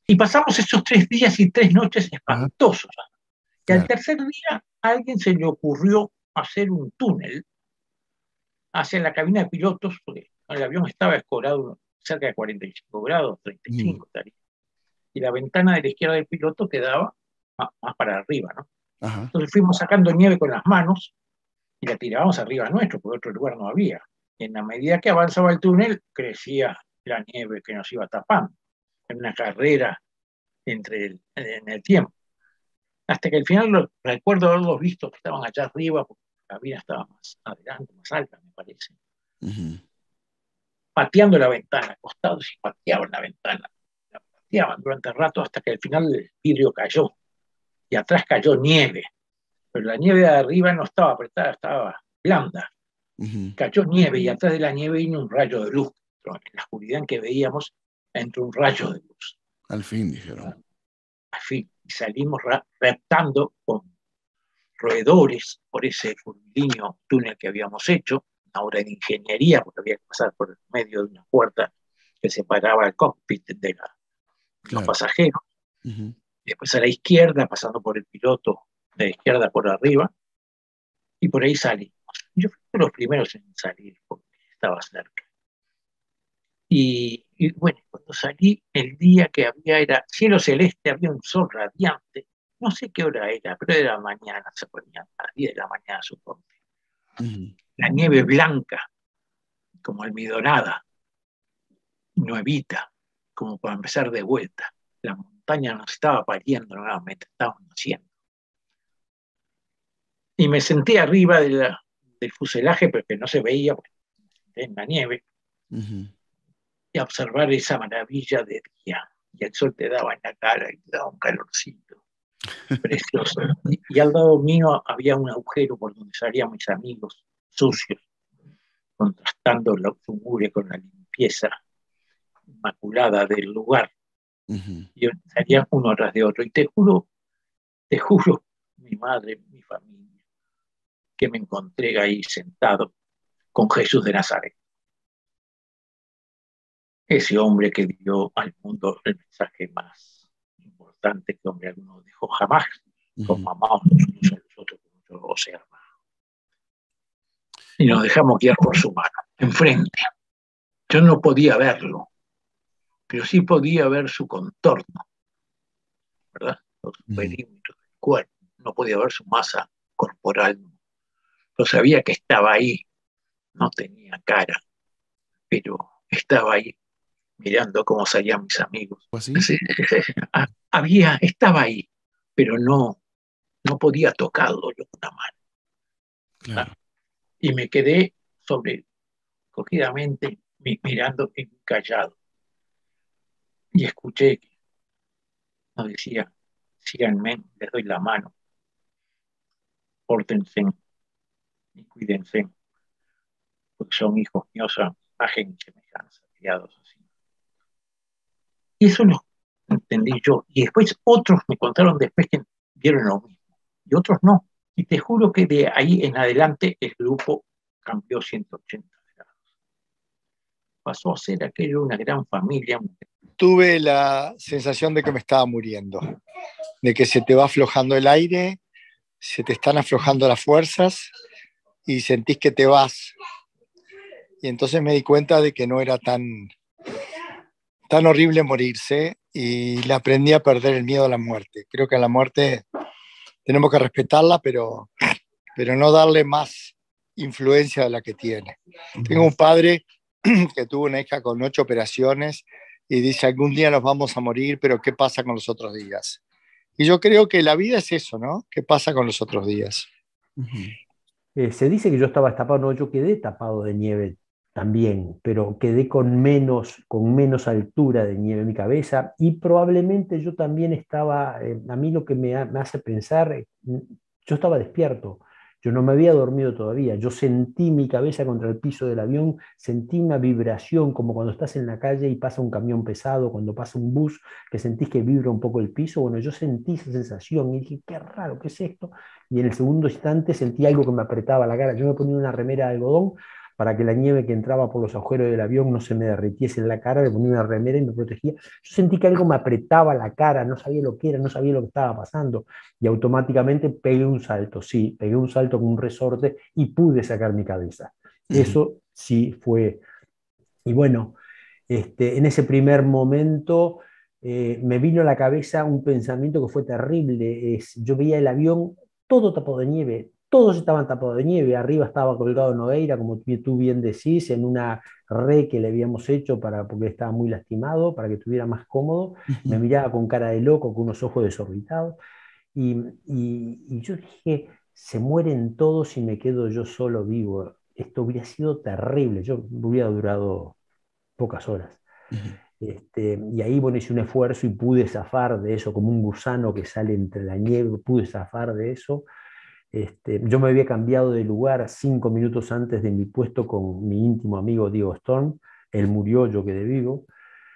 Y pasamos esos tres días y tres noches espantosos. Y Claro. al tercer día a alguien se le ocurrió hacer un túnel hacia la cabina de pilotos, porque el avión estaba escorado cerca de cuarenta y cinco grados, treinta y cinco estaría. Y la ventana de la izquierda del piloto quedaba más, más para arriba, ¿no? Ajá. Entonces fuimos sacando nieve con las manos y la tirábamos arriba nuestro, porque otro lugar no había. Y en la medida que avanzaba el túnel, crecía la nieve que nos iba tapando. En una carrera entre el, en el tiempo. Hasta que al final lo, recuerdo haberlos visto que estaban allá arriba, porque la cabina estaba más adelante, más alta, me parece. Ujú. Pateando la ventana, acostados y pateaban la ventana. La pateaban durante el rato hasta que al final el vidrio cayó. Y atrás cayó nieve. Pero la nieve de arriba no estaba apretada, estaba blanda. Ujú. Cayó nieve y atrás de la nieve vino un rayo de luz. En la oscuridad que veíamos entró un rayo de luz. Al fin, dijeron. Al fin, y salimos ra- reptando con roedores por ese curvilíneo túnel que habíamos hecho, una obra de ingeniería, porque había que pasar por el medio de una puerta que separaba el cockpit de, la, de Claro. los pasajeros. Ujú. Después a la izquierda, pasando por el piloto, de la izquierda por arriba, y por ahí salimos. Yo fui uno de los primeros en salir, porque estaba cerca. Y, y bueno, cuando salí, el día que había era cielo celeste, había un sol radiante. No sé qué hora era, pero era mañana, se ponía a las diez de la mañana, supongo. Ujú. La nieve blanca, como almidonada, nuevita, como para empezar de vuelta. La montaña nos estaba pariendo nuevamente, estábamos haciendo. Y me senté arriba de la, del fuselaje, pero que no se veía porque en la nieve, Ujú. y a observar esa maravilla de día. Y el sol te daba en la cara y te daba un calorcito precioso. Y, y al lado mío había un agujero por donde salían mis amigos sucios, contrastando la mugre con la limpieza inmaculada del lugar. Ujú. Y salían uno tras de otro. Y te juro, te juro, mi madre, mi familia, que me encontré ahí sentado con Jesús de Nazaret. Ese hombre que dio al mundo el mensaje más importante que hombre alguno dejó jamás, con Ujú. mamá unos unos a los otros, como yo, o sea, hermano. Y nos dejamos guiar por su mano, enfrente. Yo no podía verlo, pero sí podía ver su contorno, ¿verdad? Los Ujú. perímetros del cuerpo. No podía ver su masa corporal. Yo sabía que estaba ahí, no tenía cara, pero estaba ahí, mirando cómo salían mis amigos. ¿O así? Sí, ah, había, estaba ahí, pero no, no podía tocarlo yo con la mano. Claro. Y me quedé sobre, cogidamente, mi- mirando y callado. Y escuché que nos decía, síganme, les doy la mano, pórtense y cuídense, porque son hijos míos, son imagen y semejanza, criados así. Y eso lo entendí yo. Y después otros me contaron después que vieron lo mismo. Y otros no. Y te juro que de ahí en adelante el grupo cambió ciento ochenta grados. Pasó a ser aquello una gran familia. Tuve la sensación de que me estaba muriendo, de que se te va aflojando el aire, se te están aflojando las fuerzas y sentís que te vas. Y entonces me di cuenta de que no era tan, tan horrible morirse y le aprendí a perder el miedo a la muerte. Creo que a la muerte tenemos que respetarla, pero, pero no darle más influencia de la que tiene. Tengo un padre que tuvo una hija con ocho operaciones y dice, algún día nos vamos a morir, pero ¿qué pasa con los otros días? Y yo creo que la vida es eso, ¿no? ¿Qué pasa con los otros días? Ujú. Eh, se dice que yo estaba tapado, no, yo quedé tapado de nieve también, pero quedé con menos, con menos altura de nieve en mi cabeza y probablemente yo también estaba, eh, a mí lo que me, ha- me hace pensar, eh, yo estaba despierto, yo no me había dormido todavía, yo sentí mi cabeza contra el piso del avión, sentí una vibración como cuando estás en la calle y pasa un camión pesado, cuando pasa un bus, que sentís que vibra un poco el piso, bueno, yo sentí esa sensación y dije, qué raro, ¿qué es esto? Y en el segundo instante sentí algo que me apretaba la cara. Yo me ponía una remera de algodón para que la nieve que entraba por los agujeros del avión no se me derritiese en la cara, me ponía una remera y me protegía. Yo sentí que algo me apretaba la cara, no sabía lo que era, no sabía lo que estaba pasando, y automáticamente pegué un salto, sí, pegué un salto con un resorte y pude sacar mi cabeza. Eso sí fue. Y bueno, este, en ese primer momento eh, me vino a la cabeza un pensamiento que fue terrible. Es, yo veía el avión todo tapado de nieve, todos estaban tapados de nieve, arriba estaba colgado Nogueira, como tú bien decís, en una re que le habíamos hecho para, porque estaba muy lastimado, para que estuviera más cómodo. Uh-huh. Me miraba con cara de loco, con unos ojos desorbitados, y, y, y yo dije, se mueren todos y me quedo yo solo vivo. Esto hubiera sido terrible, yo hubiera durado pocas horas. Uh-huh. Este, y ahí, bueno, hice un esfuerzo y pude zafar de eso, como un gusano que sale entre la nieve, pude zafar de eso. Este, yo me había cambiado de lugar cinco minutos antes de mi puesto con mi íntimo amigo Diego Storm. Él murió, yo quedé vivo.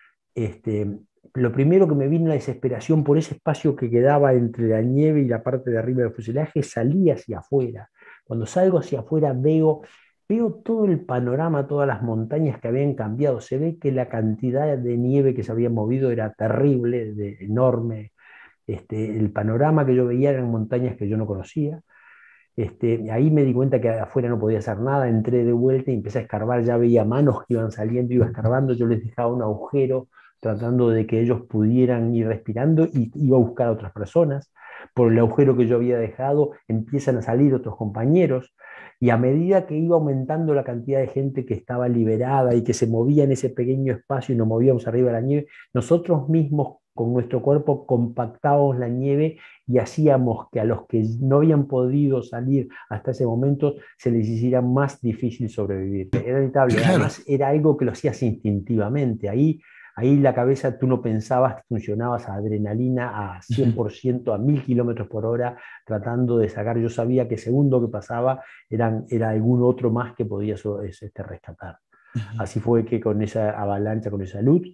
Este, lo primero que me vino la desesperación por ese espacio que quedaba entre la nieve y la parte de arriba del fuselaje, salí hacia afuera. Cuando salgo hacia afuera veo, veo todo el panorama, todas las montañas que habían cambiado. Se ve que la cantidad de nieve que se había movido era terrible, de, enorme. Este, el panorama que yo veía eran montañas que yo no conocía. Este, ahí me di cuenta que afuera no podía hacer nada, entré de vuelta y empecé a escarbar, ya veía manos que iban saliendo, iba escarbando, yo les dejaba un agujero tratando de que ellos pudieran ir respirando y iba a buscar a otras personas. Por el agujero que yo había dejado empiezan a salir otros compañeros, y a medida que iba aumentando la cantidad de gente que estaba liberada y que se movía en ese pequeño espacio y nos movíamos arriba de la nieve, nosotros mismos con nuestro cuerpo compactábamos la nieve y hacíamos que a los que no habían podido salir hasta ese momento se les hiciera más difícil sobrevivir. Era inevitable, claro. Además era algo que lo hacías instintivamente. Ahí, ahí la cabeza tú no pensabas que funcionabas a adrenalina a cien por ciento, a mil kilómetros por hora, tratando de sacar. Yo sabía que segundo que pasaba eran, era algún otro más que podía este, rescatar. Uh-huh. Así fue que con esa avalancha, con esa luz,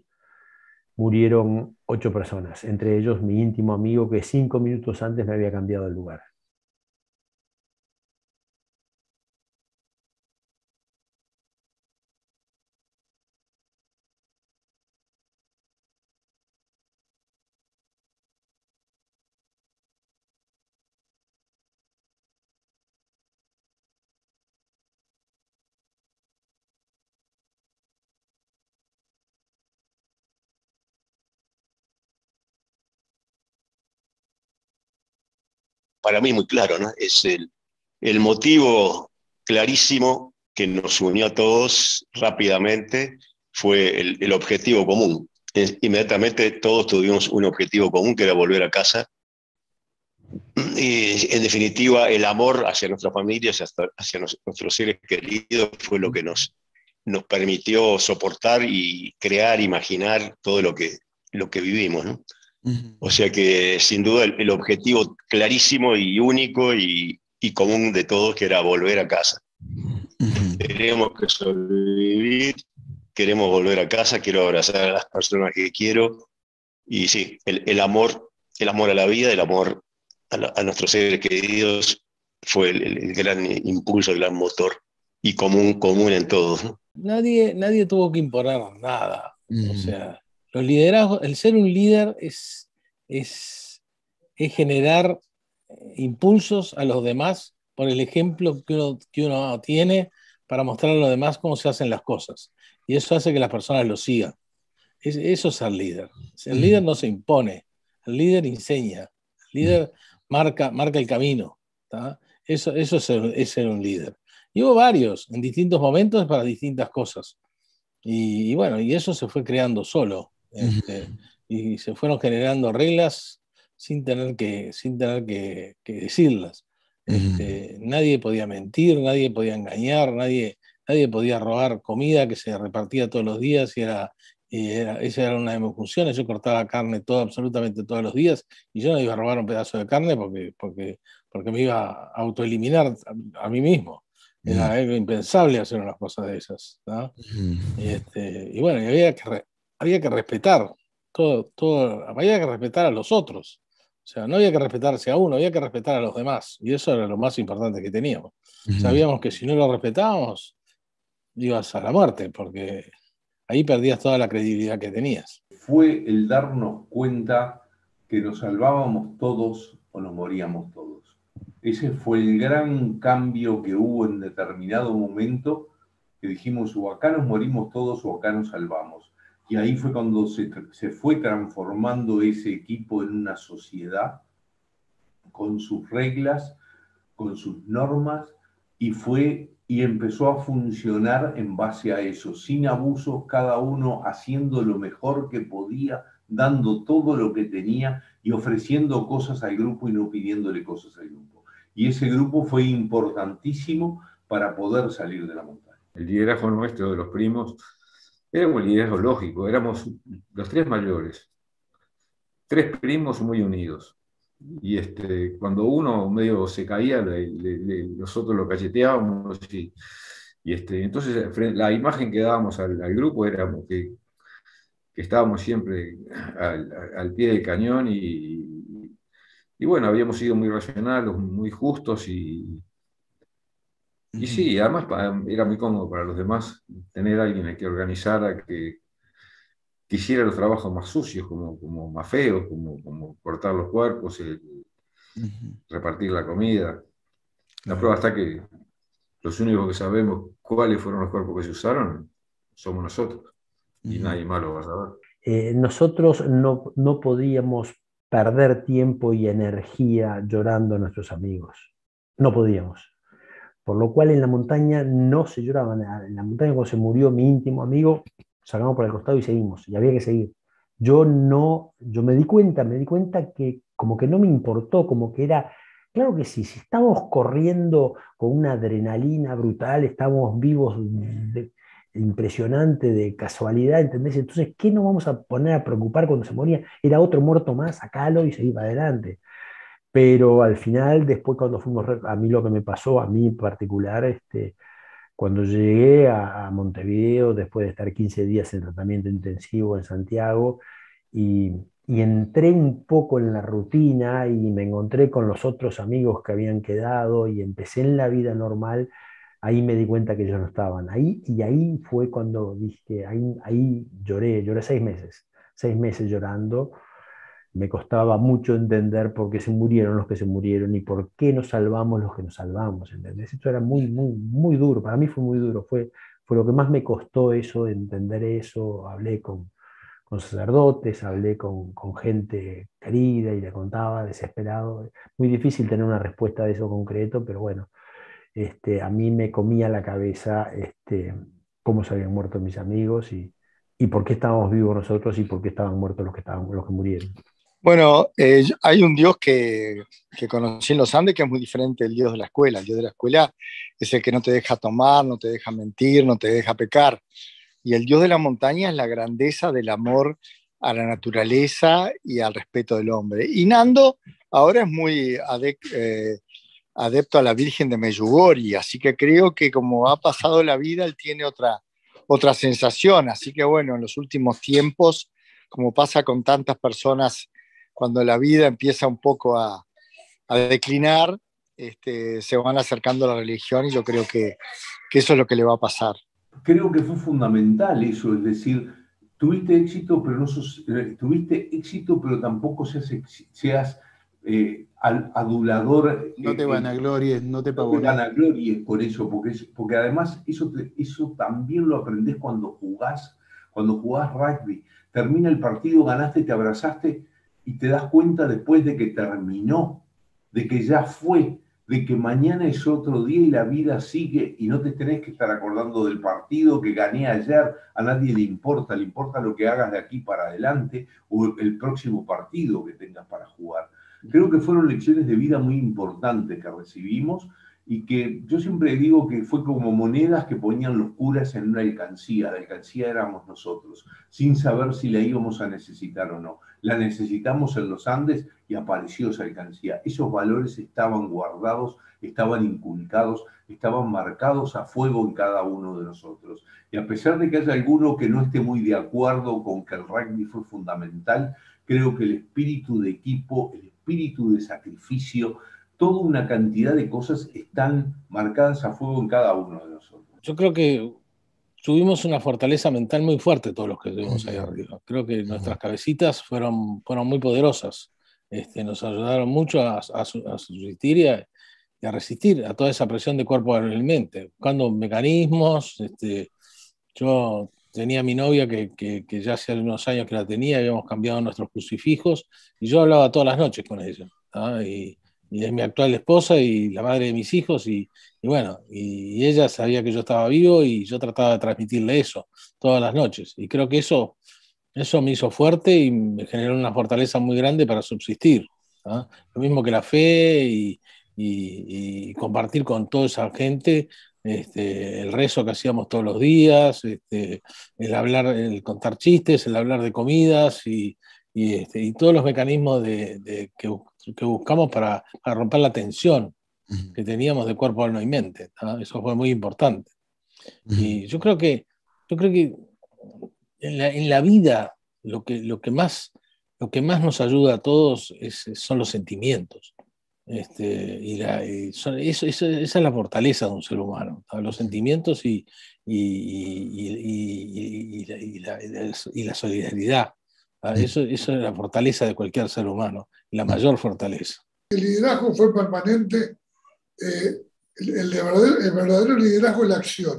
murieron ocho personas, entre ellos mi íntimo amigo que cinco minutos antes me había cambiado de lugar. Para mí muy claro, ¿no? Es el, el motivo clarísimo que nos unió a todos rápidamente, fue el, el objetivo común. Es, inmediatamente todos tuvimos un objetivo común, que era volver a casa. Y en definitiva, el amor hacia nuestras familias, hacia, hacia nos, nuestros seres queridos, fue lo que nos, nos permitió soportar y crear, imaginar todo lo que, lo que vivimos, ¿no? O sea que sin duda el, el objetivo clarísimo y único y, y común de todos, que era volver a casa. Uh-huh. Queremos que sobrevivir, queremos volver a casa, quiero abrazar a las personas que quiero, y sí, el, el amor, el amor a la vida, el amor a, la, a nuestros seres queridos fue el, el, el gran impulso, el gran motor y común, común en todos, ¿no? Nadie, nadie tuvo que imponer nada. Uh-huh. O sea, los liderazgos, el ser un líder es, es, es generar impulsos a los demás por el ejemplo que uno, que uno tiene, para mostrar a los demás cómo se hacen las cosas. Y eso hace que las personas lo sigan. Es, eso es ser líder. El líder no se impone, el líder enseña, el líder marca, marca el camino. ¿tá? Eso, eso es, ser, es ser un líder. Y hubo varios, en distintos momentos, para distintas cosas. Y, y bueno, y eso se fue creando solo. Este, y se fueron generando reglas sin tener que, sin tener que, que decirlas. Este, uh-huh. Nadie podía mentir, nadie podía engañar, nadie, nadie podía robar comida que se repartía todos los días, y, era, y era, esa era una de mis funciones. Yo cortaba carne todo, absolutamente todos los días, y yo no iba a robar un pedazo de carne porque, porque, porque me iba a autoeliminar a, a mí mismo. Era uh-huh. algo impensable hacer unas cosas de esas, ¿no? Uh-huh. y, este, y bueno, y había que re, había que respetar todo, todo, había que respetar a los otros. O sea, no había que respetarse a uno, había que respetar a los demás. Y eso era lo más importante que teníamos. Uh-huh. Sabíamos que si no lo respetábamos, ibas a la muerte, porque ahí perdías toda la credibilidad que tenías. Fue el darnos cuenta que nos salvábamos todos o nos moríamos todos. Ese fue el gran cambio que hubo en determinado momento, que dijimos, o acá nos morimos todos o acá nos salvamos. Y ahí fue cuando se, se fue transformando ese equipo en una sociedad con sus reglas, con sus normas, y fue y empezó a funcionar en base a eso, sin abusos, cada uno haciendo lo mejor que podía, dando todo lo que tenía y ofreciendo cosas al grupo y no pidiéndole cosas al grupo. Y ese grupo fue importantísimo para poder salir de la montaña. El liderazgo nuestro de los primos era un liderazgo lógico, éramos los tres mayores, tres primos muy unidos. Y este, cuando uno medio se caía, le, le, le, nosotros lo cacheteábamos. Y, y este, entonces la imagen que dábamos al, al grupo era que, que estábamos siempre al, al pie del cañón. Y, y bueno, habíamos sido muy racionales, muy justos. Y, y sí, además era muy cómodo para los demás tener a alguien a que organizara, que, que hiciera los trabajos más sucios, como, como más feos, como, como cortar los cuerpos, el, uh-huh. repartir la comida. La prueba está que los únicos que sabemos cuáles fueron los cuerpos que se usaron somos nosotros, uh-huh. y nadie más lo va a saber. Eh, nosotros no, no podíamos perder tiempo y energía llorando a nuestros amigos. No podíamos. Por lo cual en la montaña no se lloraba. En la montaña cuando se murió mi íntimo amigo, sacamos por el costado y seguimos, y había que seguir. Yo no, yo me di cuenta, me di cuenta que como que no me importó, como que era, claro que sí, si estamos corriendo con una adrenalina brutal, estamos vivos de, impresionante, de casualidad, ¿entendés? Entonces, ¿qué nos vamos a poner a preocupar cuando se moría? Era otro muerto más, sacalo y seguir para adelante. Pero al final, después cuando fuimos, a mí lo que me pasó, a mí en particular, este, cuando llegué a, a Montevideo, después de estar quince días en tratamiento intensivo en Santiago, y, y entré un poco en la rutina y me encontré con los otros amigos que habían quedado y empecé en la vida normal, ahí me di cuenta que ellos no estaban. Ahí, y ahí fue cuando dije, ahí, ahí lloré, lloré seis meses, seis meses llorando. Me costaba mucho entender por qué se murieron los que se murieron y por qué nos salvamos los que nos salvamos, ¿entendés? Esto era muy, muy, muy duro, para mí fue muy duro, fue, fue lo que más me costó eso, entender eso. Hablé con, con sacerdotes, hablé con, con gente querida y le contaba, desesperado. Muy difícil tener una respuesta de eso concreto, pero bueno, este, a mí me comía la cabeza este, cómo se habían muerto mis amigos y, y por qué estábamos vivos nosotros y por qué estaban muertos los que, estaban, los que murieron. Bueno, eh, hay un Dios que, que conocí en los Andes que es muy diferente del Dios de la escuela. El Dios de la escuela es el que no te deja tomar, no te deja mentir, no te deja pecar. Y el Dios de la montaña es la grandeza del amor a la naturaleza y al respeto del hombre. Y Nando ahora es muy adec- eh, adepto a la Virgen de Medjugorje, así que creo que como ha pasado la vida, él tiene otra, otra sensación. Así que bueno, en los últimos tiempos, como pasa con tantas personas, cuando la vida empieza un poco a, a declinar, este, se van acercando a la religión y yo creo que, que eso es lo que le va a pasar. Creo que fue fundamental eso, es decir, tuviste éxito, pero no sos, eh, tuviste éxito, pero tampoco seas, seas eh, adulador. No te eh, vanaglories, no te pavones. No te vanaglories por eso, porque, porque además eso, te, eso también lo aprendés cuando jugás, cuando jugás rugby. Termina el partido, ganaste, te abrazaste, y te das cuenta después de que terminó, de que ya fue, de que mañana es otro día y la vida sigue y no te tenés que estar acordando del partido que gané ayer, a nadie le importa, le importa lo que hagas de aquí para adelante o el próximo partido que tengas para jugar. Creo que fueron lecciones de vida muy importantes que recibimos y que yo siempre digo que fue como monedas que ponían los curas en una alcancía. La alcancía éramos nosotros, sin saber si la íbamos a necesitar o no. La necesitamos en los Andes y apareció esa alcancía. Esos valores estaban guardados, estaban inculcados, estaban marcados a fuego en cada uno de nosotros. Y a pesar de que haya alguno que no esté muy de acuerdo con que el rugby fue fundamental, creo que el espíritu de equipo, el espíritu de sacrificio, toda una cantidad de cosas están marcadas a fuego en cada uno de nosotros. Yo creo que tuvimos una fortaleza mental muy fuerte todos los que estuvimos ahí arriba. Creo que nuestras cabecitas fueron, fueron muy poderosas. Este, nos ayudaron mucho a, a, a subsistir y a, y a resistir a toda esa presión de cuerpo, alma y mente, buscando mecanismos. Este, yo tenía a mi novia que, que, que ya hace unos años que la tenía, habíamos cambiado nuestros crucifijos, y yo hablaba todas las noches con ella. ¿Ah? Y, y es mi actual esposa y la madre de mis hijos, y, y bueno, y, y ella sabía que yo estaba vivo y yo trataba de transmitirle eso todas las noches. Y creo que eso, eso me hizo fuerte y me generó una fortaleza muy grande para subsistir. ¿Ah? Lo mismo que la fe y, y, y compartir con toda esa gente. Este, el rezo que hacíamos todos los días, este, el hablar, el contar chistes, el hablar de comidas y, y, este, y todos los mecanismos de, de, que, que buscamos para, para romper la tensión uh-huh. que teníamos de cuerpo, alma y mente. ¿no? Eso fue muy importante. Uh-huh. Y yo creo que, yo creo que en, la, en la vida lo que, lo, que más, lo que más nos ayuda a todos es, son los sentimientos. Este, y la, y son, eso, eso, esa es la fortaleza de un ser humano, ¿no? Los sentimientos y, y, y, y, y, la, y, la, y la solidaridad. ¿no? Eso, eso es la fortaleza de cualquier ser humano, la mayor fortaleza. El liderazgo fue permanente. Eh, el, el, verdadero, el verdadero liderazgo es la acción.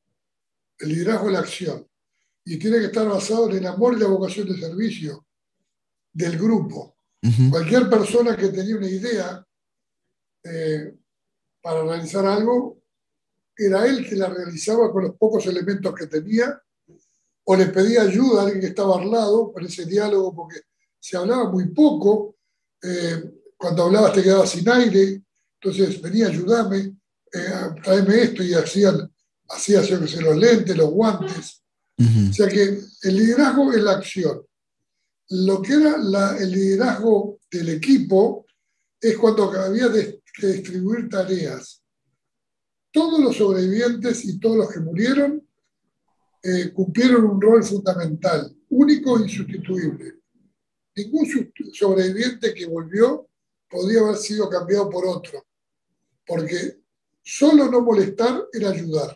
El liderazgo es la acción. Y tiene que estar basado en el amor y la vocación de servicio del grupo. Uh-huh. Cualquier persona que tenía una idea Eh, para realizar algo, era él que la realizaba con los pocos elementos que tenía, o le pedía ayuda a alguien que estaba al lado para ese diálogo, porque se hablaba muy poco. Eh, cuando hablabas te quedabas sin aire, entonces venía, ayúdame, eh, tráeme esto, y hacían, hacían los lentes, los guantes. Uh-huh. O sea que el liderazgo es la acción. Lo que era la, el liderazgo del equipo es cuando había de, que distribuir tareas. Todos los sobrevivientes y todos los que murieron eh, cumplieron un rol fundamental, único e insustituible. Ningún sobreviviente que volvió podía haber sido cambiado por otro, porque solo no molestar era ayudar.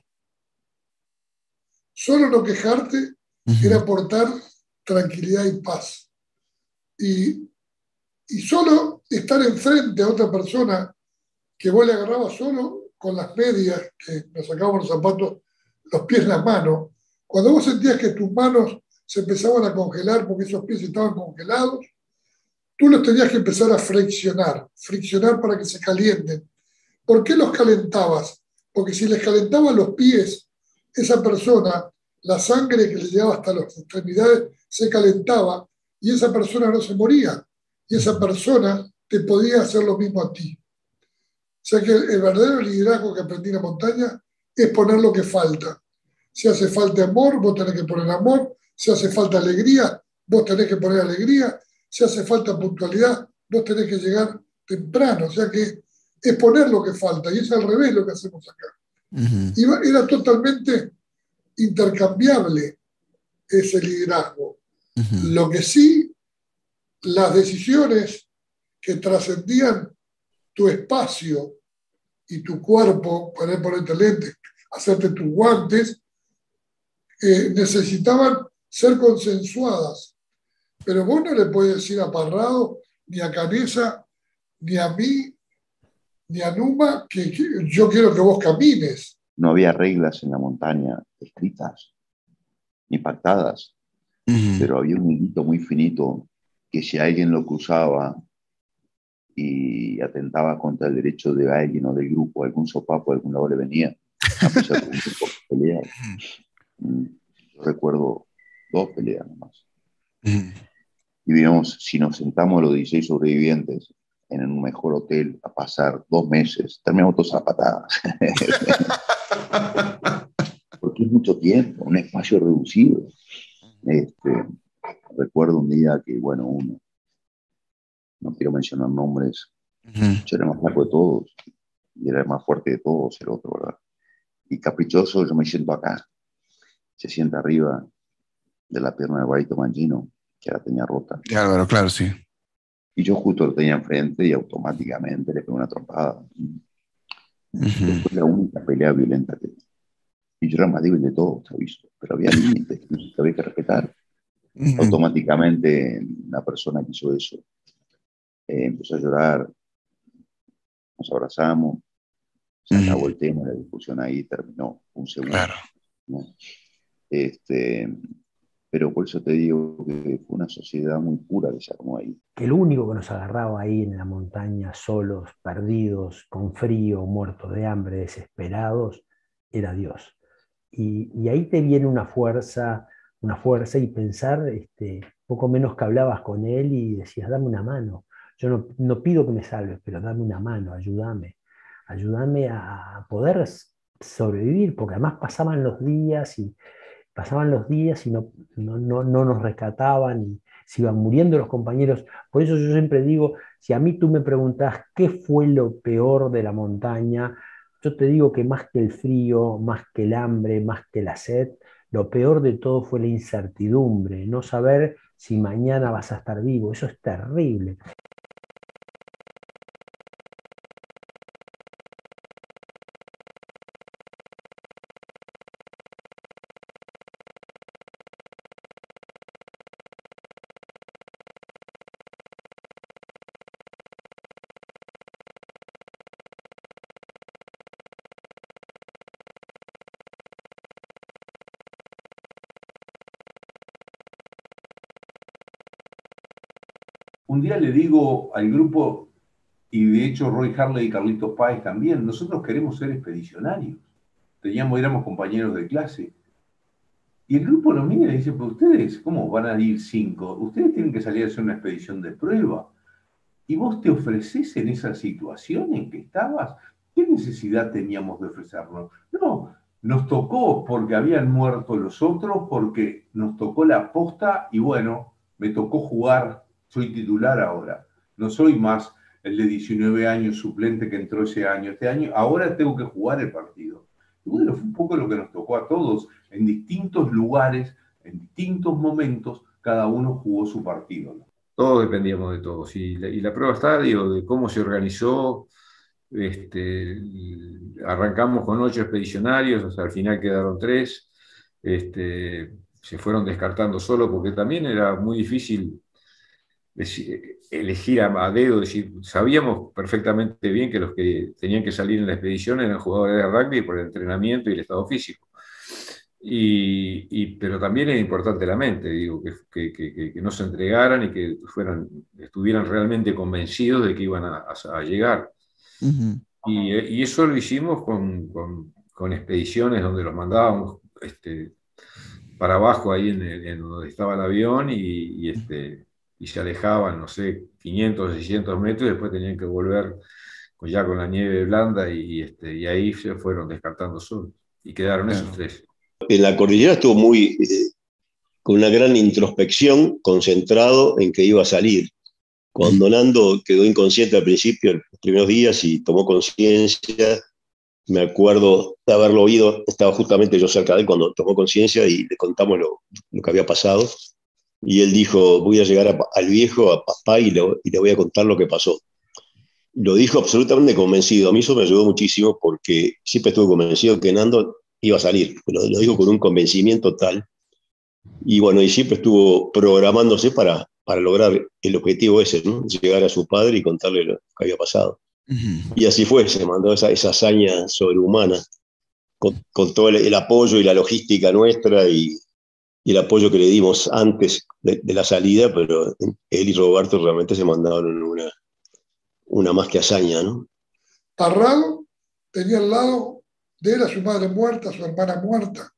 Solo no quejarte uh-huh. era aportar tranquilidad y paz. Y, y solo estar enfrente a otra persona que vos le agarrabas solo con las medias, que nos sacábamos los zapatos, los pies en las manos, cuando vos sentías que tus manos se empezaban a congelar porque esos pies estaban congelados, tú los tenías que empezar a friccionar, friccionar para que se calienten. ¿Por qué los calentabas? Porque si les calentaban los pies, esa persona, la sangre que le llegaba hasta las extremidades se calentaba y esa persona no se moría. Y esa persona te podía hacer lo mismo a ti. O sea que el, el verdadero liderazgo que aprendí en la montaña es poner lo que falta. Si hace falta amor, vos tenés que poner amor. Si hace falta alegría, vos tenés que poner alegría. Si hace falta puntualidad, vos tenés que llegar temprano. O sea que es poner lo que falta. Y es al revés lo que hacemos acá. Uh-huh. Y era totalmente intercambiable ese liderazgo. Uh-huh. Lo que sí, las decisiones que trascendían tu espacio y tu cuerpo, para ponerte lentes, hacerte tus guantes, eh, necesitaban ser consensuadas. Pero vos no le puedes decir a Parrado, ni a Canesa, ni a mí, ni a Numa, que, que yo quiero que vos camines. No había reglas en la montaña escritas, ni pactadas, uh-huh. pero había un hilito muy finito que si alguien lo cruzaba y atentaba contra el derecho de alguien o del grupo, algún sopapo de algún lado le venía, a pesar de un grupo de peleas. Yo recuerdo dos peleas nomás. Uh-huh. Y digamos, si nos sentamos los dieciséis sobrevivientes en un mejor hotel a pasar dos meses, terminamos todos a patadas. Porque es mucho tiempo, un espacio reducido. Este, recuerdo un día que, bueno, uno, no quiero mencionar nombres, uh-huh. yo era el más flaco de todos, y era el más fuerte de todos, el otro, ¿verdad? Y caprichoso, yo me siento acá, se sienta arriba de la pierna de Barito Mangino, que la tenía rota. Claro, claro, sí. Y yo justo lo tenía enfrente y automáticamente le pegué una trompada. Uh-huh. Fue la única pelea violenta que, Y yo era más débil de todos, te aviso, pero había límites que había que respetar. Uh-huh. Automáticamente la persona que hizo eso eh, empezó a llorar, nos abrazamos, se acabó uh-huh. el tema, la discusión ahí terminó un segundo. Claro. ¿No? Este, pero por eso te digo que fue una sociedad muy pura que se armó ahí. El único que nos agarraba ahí en la montaña, solos, perdidos, con frío, muertos de hambre, desesperados, era Dios. Y, y ahí te viene una fuerza, una fuerza y pensar, este, poco menos que hablabas con él y decías, dame una mano. Yo no, no pido que me salves, pero dame una mano, ayúdame. Ayúdame a poder sobrevivir, porque además pasaban los días y pasaban los días y no, no, no, no nos rescataban y se iban muriendo los compañeros. Por eso yo siempre digo, si a mí tú me preguntás qué fue lo peor de la montaña, yo te digo que más que el frío, más que el hambre, más que la sed, lo peor de todo fue la incertidumbre, no saber si mañana vas a estar vivo. Eso es terrible. Un día le digo al grupo, y de hecho Roy Harley y Carlitos Páez también, nosotros queremos ser expedicionarios. Teníamos, éramos compañeros de clase. Y el grupo nos mira y dice, pues ustedes, ¿cómo van a ir cinco? Ustedes tienen que salir a hacer una expedición de prueba. ¿Y vos te ofreces en esa situación en que estabas? ¿Qué necesidad teníamos de ofrecernos? No, nos tocó porque habían muerto los otros, porque nos tocó la posta y bueno, me tocó jugar. Soy titular ahora, no soy más el de diecinueve años suplente que entró ese año. Este año, ahora tengo que jugar el partido. Y bueno, fue un poco lo que nos tocó a todos. En distintos lugares, en distintos momentos, cada uno jugó su partido, ¿no? Todos dependíamos de todos. Y la, y la prueba está, digo, de cómo se organizó. Este, arrancamos con ocho expedicionarios, o sea, al final quedaron tres. Este, se fueron descartando solo porque también era muy difícil elegir a, a dedo, decir, sabíamos perfectamente bien que los que tenían que salir en la expedición eran jugadores de rugby por el entrenamiento y el estado físico. Y, y, pero también era importante la mente, digo, que, que, que, que no se entregaran y que fueran, estuvieran realmente convencidos de que iban a, a, a llegar. Uh-huh. y, y eso lo hicimos con, con, con expediciones donde los mandábamos este, para abajo, ahí en, el, en donde estaba el avión, y, y este... y se alejaban, no sé, quinientos, seiscientos metros, y después tenían que volver ya con la nieve blanda, y, este, y ahí se fueron descartando solos, y quedaron esos tres. En la cordillera estuvo muy, eh, con una gran introspección, concentrado en que iba a salir. Cuando Nando quedó inconsciente al principio, los primeros días, y tomó conciencia, me acuerdo de haberlo oído, estaba justamente yo cerca de él cuando tomó conciencia, y le contamos lo, lo que había pasado. Y él dijo, voy a llegar a, al viejo, a papá, y le, y le voy a contar lo que pasó. Lo dijo absolutamente convencido. A mí eso me ayudó muchísimo porque siempre estuve convencido que Nando iba a salir. Lo, lo dijo con un convencimiento tal. Y bueno, y siempre estuvo programándose para, para lograr el objetivo ese, ¿no? Llegar a su padre y contarle lo que había pasado. Uh-huh. Y así fue, se mandó esa, esa hazaña sobrehumana con, con todo el, el apoyo y la logística nuestra, y y el apoyo que le dimos antes de, de la salida, pero él y Roberto realmente se mandaron una, una más que hazaña, ¿no? Parrado tenía al lado de él a su madre muerta, a su hermana muerta,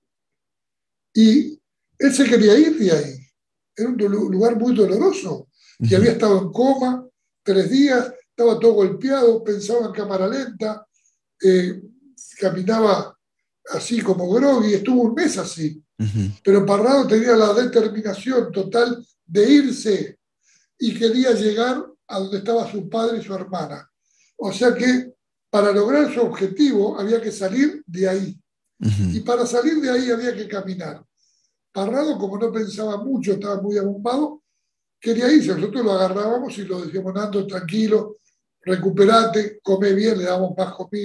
y él se quería ir de ahí. Era un lugar muy doloroso, y uh-huh. había estado en coma tres días, estaba todo golpeado, pensaba en cámara lenta, eh, caminaba así como groggy, estuvo un mes así. Uh-huh. Pero Parrado tenía la determinación total de irse y quería llegar a donde estaba su padre y su hermana. O sea que para lograr su objetivo había que salir de ahí. Uh-huh. Y para salir de ahí había que caminar. Parrado, como no pensaba mucho, estaba muy abombado, quería irse. Nosotros lo agarrábamos y lo decíamos, Nando, tranquilo, recuperate, come bien, le damos más comida.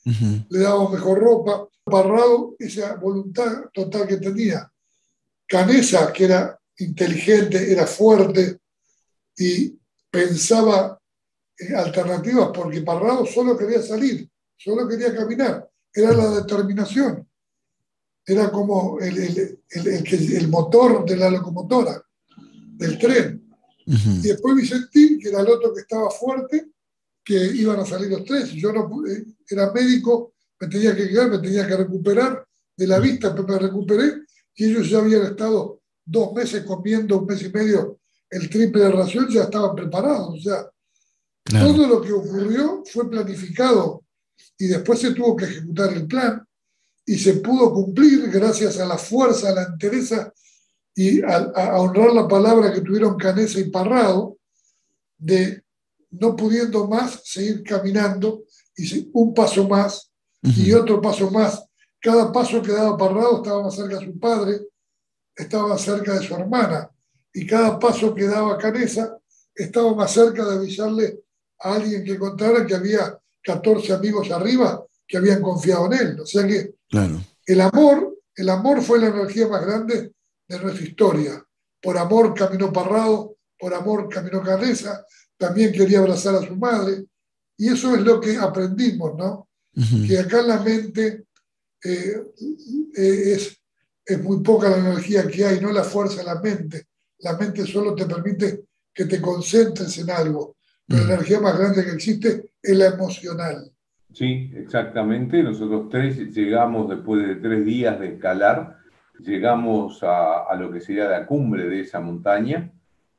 uh-huh. le dábamos mejor ropa. Parrado, esa voluntad total que tenía. Canessa, que era inteligente, era fuerte y pensaba en alternativas, porque Parrado solo quería salir, solo quería caminar, era la determinación, era como el, el, el, el, el motor de la locomotora, del tren. Uh-huh. Y después Vicentín, que era el otro que estaba fuerte, que iban a salir los tres. Yo no era médico, me tenía que quedar, me tenía que recuperar de la vista, pero me recuperé, y ellos ya habían estado dos meses comiendo, un mes y medio, el triple de ración, ya estaban preparados. O sea, claro, todo lo que ocurrió fue planificado y después se tuvo que ejecutar el plan y se pudo cumplir gracias a la fuerza, a la entereza y a, a honrar la palabra que tuvieron Canessa y Parrado, de no pudiendo más seguir caminando, y un paso más uh-huh. y otro paso más. Cada paso que daba Parrado estaba más cerca de su padre, estaba más cerca de su hermana, y cada paso que daba Canessa estaba más cerca de avisarle a alguien que contara que había catorce amigos arriba que habían confiado en él. O sea que claro, el amor, el amor fue la energía más grande de nuestra historia. Por amor caminó Parrado, por amor caminó Canessa, también quería abrazar a su madre, y eso es lo que aprendimos, ¿no? Uh-huh. Que acá en la mente eh, eh, es, es muy poca la energía que hay, no la fuerza de la mente. La mente solo te permite que te concentres en algo, pero uh-huh. la energía más grande que existe es la emocional. Sí, exactamente. Nosotros tres llegamos, después de tres días de escalar, llegamos a, a lo que sería la cumbre de esa montaña.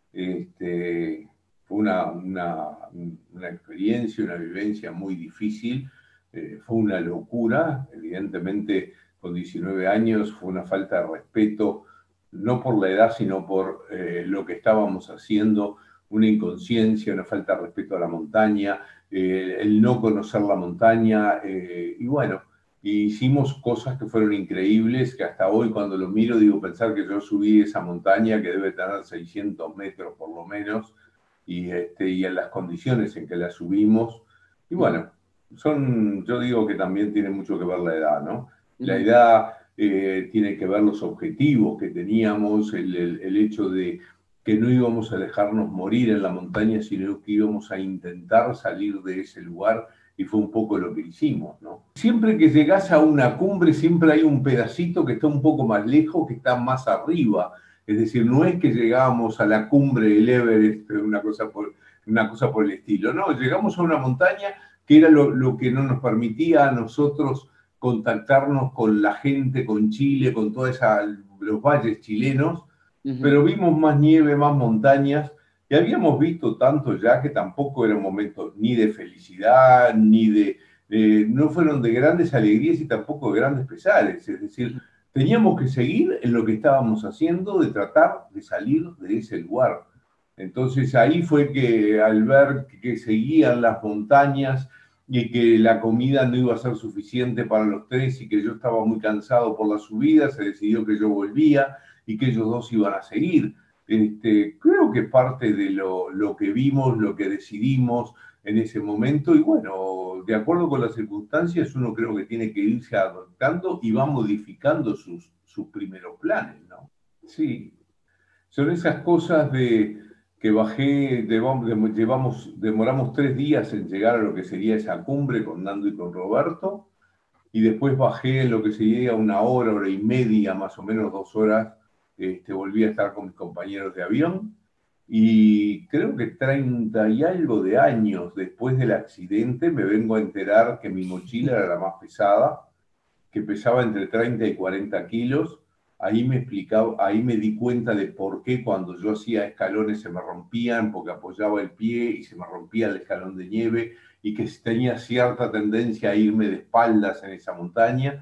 Este, fue una, una, una experiencia, una vivencia muy difícil, eh, fue una locura, evidentemente con diecinueve años fue una falta de respeto, no por la edad, sino por eh, lo que estábamos haciendo, una inconsciencia, una falta de respeto a la montaña, eh, el no conocer la montaña, eh, y bueno, hicimos cosas que fueron increíbles, que hasta hoy cuando lo miro digo, pensar que yo subí esa montaña que debe tener seiscientos metros por lo menos, y, este, y en las condiciones en que la subimos, y bueno, son, yo digo que también tiene mucho que ver la edad, ¿no? La edad eh, tiene que ver los objetivos que teníamos, el, el, el hecho de que no íbamos a dejarnos morir en la montaña, sino que íbamos a intentar salir de ese lugar, y fue un poco lo que hicimos, ¿no? Siempre que llegás a una cumbre, siempre hay un pedacito que está un poco más lejos, que está más arriba. Es decir, no es que llegábamos a la cumbre del Everest, una cosa por, una cosa por el estilo. No, llegamos a una montaña que era lo, lo que no nos permitía a nosotros contactarnos con la gente, con Chile, con todos los valles chilenos, uh-huh. pero vimos más nieve, más montañas, y habíamos visto tanto ya que tampoco era un momento ni de felicidad, ni de... Eh, no fueron de grandes alegrías y tampoco de grandes pesares. Es decir, teníamos que seguir en lo que estábamos haciendo, de tratar de salir de ese lugar. Entonces ahí fue que al ver que seguían las montañas y que la comida no iba a ser suficiente para los tres y que yo estaba muy cansado por la subida, se decidió que yo volvía y que ellos dos iban a seguir. Este, creo que parte de lo, lo que vimos, lo que decidimos en ese momento, y bueno, de acuerdo con las circunstancias, uno creo que tiene que irse adaptando y va modificando sus, sus primeros planes, ¿no? Sí, son esas cosas de que bajé, de, de, llevamos, demoramos tres días en llegar a lo que sería esa cumbre con Nando y con Roberto, y después bajé en lo que sería una hora, hora y media, más o menos dos horas. Este, volví a estar con mis compañeros de avión, y creo que treinta y algo de años después del accidente me vengo a enterar que mi mochila era la más pesada, que pesaba entre treinta y cuarenta kilos. Ahí me explicaba, ahí me di cuenta de por qué cuando yo hacía escalones se me rompían, porque apoyaba el pie y se me rompía el escalón de nieve, y que tenía cierta tendencia a irme de espaldas en esa montaña.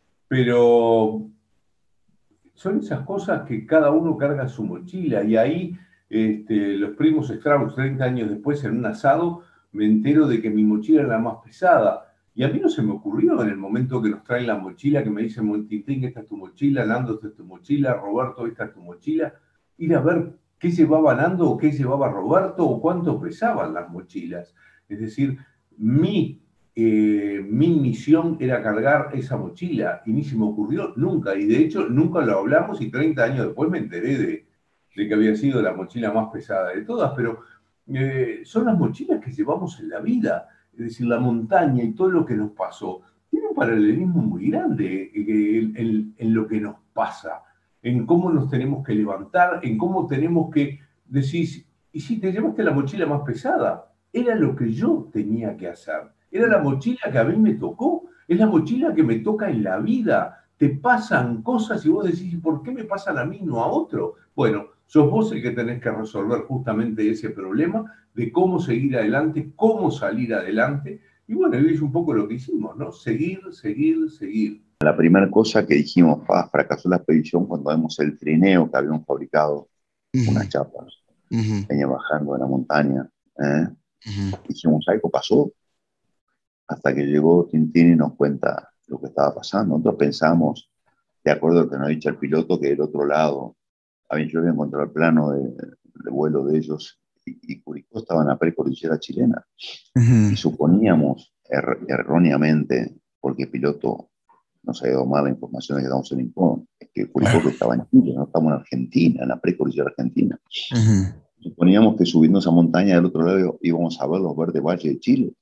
Pero son esas cosas que cada uno carga su mochila, y ahí este, los primos Strauss, treinta años después, en un asado, me entero de que mi mochila era la más pesada. Y a mí no se me ocurrió en el momento que nos traen la mochila, que me dicen, Tintín, esta es tu mochila, Nando, esta es tu mochila, Roberto, esta es tu mochila, ir a ver qué llevaba Nando o qué llevaba Roberto o cuánto pesaban las mochilas. Es decir, mi eh, mi misión era cargar esa mochila y ni se me ocurrió nunca. Y de hecho nunca lo hablamos y treinta años después me enteré de, de que había sido la mochila más pesada de todas. Pero eh, son las mochilas que llevamos en la vida. Es decir, la montaña y todo lo que nos pasó tiene un paralelismo muy grande en, en, en lo que nos pasa, en cómo nos tenemos que levantar, en cómo tenemos que decir, y si te llevaste la mochila más pesada, era lo que yo tenía que hacer, era la mochila que a mí me tocó, es la mochila que me toca en la vida, te pasan cosas y vos decís, ¿por qué me pasan a mí, no a otro? Bueno, sos vos el que tenés que resolver justamente ese problema de cómo seguir adelante, cómo salir adelante, y bueno, es un poco lo que hicimos, ¿no? Seguir, seguir, seguir. La primera cosa que dijimos, ah, fracasó la expedición cuando vemos el trineo que habíamos fabricado, uh-huh. unas chapas, uh-huh. venía bajando de la montaña. ¿eh? Uh-huh. Dijimos, algo pasó, hasta que llegó Tintín y nos cuenta lo que estaba pasando. Nosotros pensamos, de acuerdo a lo que nos ha dicho el piloto, que del otro lado, yo había encontrado el plano de, de vuelo de ellos, y, y Curicó estaba en la precordillera chilena. Uh-huh. Y suponíamos er, erróneamente, porque el piloto nos había dado mal la información que damos en el Incón, que Curicó uh-huh. estaba en Chile, no estamos en Argentina, en la precordillera argentina. Uh-huh. Suponíamos que subiendo esa montaña del otro lado íbamos a ver los verdes valles de Chile.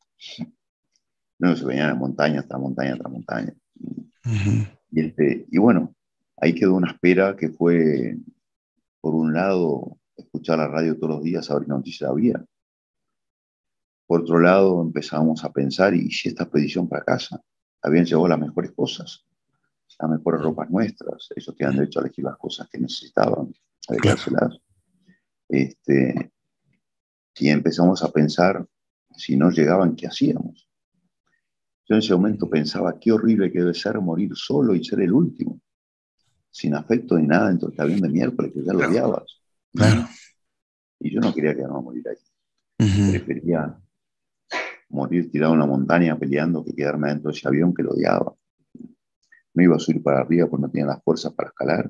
No, se venían montaña tras montaña tras montaña. Uh-huh. Y, este, y bueno, ahí quedó una espera que fue, por un lado, escuchar la radio todos los días, saber qué noticias había. Por otro lado, empezamos a pensar, ¿y si esta expedición fracasa? Habían llevado las mejores cosas, las mejores ropas nuestras, ellos tenían derecho a elegir las cosas que necesitaban, a dejárselas. Este, y empezamos a pensar, si no llegaban, ¿qué hacíamos? Yo en ese momento pensaba, qué horrible que debe ser morir solo y ser el último, sin afecto ni nada dentro del camión de miércoles, que ya lo odiabas. Claro. Y yo no quería quedarme a morir ahí. Uh-huh. Prefería morir tirado en la montaña peleando que quedarme dentro de ese avión que lo odiaba. No iba a subir para arriba porque no tenía las fuerzas para escalar,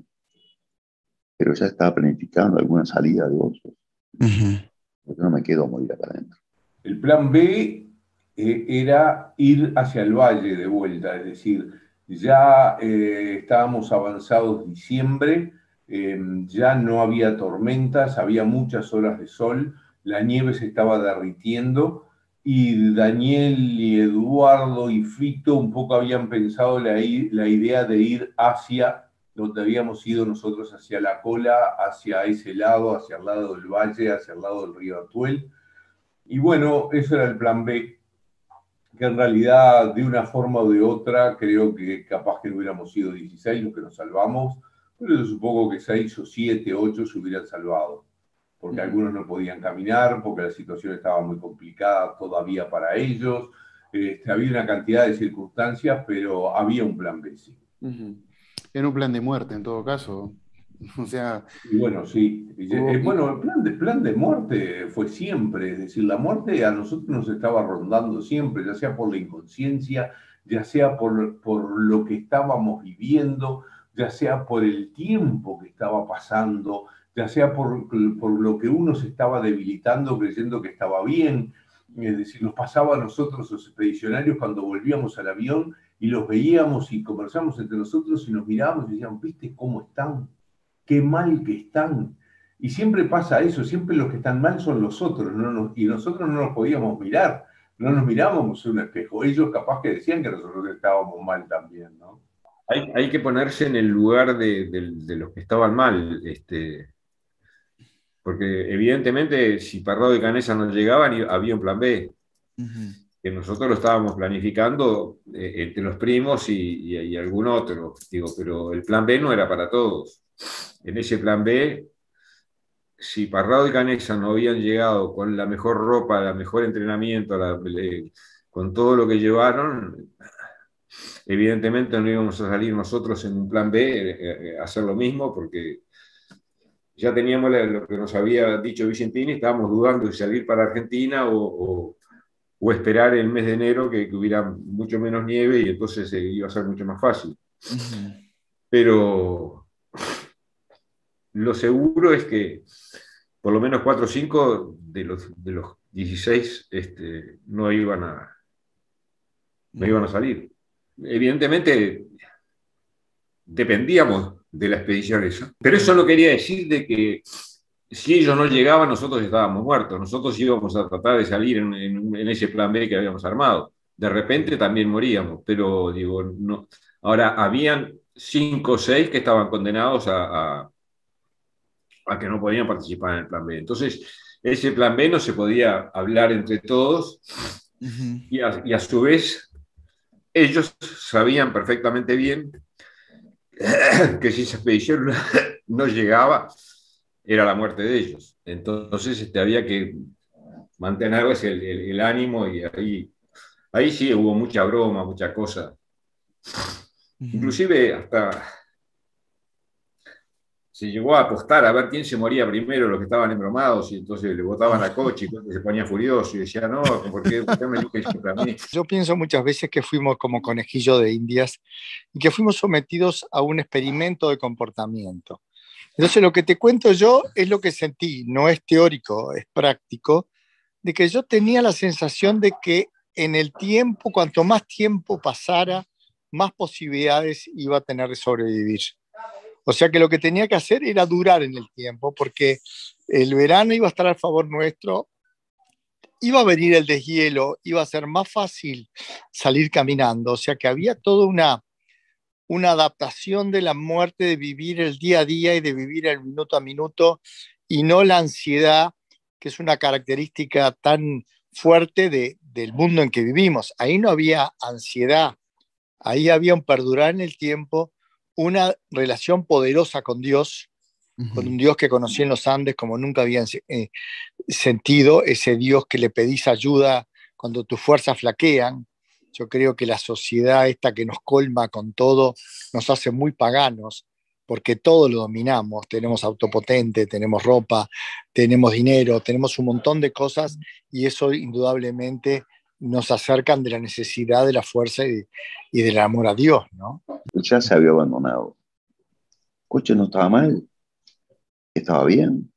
pero ya estaba planificando alguna salida de otros. Uh-huh. Yo no me quedo a morir acá adentro. El plan B eh, era ir hacia el valle de vuelta, es decir, ya eh, estábamos avanzados diciembre, eh, ya no había tormentas, había muchas horas de sol, la nieve se estaba derritiendo, y Daniel y Eduardo y Fito un poco habían pensado la, la idea de ir hacia donde habíamos ido nosotros, hacia la cola, hacia ese lado, hacia el lado del valle, hacia el lado del río Atuel. Y bueno, eso era el plan B, que en realidad de una forma o de otra creo que capaz que no hubiéramos sido dieciséis los que nos salvamos, pero yo supongo que seis o siete, ocho se hubieran salvado, porque algunos no podían caminar, porque la situación estaba muy complicada todavía para ellos. Este, había una cantidad de circunstancias, pero había un plan B, sí. Uh-huh. Era un plan de muerte, en todo caso. O sea... Y bueno, sí. Hubo... Bueno, el plan de, plan de muerte fue siempre. Es decir, la muerte a nosotros nos estaba rondando siempre, ya sea por la inconsciencia, ya sea por, por lo que estábamos viviendo, ya sea por el tiempo que estaba pasando, ya sea por, por lo que uno se estaba debilitando creyendo que estaba bien. Es decir, nos pasaba a nosotros los expedicionarios cuando volvíamos al avión y los veíamos y conversamos entre nosotros y nos mirábamos y decíamos, ¿viste cómo están? Qué mal que están. Y siempre pasa eso, siempre los que están mal son los otros, no nos, y nosotros no nos podíamos mirar, no nos mirábamos en un espejo. Ellos capaz que decían que nosotros estábamos mal también, ¿no? Hay, hay que ponerse en el lugar de, de, de los que estaban mal, este... porque evidentemente si Parrado y Canessa no llegaban, había un plan B, uh-huh. que nosotros lo estábamos planificando eh, entre los primos y, y, y algún otro, digo, pero el plan B no era para todos. En ese plan B, si Parrado y Canessa no habían llegado con la mejor ropa, el mejor entrenamiento, la, le, con todo lo que llevaron, evidentemente no íbamos a salir nosotros en un plan B eh, a hacer lo mismo, porque ya teníamos lo que nos había dicho Vicentini, estábamos dudando de salir para Argentina o, o, o esperar el mes de enero que, que hubiera mucho menos nieve y entonces eh, iba a ser mucho más fácil. Uh-huh. Pero lo seguro es que por lo menos cuatro o cinco de los, de los dieciséis este, no iban a, no iban a salir. Evidentemente, dependíamos de la expedición esa. Pero eso no quería decir de que si ellos no llegaban, nosotros estábamos muertos. Nosotros íbamos a tratar de salir en, en, en ese plan B que habíamos armado. De repente también moríamos, pero digo, no. Ahora, habían cinco o seis que estaban condenados a, a, a que no podían participar en el plan B. Entonces, ese plan B no se podía hablar entre todos, uh-huh. y, a, y a su vez, ellos sabían perfectamente bien que si esa expedición no llegaba, era la muerte de ellos. Entonces este, había que mantenerles el, el, el ánimo, y ahí, ahí sí hubo mucha broma, mucha cosa. Uh-huh. Inclusive hasta se llegó a apostar a ver quién se moría primero, los que estaban embromados, y entonces le botaban a Coche, y se ponía furioso y decía, no, ¿por qué, ¿por qué me eligen siempre a mí? Yo pienso muchas veces que fuimos como conejillo de indias y que fuimos sometidos a un experimento de comportamiento. Entonces lo que te cuento yo es lo que sentí, no es teórico, es práctico, de que yo tenía la sensación de que en el tiempo, cuanto más tiempo pasara, más posibilidades iba a tener de sobrevivir. O sea que lo que tenía que hacer era durar en el tiempo, porque el verano iba a estar a favor nuestro, iba a venir el deshielo, iba a ser más fácil salir caminando. O sea que había toda una, una adaptación de la muerte, de vivir el día a día y de vivir el minuto a minuto, y no la ansiedad, que es una característica tan fuerte de, del mundo en que vivimos. Ahí no había ansiedad, ahí había un perdurar en el tiempo, una relación poderosa con Dios, uh-huh. con un Dios que conocí en los Andes como nunca habían eh, sentido, ese Dios que le pedís ayuda cuando tus fuerzas flaquean. Yo creo que la sociedad esta que nos colma con todo nos hace muy paganos, porque todo lo dominamos. Tenemos autopotente, tenemos ropa, tenemos dinero, tenemos un montón de cosas, y eso indudablemente nos acercan de la necesidad de la fuerza y, y del amor a Dios, ¿no? Ya se había abandonado. Coche no estaba mal, estaba bien.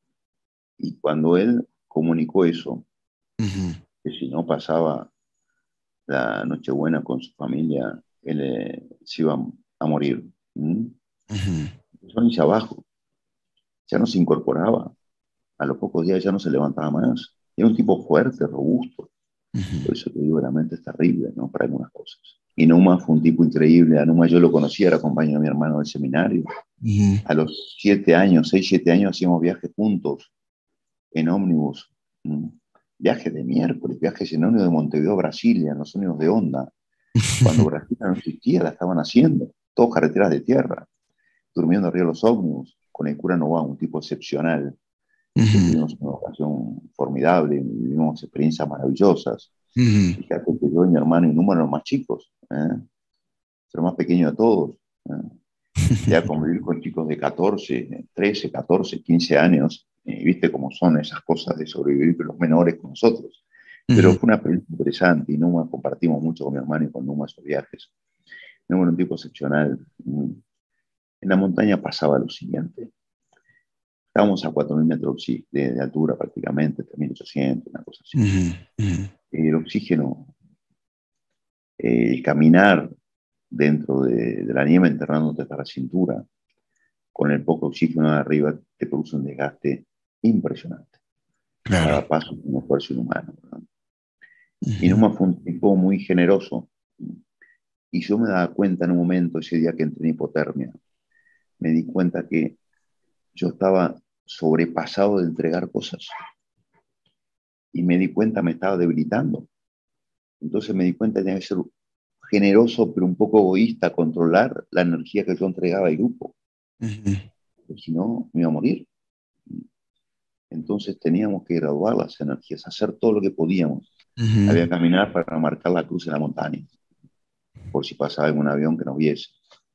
Y cuando él comunicó eso, uh-huh. que si no pasaba la Nochebuena con su familia, él eh, se iba a morir. ¿Mm? Uh-huh. Empezó a irse abajo. Ya no se incorporaba. A los pocos días ya no se levantaba más. Era un tipo fuerte, robusto. Uh-huh. Por eso te digo, la mente es terrible, ¿no? Para algunas cosas. Y Numa fue un tipo increíble. A Numa yo lo conocía, era compañero de mi hermano del seminario. Uh-huh. A los siete años, seis, siete años, hacíamos viajes juntos en ómnibus. ¿Mm? Viajes de miércoles, viajes en ómnibus de Montevideo a Brasilia, en los ómnibus de Honda. Cuando Brasilia no existía, la estaban haciendo. Todas carreteras de tierra. Durmiendo arriba de los ómnibus, con el cura Nová, un tipo excepcional. Uh-huh. Tuvimos una ocasión formidable, vivimos experiencias maravillosas. Uh-huh. Fíjate que yo y mi hermano y Numa eran los más chicos, ¿eh? Ser más pequeño de todos. ¿eh? Ya convivir con chicos de catorce, trece, catorce, quince años, eh, viste cómo son esas cosas de sobrevivir con los menores con nosotros. Uh-huh. Pero fue una experiencia interesante, y Numa, compartimos mucho con mi hermano y con Numa esos viajes. Numa era un tipo excepcional. En la montaña pasaba lo siguiente. Estábamos a cuatro mil metros de, de altura prácticamente, tres mil ochocientos, una cosa así. Uh-huh. Uh-huh. El oxígeno, eh, el caminar dentro de, de la nieve enterrándote hasta la cintura, con el poco oxígeno de arriba, te produce un desgaste impresionante. Claro. Cada paso es un esfuerzo inhumano. Uh-huh. Y Numa fue un tipo muy generoso. Y yo me daba cuenta en un momento, ese día que entré en hipotermia, me di cuenta que yo estaba sobrepasado de entregar cosas. Y me di cuenta, me estaba debilitando. Entonces me di cuenta que tenía que ser generoso, pero un poco egoísta, controlar la energía que yo entregaba al grupo. Uh-huh. Porque si no, me iba a morir. Entonces teníamos que graduar las energías, hacer todo lo que podíamos. Uh-huh. Había que caminar para marcar la cruz en la montaña, por si pasaba algún avión que nos viese.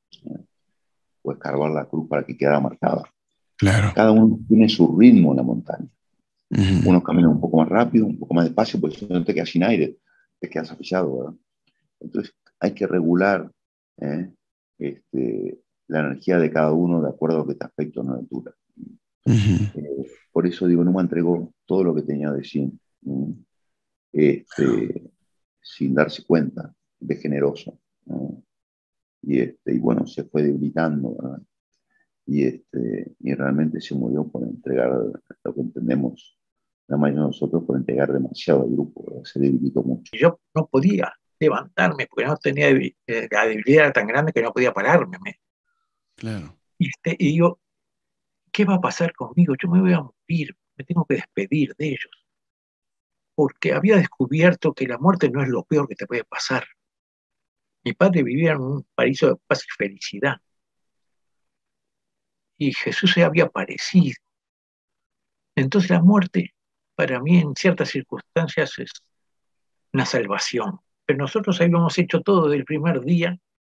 O escarbar la cruz para que quedara marcada. Claro. Cada uno tiene su ritmo en la montaña. Uh-huh. Unos caminan un poco más rápido, un poco más despacio, porque si no te quedas sin aire, te quedas afillado, ¿verdad? Entonces hay que regular ¿eh? este, la energía de cada uno de acuerdo a lo que te afecta en la altura. Uh-huh. Eh, por eso digo, Numa entregó todo lo que tenía de sí, este, sin darse cuenta. de generoso, ¿no? Y, este, y bueno, se fue debilitando, ¿verdad? Y, este, y realmente se murió por entregar lo que entendemos la mayoría de nosotros, por entregar demasiado al grupo, ¿verdad? Se debilitó mucho. Yo no podía levantarme porque no tenía, eh, la debilidad era tan grande que no podía pararme. Me. Claro. Y, este, y digo, ¿qué va a pasar conmigo? Yo me voy a morir, me tengo que despedir de ellos. Porque había descubierto que la muerte no es lo peor que te puede pasar. Mi padre vivía en un paraíso de paz y felicidad. Y Jesús se había aparecido. Entonces la muerte, para mí, en ciertas circunstancias, es una salvación. Pero nosotros habíamos hecho todo del primer día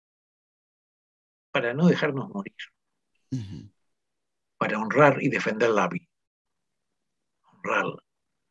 para no dejarnos morir. Uh-huh. Para honrar y defender la vida. Honrarla.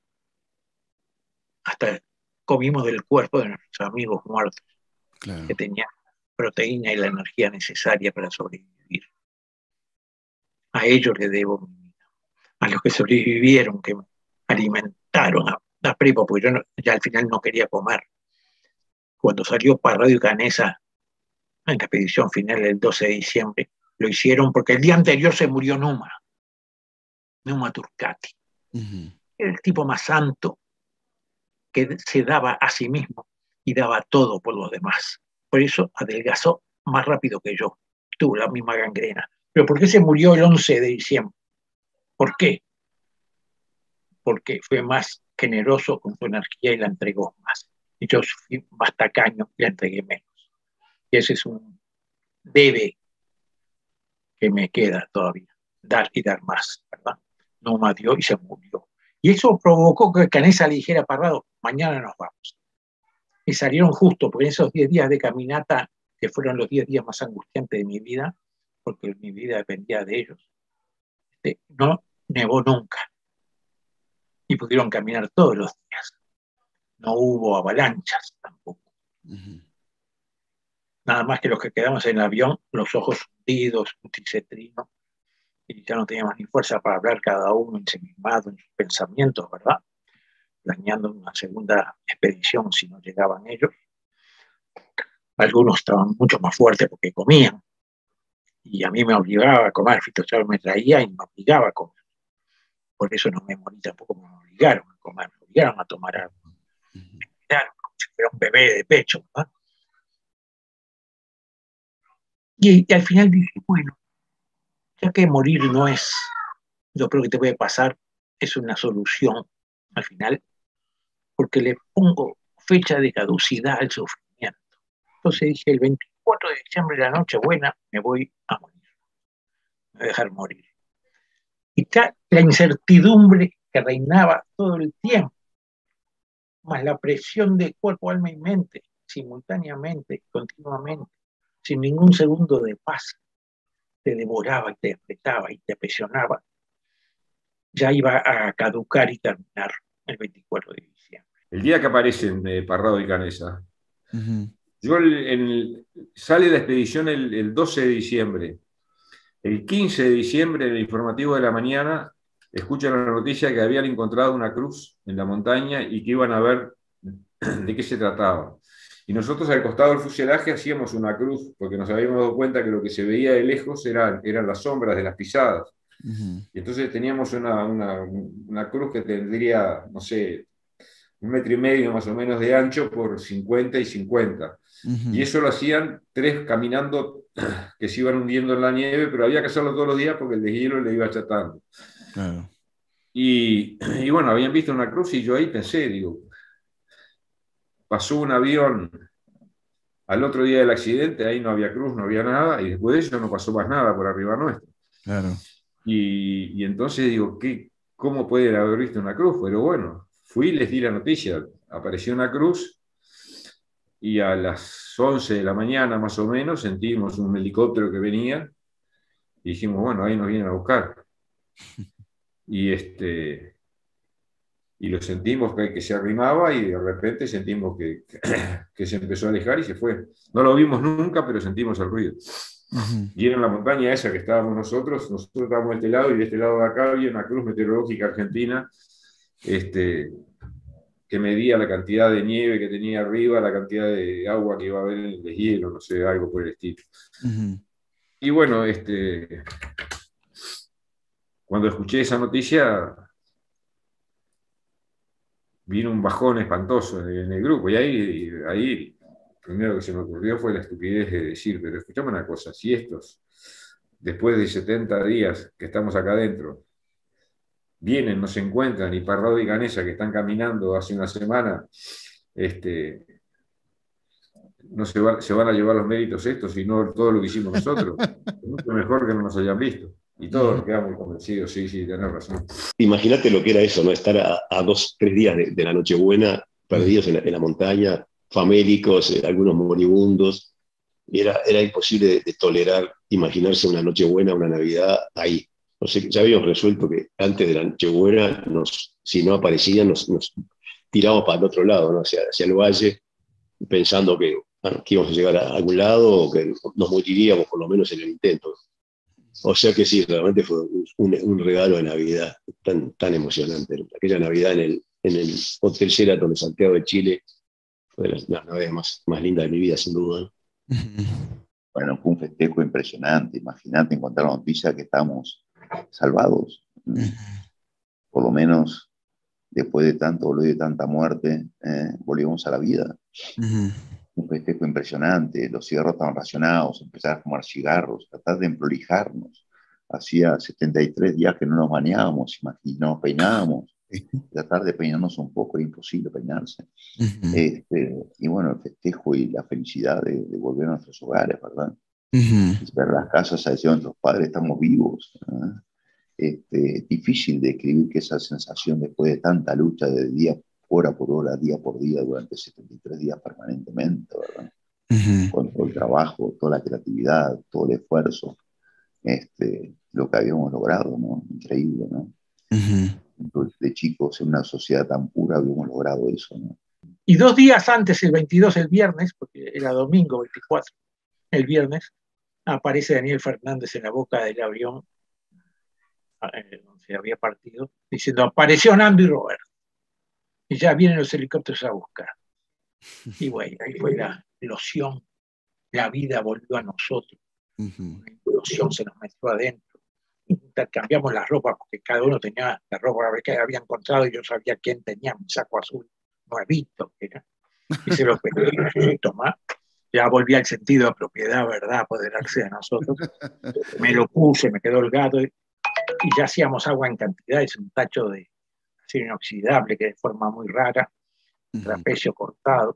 Hasta comimos del cuerpo de nuestros amigos muertos, claro, que tenían proteína y la energía necesaria para sobrevivir. A ellos les debo mi vida. A los que sobrevivieron, que me alimentaron a, a Prepo, porque yo no, ya al final no quería comer. Cuando salió Parrado y Canesa en la expedición final el doce de diciembre, lo hicieron porque el día anterior se murió Numa, Numa Turcati. Uh-huh. El tipo más santo que se daba a sí mismo y daba todo por los demás. Por eso adelgazó más rápido que yo. Tuvo la misma gangrena. ¿Pero por qué se murió el once de diciembre? ¿Por qué? Porque fue más generoso con su energía y la entregó más. Y yo fui más tacaño y la entregué menos. Y ese es un debe que me queda todavía. Dar y dar más, ¿verdad? No más dio y se murió. Y eso provocó que Canesa le dijera a Parrado, mañana nos vamos. Y salieron justo, porque esos diez días de caminata, que fueron los diez días más angustiantes de mi vida, porque mi vida dependía de ellos, este, no nevó nunca. Y pudieron caminar todos los días. No hubo avalanchas tampoco. Uh-huh. Nada más que los que quedamos en el avión, los ojos hundidos, un tricetrino, y ya no teníamos ni fuerza para hablar cada uno ensimismado en sus pensamientos, ¿verdad? Planeando una segunda expedición si no llegaban ellos. Algunos estaban mucho más fuertes porque comían, y a mí me obligaba a comer, Fito Chávez me traía y me obligaba a comer. Por eso no me morí tampoco, me obligaron a comer, me obligaron a tomar agua. Me miraron como si fuera un bebé de pecho, ¿verdad? Y, y al final dije, bueno, ya que morir no es lo peor que te puede pasar, es una solución al final, porque le pongo fecha de caducidad al sufrimiento. Entonces dije, el veinticuatro de diciembre de la Nochebuena me voy a morir, me voy a dejar morir. Y está la incertidumbre que reinaba todo el tiempo, más la presión de cuerpo, alma y mente, simultáneamente, continuamente, sin ningún segundo de paz. Te devoraba y te apretaba y te presionaba. Ya iba a caducar y terminar el veinticuatro de diciembre. El día que aparecen eh, Parrado y Canesa, uh-huh. yo el, el, sale la expedición el, el doce de diciembre. El quince de diciembre, en el informativo de la mañana, escuchan la noticia que habían encontrado una cruz en la montaña y que iban a ver de qué se trataba. Y nosotros al costado del fuselaje hacíamos una cruz, porque nos habíamos dado cuenta que lo que se veía de lejos eran, eran las sombras de las pisadas. Uh-huh. Y entonces teníamos una, una, una cruz que tendría, no sé, un metro y medio más o menos de ancho por cincuenta y cincuenta. Uh-huh. Y eso lo hacían tres caminando que se iban hundiendo en la nieve, pero había que hacerlo todos los días porque el deshielo le iba achatando. Uh-huh. Y, y bueno, habían visto una cruz y yo ahí pensé, digo, pasó un avión al otro día del accidente, ahí no había cruz, no había nada, y después de eso no pasó más nada por arriba nuestro. Claro. Y, y entonces digo, ¿qué, ¿cómo pueden haber visto una cruz? Pero bueno, fui y les di la noticia, apareció una cruz, y a las once de la mañana más o menos sentimos un helicóptero que venía, y dijimos, bueno, ahí nos vienen a buscar. Y este... y lo sentimos que, que se arrimaba y de repente sentimos que, que, que se empezó a alejar y se fue. No lo vimos nunca, pero sentimos el ruido. Uh-huh. Y era en la montaña esa que estábamos nosotros, nosotros estábamos de este lado y de este lado de acá había una cruz meteorológica argentina este, que medía la cantidad de nieve que tenía arriba, la cantidad de agua que iba a haber en el deshielo, no sé, algo por el estilo. Ujú. Y bueno, este, cuando escuché esa noticia, vino un bajón espantoso en el grupo, y ahí, ahí lo primero que se me ocurrió fue la estupidez de decir, pero escuchame una cosa, si estos, después de setenta días que estamos acá adentro, vienen, nos encuentran, y Parrado y Canessa, que están caminando hace una semana, este, no se, va, se van a llevar los méritos estos y no todo lo que hicimos nosotros. Es mucho mejor que no nos hayan visto. Y todos nos quedamos convencidos, sí, sí, tenés razón. Imagínate lo que era eso, ¿no? Estar a, a dos, tres días de, de la Nochebuena, perdidos en la, en la montaña, famélicos, eh, algunos moribundos. Y era, era imposible de, de tolerar, imaginarse una Nochebuena, una Navidad ahí. No sé, ya habíamos resuelto que antes de la Nochebuena, nos, si no aparecían, nos, nos tiramos para el otro lado, ¿no? hacia, hacia el valle, pensando que, bueno, que íbamos a llegar a algún lado o que nos moriríamos por lo menos en el intento. O sea que sí, realmente fue un, un regalo de Navidad tan, tan emocionante. Aquella Navidad en el, en el Hotel Sheraton de Santiago de Chile fue de las, las navidades más, más lindas de mi vida, sin duda. Bueno, fue un festejo impresionante. Imagínate encontrar la noticia que estamos salvados. Por lo menos, después de tanto dolor y de tanta muerte, eh, volvimos a la vida. Uh-huh. Un festejo impresionante. Los cigarros estaban racionados, empezar a fumar cigarros, tratar de emprolijarnos. Hacía setenta y tres días que no nos bañábamos y no nos peinábamos. Tratar de peinarnos un poco, era imposible peinarse. Uh-huh. Este, y bueno, el festejo y la felicidad de, de volver a nuestros hogares, ¿verdad? Uh-huh. Ver las casas a decir a nuestros padres, estamos vivos. ¿eh? Este, difícil de describir que esa sensación después de tanta lucha de día, hora por hora, día por día, durante setenta y tres días permanentemente, ¿verdad? Uh-huh. Con todo el trabajo, toda la creatividad, todo el esfuerzo, este, lo que habíamos logrado, ¿no? Increíble, ¿no? Uh-huh. De chicos, en una sociedad tan pura, habíamos logrado eso, ¿no? Y dos días antes, el veintidós, el viernes, porque era domingo veinticuatro, el viernes, aparece Daniel Fernández en la boca del avión donde se había partido, diciendo, apareció Nando y Roberto. Y ya vienen los helicópteros a buscar. Y bueno, ahí fue la explosión, la vida volvió a nosotros. Uh-huh. La explosión se nos metió adentro. Intercambiamos las ropas porque cada uno tenía la ropa que había encontrado y yo sabía quién tenía mi saco azul nuevito, era. Y se lo pedí y tomá. Ya volví al sentido de propiedad, ¿verdad? Apoderarse de nosotros. Me lo puse, me quedó el gato y, y ya hacíamos agua en cantidad. Es un tacho de acero inoxidable que de forma muy rara, trapecio cortado.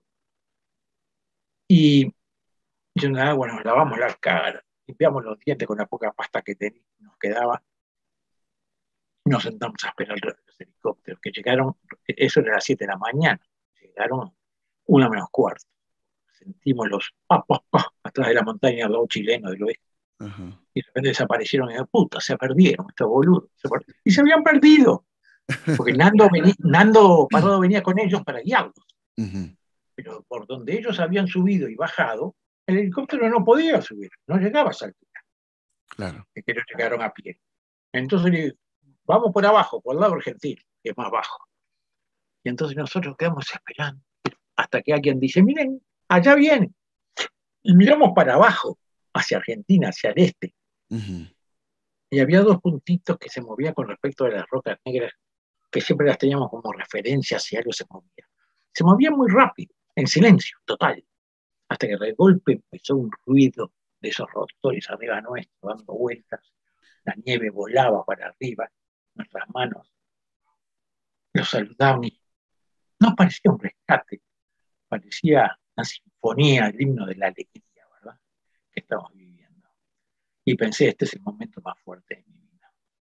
Y yo en el agua nos lavamos la cara, limpiamos los dientes con la poca pasta que teníamos, nos quedaba. Nos sentamos a esperar los helicópteros que llegaron, eso era a las siete de la mañana, llegaron una menos cuarto. Sentimos los pa, pa, pa, atrás de la montaña, los chilenos del oeste. Uh-huh. Y de repente desaparecieron y de puta, se perdieron, estos boludos. Se perdieron. Y se habían perdido. Porque Nando, venía, Nando Parrado venía con ellos para guiarlos. Uh-huh. Pero por donde ellos habían subido y bajado, el helicóptero no podía subir, no llegaba a esa altura. Claro. Es que ellos llegaron a pie. Entonces, vamos por abajo, por el lado argentino, que es más bajo. Y entonces nosotros quedamos esperando hasta que alguien dice, miren, allá viene. Y miramos para abajo, hacia Argentina, hacia el este. Uh-huh. Y había dos puntitos que se movían con respecto a las rocas negras, que siempre las teníamos como referencia si algo se movía. Se movían muy rápido, en silencio, total. Hasta que de golpe empezó un ruido de esos rotores arriba nuestro, dando vueltas. La nieve volaba para arriba, nuestras manos. Los saludaban y no parecía un rescate, parecía una sinfonía, el himno de la alegría, ¿verdad? Que estamos viviendo. Y pensé, este es el momento más fuerte de mi vida.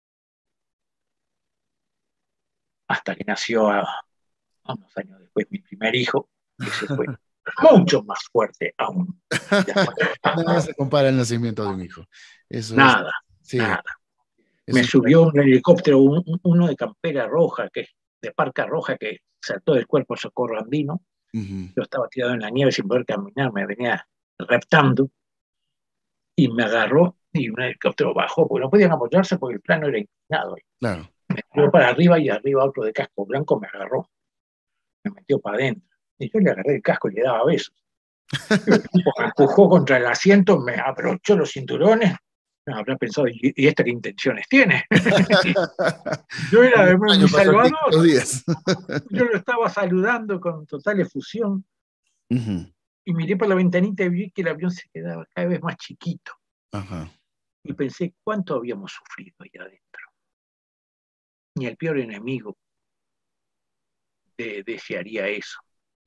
Hasta que nació a, a unos años después mi primer hijo, que se fue mucho más fuerte aún. Nada se compara el nacimiento de un hijo. Eso nada, es, sí. nada. Me subió un helicóptero, un, uno de campera roja, que de parca roja, que saltó del cuerpo Socorro Andino. Uh-huh. Yo estaba tirado en la nieve sin poder caminar, me venía reptando y me agarró y un helicóptero bajó, porque no podían apoyarse porque el plano era inclinado. Claro. Me tiró para arriba y arriba otro de casco blanco me agarró. me metió para adentro. Y yo le agarré el casco y le daba besos. El tipo me empujó contra el asiento, me abrochó los cinturones. Habrá pensado, ¿y, y esta qué intenciones tiene? Yo era mi salvador. Días. Yo lo estaba saludando con total efusión. Uh-huh. Y miré por la ventanita y vi que el avión se quedaba cada vez más chiquito. Uh-huh. Y pensé, ¿cuánto habíamos sufrido ahí adentro? Ni el peor enemigo de, desearía eso.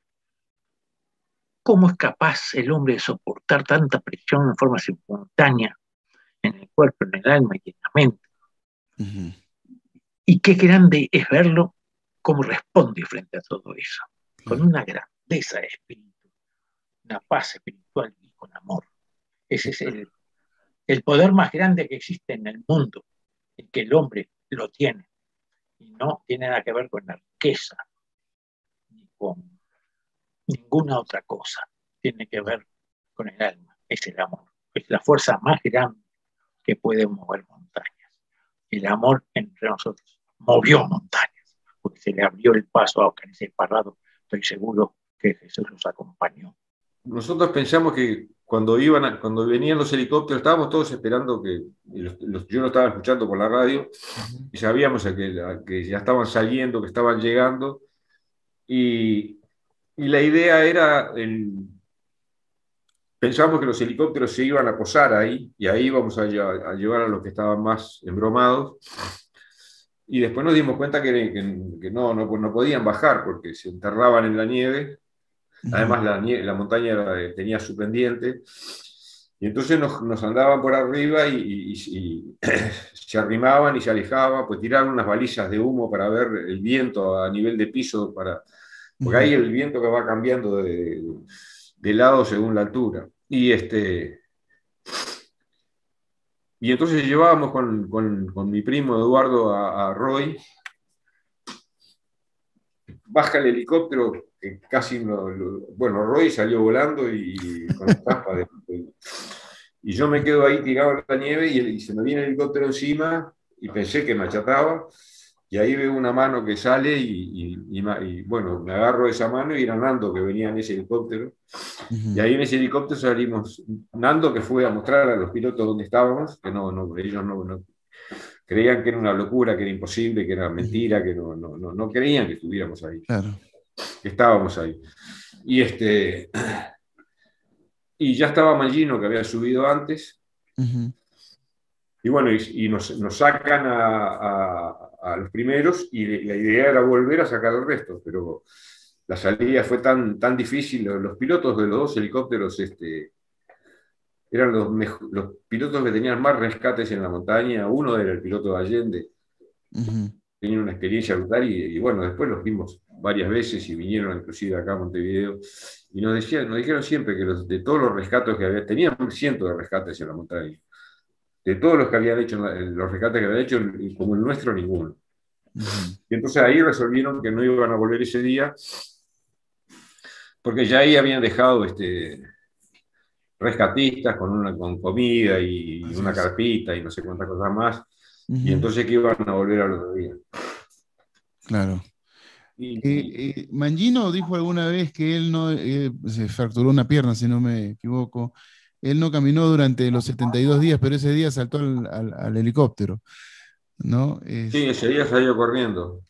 ¿Cómo es capaz el hombre de soportar tanta presión en forma simultánea en el cuerpo, en el alma y en la mente? Uh-huh. Y qué grande es verlo cómo responde frente a todo eso, uh-huh. Con una grandeza de espíritu, una paz espiritual y con amor. Ese es el, el poder más grande que existe en el mundo, el que el hombre lo tiene, y no tiene nada que ver con la riqueza, ni con ninguna otra cosa, tiene que ver con el alma, es el amor, es la fuerza más grande que puede mover montañas. El amor entre nosotros movió montañas, porque se le abrió el paso a Ocariz Parrado. Estoy seguro que Jesús los acompañó. Nosotros pensamos que cuando iban a, cuando venían los helicópteros, estábamos todos esperando que, los, los, yo lo estaba escuchando por la radio, y sabíamos que, que ya estaban saliendo, que estaban llegando, y, y la idea era, el, pensábamos que los helicópteros se iban a posar ahí, y ahí íbamos a, a llevar a los que estaban más embromados, y después nos dimos cuenta que, que, que no, no, no podían bajar, porque se enterraban en la nieve. Además, la, la montaña era, tenía su pendiente, y entonces nos, nos andaban por arriba y, y, y se arrimaban y se alejaban, pues tiraban unas balizas de humo para ver el viento a nivel de piso, para, porque hay el viento que va cambiando de, de lado según la altura. Y, este, y entonces llevábamos con, con, con mi primo Eduardo a, a Roy. Baja el helicóptero, que casi lo, lo, bueno, Roy salió volando y con la tapa de, y yo me quedo ahí tirado en la nieve y, y se me viene el helicóptero encima y pensé que me achataba, y ahí veo una mano que sale y, y, y, y bueno, me agarro esa mano y era Nando que venía en ese helicóptero. Uh-huh. Y ahí en ese helicóptero salimos, Nando que fue a mostrar a los pilotos dónde estábamos, que no, no ellos no, no creían que era una locura, que era imposible, que era mentira, que no, no, no, no creían que estuviéramos ahí, claro. Que estábamos ahí. Y, este, y ya estaba Mangino, que había subido antes, uh-huh. Y bueno, y, y nos, nos sacan a, a, a los primeros, y la idea era volver a sacar al resto, pero la salida fue tan, tan difícil. Los, los pilotos de los dos helicópteros este, eran los, los pilotos que tenían más rescates en la montaña. Uno era el piloto de Allende, uh-huh. Tenía una experiencia brutal, y, y bueno, después los vimos varias veces y vinieron inclusive acá a Montevideo, y nos, decían, nos dijeron siempre que los, de todos los rescates que había, tenían cientos de rescates en la montaña, de todos los que habían hecho, los rescates que habían hecho, como el nuestro, ninguno. Uh-huh. Y entonces ahí resolvieron que no iban a volver ese día, porque ya ahí habían dejado este, rescatistas con, una, con comida y Así una es. carpita y no sé cuántas cosas más, uh-huh. Y entonces que iban a volver al otro día. Claro. Y, eh, eh, Mangino dijo alguna vez que él no eh, se fracturó una pierna, si no me equivoco. Él no caminó durante los setenta y dos días, pero ese día saltó al, al, al helicóptero, ¿no? Es... Sí, ese día salió corriendo.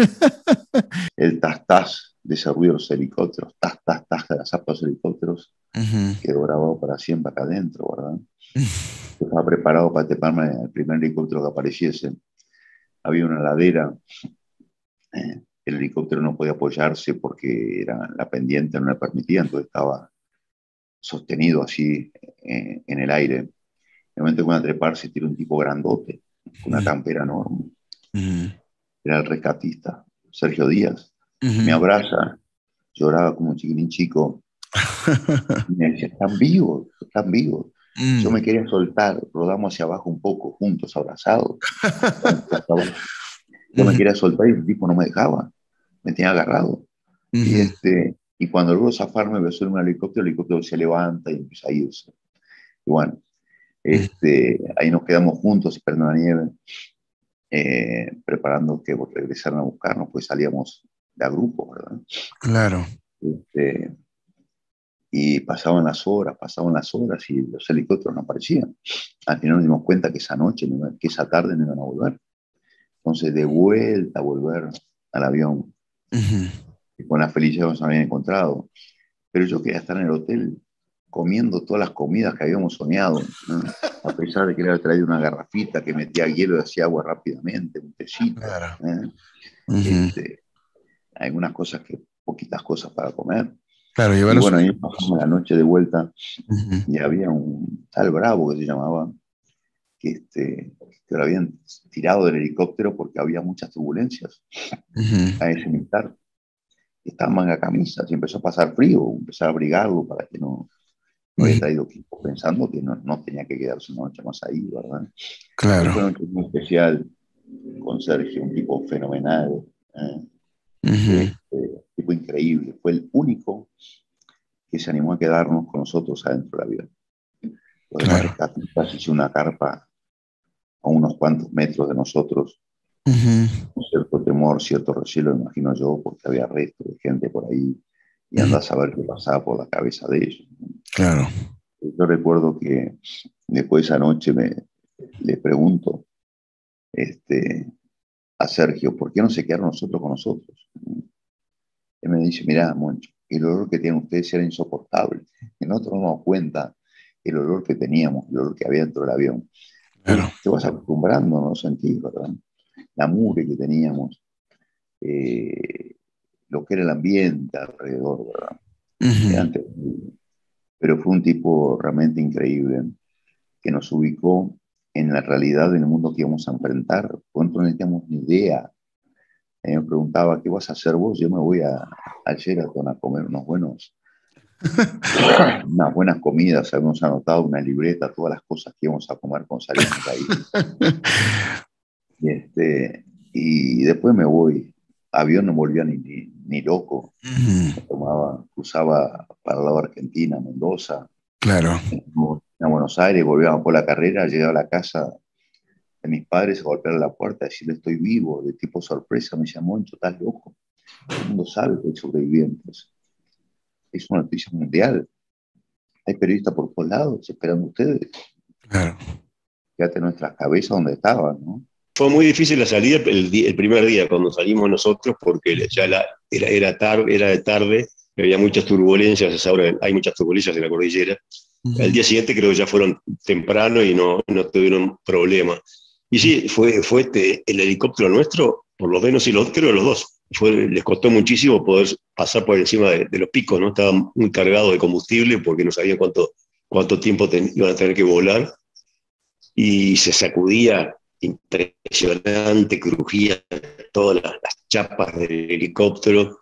El tas-tas de ese ruido de los helicópteros, tas-tas-tas de las aspas de los helicópteros, uh-huh. Quedó grabado para siempre acá adentro, ¿verdad? Estaba preparado para treparme el primer helicóptero que apareciese. Había una ladera, eh, el helicóptero no podía apoyarse porque era, la pendiente no le permitía, entonces estaba sostenido así eh, en el aire. En el momento que iban a trepar se tiró un tipo grandote, con una campera enorme. Uh-huh. Era el rescatista, Sergio Díaz. Uh-huh. Me abraza, lloraba como un chiquitín chico. Y me decía, están vivos, están vivos. Uh-huh. Yo me quería soltar, rodamos hacia abajo un poco, juntos, abrazados. Yo uh-huh. me quería soltar y el tipo no me dejaba, me tenía agarrado. Uh-huh. Y este... Y cuando luego zafarme me besó en un helicóptero, el helicóptero se levanta y empieza a irse. Y bueno, este, ahí nos quedamos juntos esperando la nieve, eh, preparando que regresaran a buscarnos, pues salíamos de a grupos, ¿verdad? Claro. Este, y pasaban las horas, pasaban las horas y los helicópteros no aparecían. Al final nos dimos cuenta que esa noche, que esa tarde no iban a volver. Entonces, de vuelta a volver al avión, uh-huh. y con la felicidad que nos habían encontrado. Pero yo quería estar en el hotel comiendo todas las comidas que habíamos soñado, ¿no? A pesar de que le había traído una garrafita que metía hielo y hacía agua rápidamente, un tecito. Claro. ¿eh? Uh-huh. Este, hay algunas cosas que, poquitas cosas para comer. Claro, y bueno, ahí pasamos la noche de vuelta, uh-huh. y había un tal Bravo que se llamaba, que, este, que lo habían tirado del helicóptero porque había muchas turbulencias, uh-huh. a ese militar. Estaba en manga camisa, y empezó a pasar frío, empezó a abrigarlo para que no, no había traído equipo, pensando que no, no tenía que quedarse una noche más ahí, ¿verdad? Claro. Fue una noche muy especial con Sergio, un tipo fenomenal, ¿eh? Uh-huh. Este, tipo increíble. Fue el único que se animó a quedarnos con nosotros adentro del avión. Los demás rescatistas hicieron una carpa a unos cuantos metros de nosotros, uh-huh. con cierto temor, cierto recelo, imagino yo, porque había restos de gente por ahí y anda uh-huh. a saber qué pasaba por la cabeza de ellos. Claro. Yo recuerdo que después de esa noche me, le pregunto este, a Sergio, ¿por qué no se quedaron nosotros con nosotros? Él me dice, mirá, Moncho, el olor que tienen ustedes era insoportable. Y nosotros nos damos cuenta el olor que teníamos, el olor que había dentro del avión. Claro. Te vas acostumbrando, no lo sentís, ¿verdad? La mugre que teníamos, eh, lo que era el ambiente alrededor, ¿verdad? Uh-huh. Antes, pero fue un tipo realmente increíble que nos ubicó en la realidad del mundo que íbamos a enfrentar. Por ejemplo, no teníamos ni idea. Eh, me preguntaba, ¿qué vas a hacer vos? Yo me voy a, a Sheraton a comer unos buenos, unas buenas comidas. Habíamos anotado una libreta, todas las cosas que íbamos a comer con salimos de ahí. y, este, y después me voy. Avión no volvía ni, ni, ni loco. Me tomaba, cruzaba para el lado de Argentina, Mendoza. Claro. A Buenos Aires, volvíamos por la carrera, llegaba a la casa de mis padres a golpear la puerta, decirle estoy vivo, de tipo sorpresa, me decía, Moncho, estás loco. Todo el mundo sabe que hay sobrevivientes. Es una noticia mundial. Hay periodistas por todos lados esperando a ustedes. Claro. Fíjate nuestras cabezas donde estaban, ¿no? Fue muy difícil la salida el, el primer día cuando salimos nosotros porque ya la, era, era, tarde, era de tarde, había muchas turbulencias, a esa hora hay muchas turbulencias en la cordillera. Uh-huh. Al día siguiente creo que ya fueron temprano y no, no tuvieron problema. Y sí, fue, fue este, el helicóptero nuestro, por lo menos, y los, creo que los dos, fue, les costó muchísimo poder pasar por encima de, de los picos, ¿no? Estaban muy cargados de combustible porque no sabían cuánto, cuánto tiempo ten, iban a tener que volar. Y se sacudía impresionante, crujía todas las, las chapas del helicóptero.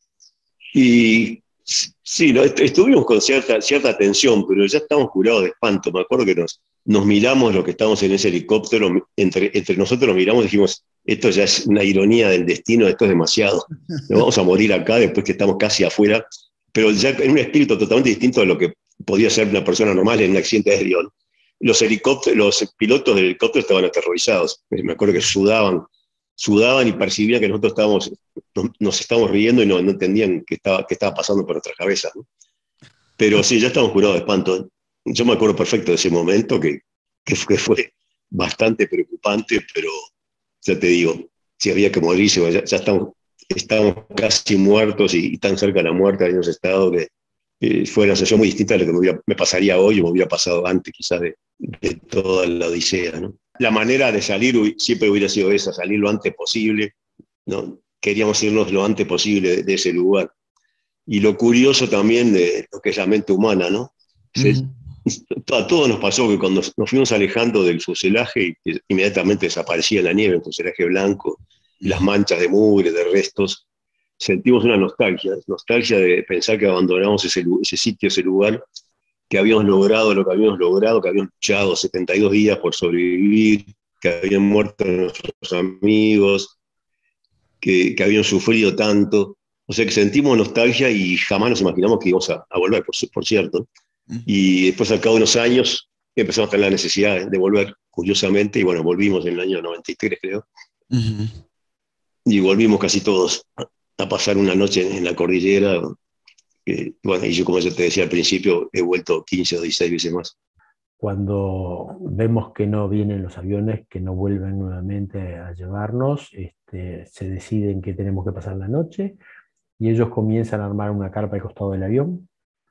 Y sí, no, estuvimos con cierta, cierta tensión, pero ya estábamos curados de espanto. Me acuerdo que nos, nos miramos los que estábamos en ese helicóptero, entre, entre nosotros nos miramos y dijimos, esto ya es una ironía del destino, esto es demasiado. Nos vamos a morir acá después que estamos casi afuera, pero ya en un espíritu totalmente distinto de lo que podía ser una persona normal en un accidente aéreo. Los helicópteros, los pilotos del helicóptero estaban aterrorizados. Me acuerdo que sudaban, sudaban y percibían que nosotros estábamos, nos, nos estábamos riendo y no, no entendían qué estaba, qué estaba pasando por nuestras cabezas, ¿no? Pero sí, ya estábamos curados de espanto. Yo me acuerdo perfecto de ese momento que, que, fue, que fue bastante preocupante, pero ya te digo, si había que morirse, ya, ya estamos, estamos casi muertos y, y tan cerca de la muerte habíamos estado que eh, fue una sensación muy distinta de lo que me, hubiera, me pasaría hoy o me hubiera pasado antes quizás de, de toda la odisea, ¿no? La manera de salir siempre hubiera sido esa, salir lo antes posible, ¿no? Queríamos irnos lo antes posible de, de ese lugar. Y lo curioso también de lo que es la mente humana, ¿no? Se, uh-huh. A todos nos pasó que cuando nos fuimos alejando del fuselaje, inmediatamente desaparecía la nieve, el fuselaje blanco, las manchas de mugre, de restos, sentimos una nostalgia, nostalgia de pensar que abandonamos ese, ese sitio, ese lugar, que habíamos logrado lo que habíamos logrado, que habíamos luchado setenta y dos días por sobrevivir, que habían muerto nuestros amigos, que, que habían sufrido tanto. O sea que sentimos nostalgia y jamás nos imaginamos que íbamos a, a volver, por, por cierto. Uh-huh. Y después, al cabo de unos años, empezamos a tener la necesidad de volver, curiosamente, y bueno, volvimos en el año noventa y tres, creo. Uh-huh. Y volvimos casi todos. a pasar una noche en la cordillera. Eh, bueno, y yo, como yo te decía al principio, he vuelto quince o dieciséis veces más. Cuando vemos que no vienen los aviones, que no vuelven nuevamente a llevarnos, este, se deciden que tenemos que pasar la noche y ellos comienzan a armar una carpa al costado del avión,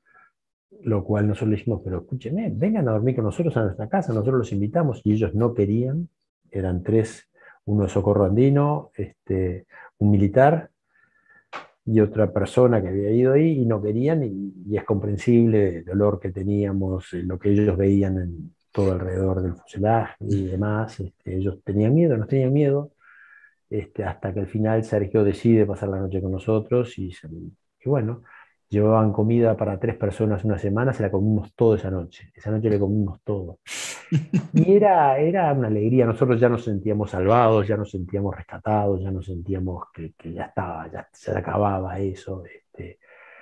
lo cual nosotros le dijimos, pero escúchenme, vengan a dormir con nosotros a nuestra casa, nosotros los invitamos, y ellos no querían. Eran tres, uno de Socorro Andino, este, un militar y otra persona que había ido ahí, y no querían, y, y es comprensible el dolor que teníamos, lo que ellos veían en todo alrededor del fuselaje y demás. Este, ellos tenían miedo, nos tenían miedo, este, hasta que al final Sergio decide pasar la noche con nosotros, y, y bueno, llevaban comida para tres personas una semana, se la comimos todo esa noche, esa noche le comimos todo. Y era, era una alegría, nosotros ya nos sentíamos salvados, ya nos sentíamos rescatados, ya nos sentíamos que, que ya estaba, ya se acababa eso. Este,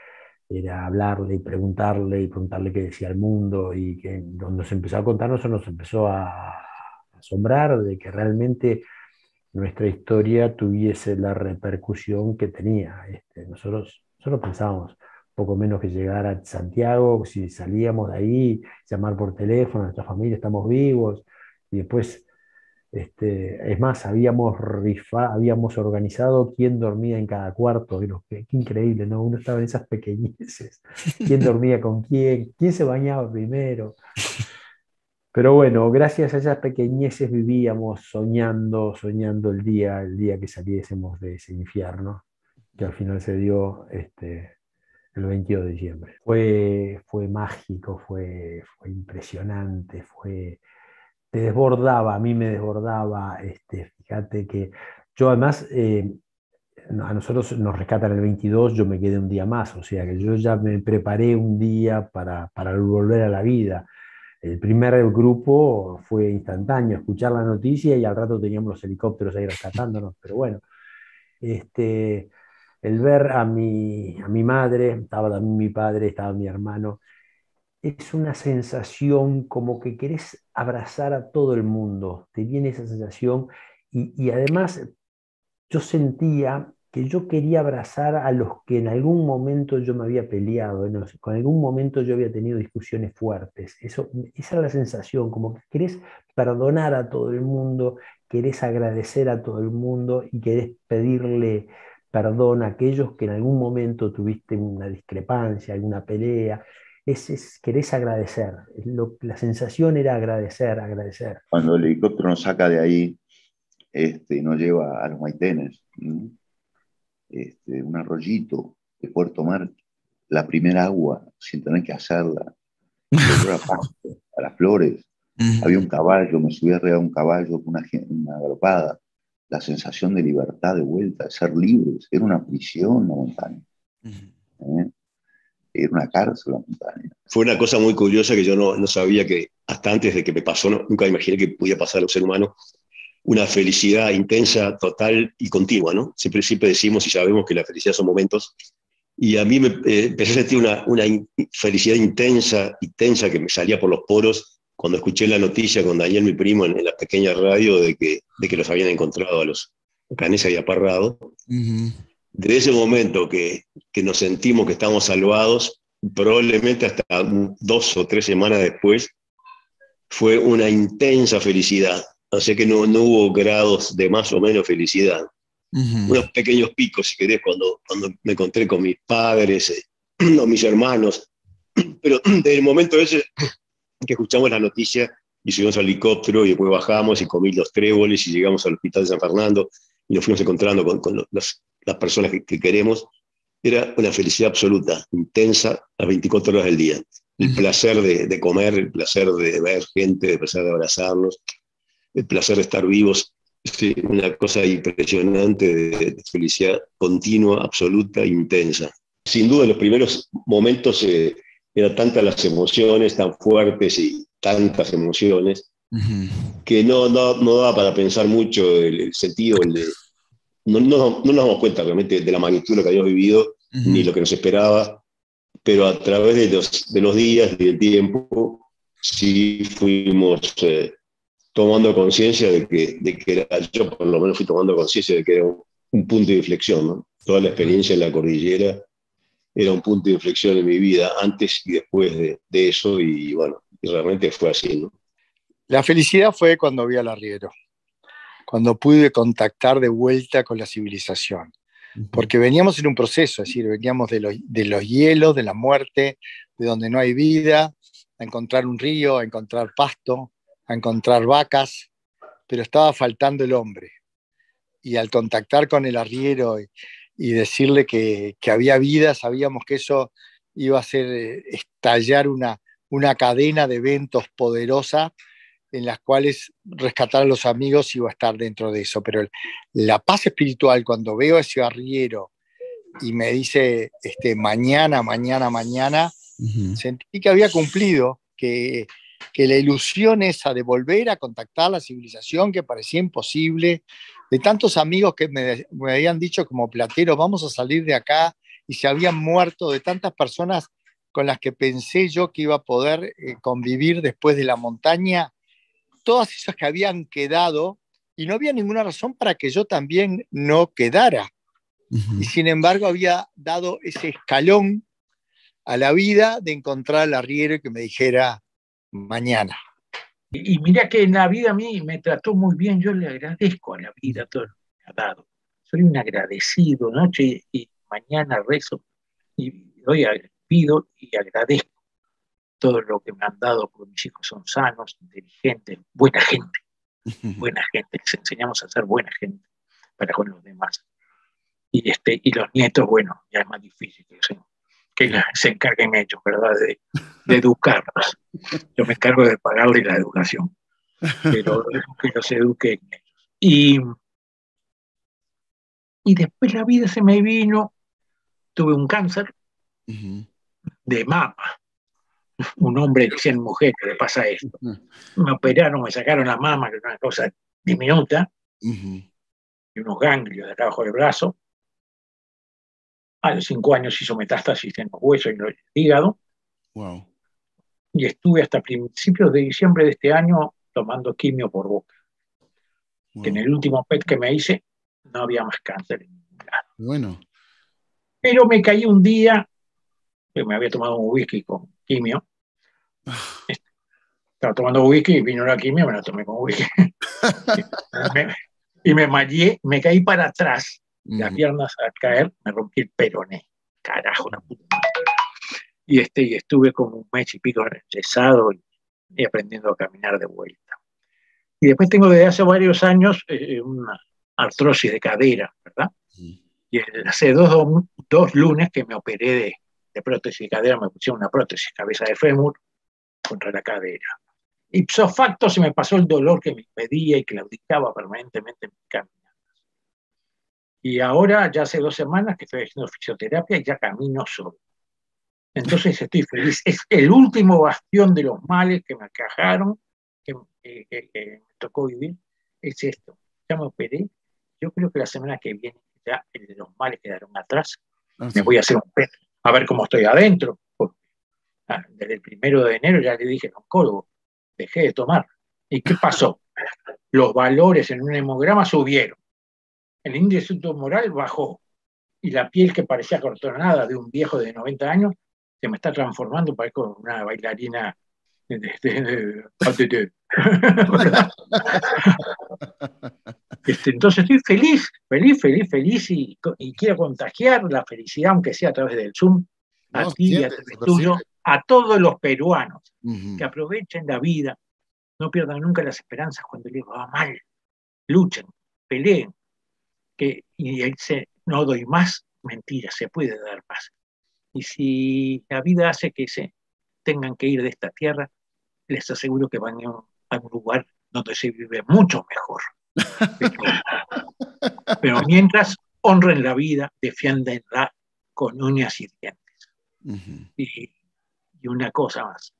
era hablarle y preguntarle y preguntarle qué decía el mundo, y que cuando se empezó a contarnos eso nos empezó a asombrar de que realmente nuestra historia tuviese la repercusión que tenía. Este, nosotros, nosotros pensábamos poco menos que llegar a Santiago, si salíamos de ahí, llamar por teléfono a nuestra familia, estamos vivos, y después, este, es más, habíamos rifado, habíamos organizado quién dormía en cada cuarto. Pero qué, qué increíble, ¿no? Uno estaba en esas pequeñeces, quién dormía con quién, quién se bañaba primero. Pero bueno, gracias a esas pequeñeces vivíamos soñando, soñando el día, el día que saliésemos de ese infierno, que al final se dio, este, el veintidós de diciembre. Fue, fue mágico, fue, fue impresionante, fue, te desbordaba, a mí me desbordaba. Este, fíjate que yo además, eh, a nosotros nos rescatan el veintidós, yo me quedé un día más, o sea que yo ya me preparé un día para, para volver a la vida. El primer grupo fue instantáneo, escuchar la noticia y al rato teníamos los helicópteros ahí rescatándonos, pero bueno, este... el ver a mi, a mi madre, estaba también mi padre, estaba mi hermano, es una sensación como que querés abrazar a todo el mundo, te viene esa sensación, y, y además yo sentía que yo quería abrazar a los que en algún momento yo me había peleado, en los, en algún momento yo había tenido discusiones fuertes. Eso, esa era la sensación, como que querés perdonar a todo el mundo, querés agradecer a todo el mundo y querés pedirle perdón a aquellos que en algún momento tuviste una discrepancia, alguna pelea. Es, es, querés agradecer. Lo, la sensación era agradecer, agradecer. Cuando el helicóptero nos saca de ahí, este, nos lleva a los Maitenes, este, un arroyito de Puerto Mar, la primera agua, sin tener que hacerla, a, pasto, a las flores. Uh-huh. Había un caballo, me subí arriba de un caballo con una, una galopada. La sensación de libertad de vuelta, de ser libres. Era una prisión la montaña. Uh-huh. ¿Eh? Era una cárcel la montaña. Fue una cosa muy curiosa que yo no, no sabía, que hasta antes de que me pasó, no, nunca imaginé que podía pasar a un ser humano, una felicidad intensa, total y continua, ¿no? Siempre, siempre decimos y sabemos que la felicidad son momentos, y a mí me eh, empecé a sentir una, una in, felicidad intensa, intensa que me salía por los poros cuando escuché la noticia con Daniel, mi primo, en, en la pequeña radio de que, de que los habían encontrado a los Canesa y a Parrado. Uh-huh. Desde ese momento que, que nos sentimos que estamos salvados, probablemente hasta dos o tres semanas después, fue una intensa felicidad. O sea que no, no hubo grados de más o menos felicidad. Uh-huh. Unos pequeños picos, si querés, cuando, cuando me encontré con mis padres, eh, o mis hermanos. Pero desde el momento ese que escuchamos la noticia y subimos al helicóptero y después bajamos y comí los tréboles y llegamos al hospital de San Fernando y nos fuimos encontrando con, con los, las personas que, que queremos, era una felicidad absoluta, intensa, las veinticuatro horas del día. El uh-huh. placer de, de comer, el placer de ver gente, el placer de abrazarnos, el placer de estar vivos. Sí, una cosa impresionante de, de felicidad continua, absoluta, intensa. Sin duda, en los primeros momentos eh, eran tantas las emociones, tan fuertes y tantas emociones, uh-huh. que no, no, no daba para pensar mucho el, el sentido, el de, no, no, no nos damos cuenta realmente de la magnitud de lo que habíamos vivido, uh-huh. ni lo que nos esperaba, pero a través de los, de los días y del tiempo, sí fuimos eh, tomando conciencia de que, de que era, yo por lo menos fui tomando conciencia de que era un, un punto de inflexión, ¿no? Toda la experiencia en la cordillera era un punto de inflexión en mi vida, antes y después de, de eso, y bueno, y realmente fue así, ¿no? La felicidad fue cuando vi al arriero, cuando pude contactar de vuelta con la civilización, porque veníamos en un proceso, es decir, veníamos de los, de los hielos, de la muerte, de donde no hay vida, a encontrar un río, a encontrar pasto, a encontrar vacas, pero estaba faltando el hombre. Y al contactar con el arriero y, y decirle que, que había vida, sabíamos que eso iba a hacer eh, estallar una, una cadena de eventos poderosa en las cuales rescatar a los amigos iba a estar dentro de eso. Pero el, la paz espiritual, cuando veo a ese arriero y me dice este, mañana, mañana, mañana, uh-huh. sentí que había cumplido, que, que la ilusión esa de volver a contactar la civilización que parecía imposible, de tantos amigos que me, me habían dicho como Platero, vamos a salir de acá, y se habían muerto, de tantas personas con las que pensé yo que iba a poder eh, convivir después de la montaña, todas esas que habían quedado, y no había ninguna razón para que yo también no quedara. Uh-huh. Y sin embargo había dado ese escalón a la vida de encontrar al arriero y que me dijera mañana. Y, y mira que en la vida a mí me trató muy bien, yo le agradezco a la vida todo lo que me ha dado. Soy un agradecido, noche y mañana rezo, y doy, pido y agradezco todo lo que me han dado, porque mis hijos son sanos, inteligentes, buena gente, buena gente, les enseñamos a ser buena gente para con los demás. Y, este, y los nietos, bueno, ya es más difícil que se, que se encarguen ellos, ¿verdad?, de, de educarlos. Yo me encargo de pagarle la educación, pero que los eduquen ellos. Y, y después la vida se me vino, tuve un cáncer uh-huh. de mama. Un hombre de cien mujeres le pasa esto. Me operaron, me sacaron la mama, que es una cosa diminuta, uh-huh. y unos ganglios de acá abajo del brazo. A los cinco años hizo metástasis en los huesos y en el hígado. Wow. Y estuve hasta principios de diciembre de este año tomando quimio por boca. Wow. Que en el último P E T que me hice no había más cáncer en ningún lado. Bueno. Pero me caí un día, que me había tomado un whisky con quimio. Estaba tomando whisky y vino la quimio, me la tomé con whisky. y, me, y me mareé, me caí para atrás, uh-huh. las piernas al caer, me rompí el peroné. Carajo, una puta madre. Y, este, y estuve como un mes y pico enyesado y, y aprendiendo a caminar de vuelta. Y después tengo desde hace varios años eh, una artrosis de cadera, ¿verdad? Uh-huh. Y hace dos, dos, dos lunes que me operé de, de prótesis de cadera, me pusieron una prótesis cabeza de fémur contra la cadera. Ipso facto se me pasó el dolor que me impedía y claudicaba permanentemente en mi caminatas. Y ahora, ya hace dos semanas que estoy haciendo fisioterapia y ya camino solo. Entonces estoy feliz. Es el último bastión de los males que me aquejaron, que, que, que, que me tocó vivir, es esto. Ya me operé. Yo creo que la semana que viene ya los males quedaron atrás. Ah, sí. Me voy a hacer un P E T, a ver cómo estoy adentro. Desde el primero de enero ya le dije al oncólogo, dejé de tomar. ¿Y qué pasó? Los valores en un hemograma subieron. El índice tumoral bajó. Y la piel que parecía cortonada de un viejo de noventa años se me está transformando, parezco una bailarina de, de, de, de, de este, entonces estoy feliz, feliz, feliz, feliz y, y quiero contagiar la felicidad, aunque sea a través del Zoom, a no, ti y a través tuyo, a todos los peruanos, uh-huh. que aprovechen la vida, no pierdan nunca las esperanzas cuando les va mal, luchen, peleen, que, y dice, no doy más, mentira, se puede dar más. Y si la vida hace que se tengan que ir de esta tierra, les aseguro que van a un lugar donde se vive mucho mejor. Pero, pero mientras honren la vida, defiéndenla con uñas y dientes. Uh-huh. Y, y una cosa más.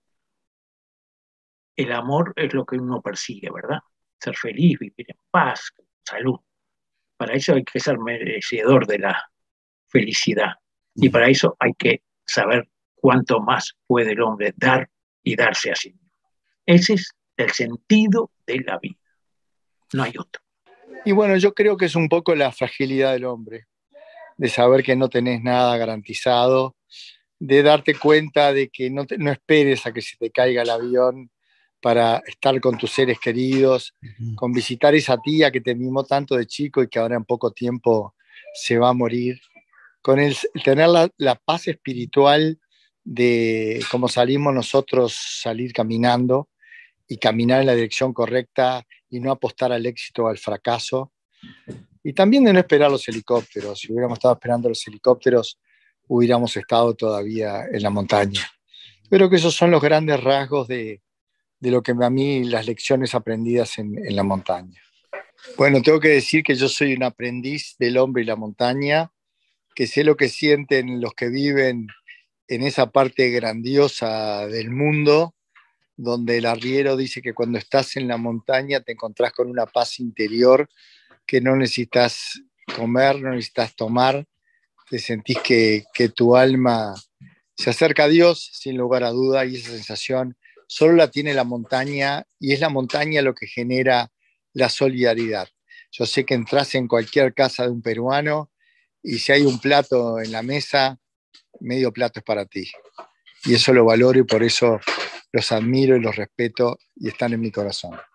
El amor es lo que uno persigue, ¿verdad? Ser feliz, vivir en paz, salud. Para eso hay que ser merecedor de la felicidad. Uh-huh. Y para eso hay que saber cuánto más puede el hombre dar y darse a sí mismo. Ese es el sentido de la vida. No hay otro. Y bueno, yo creo que es un poco la fragilidad del hombre. de saber que no tenés nada garantizado, de darte cuenta de que no, te, no esperes a que se te caiga el avión para estar con tus seres queridos, uh-huh. con visitar esa tía que te mimó tanto de chico y que ahora en poco tiempo se va a morir, con el tener la, la paz espiritual de cómo salimos nosotros, salir caminando y caminar en la dirección correcta y no apostar al éxito o al fracaso, y también de no esperar los helicópteros. Si hubiéramos estado esperando los helicópteros, hubiéramos estado todavía en la montaña. Creo que esos son los grandes rasgos de, de lo que a mí, las lecciones aprendidas en, en la montaña. Bueno, tengo que decir que yo soy un aprendiz del hombre y la montaña, que sé lo que sienten los que viven en esa parte grandiosa del mundo, donde el arriero dice que cuando estás en la montaña te encontrás con una paz interior, que no necesitas comer, no necesitas tomar, te sentís que, que tu alma se acerca a Dios sin lugar a duda, y esa sensación solo la tiene la montaña, y es la montaña lo que genera la solidaridad. Yo sé que entras en cualquier casa de un peruano y si hay un plato en la mesa, medio plato es para ti. Y eso lo valoro y por eso los admiro y los respeto y están en mi corazón.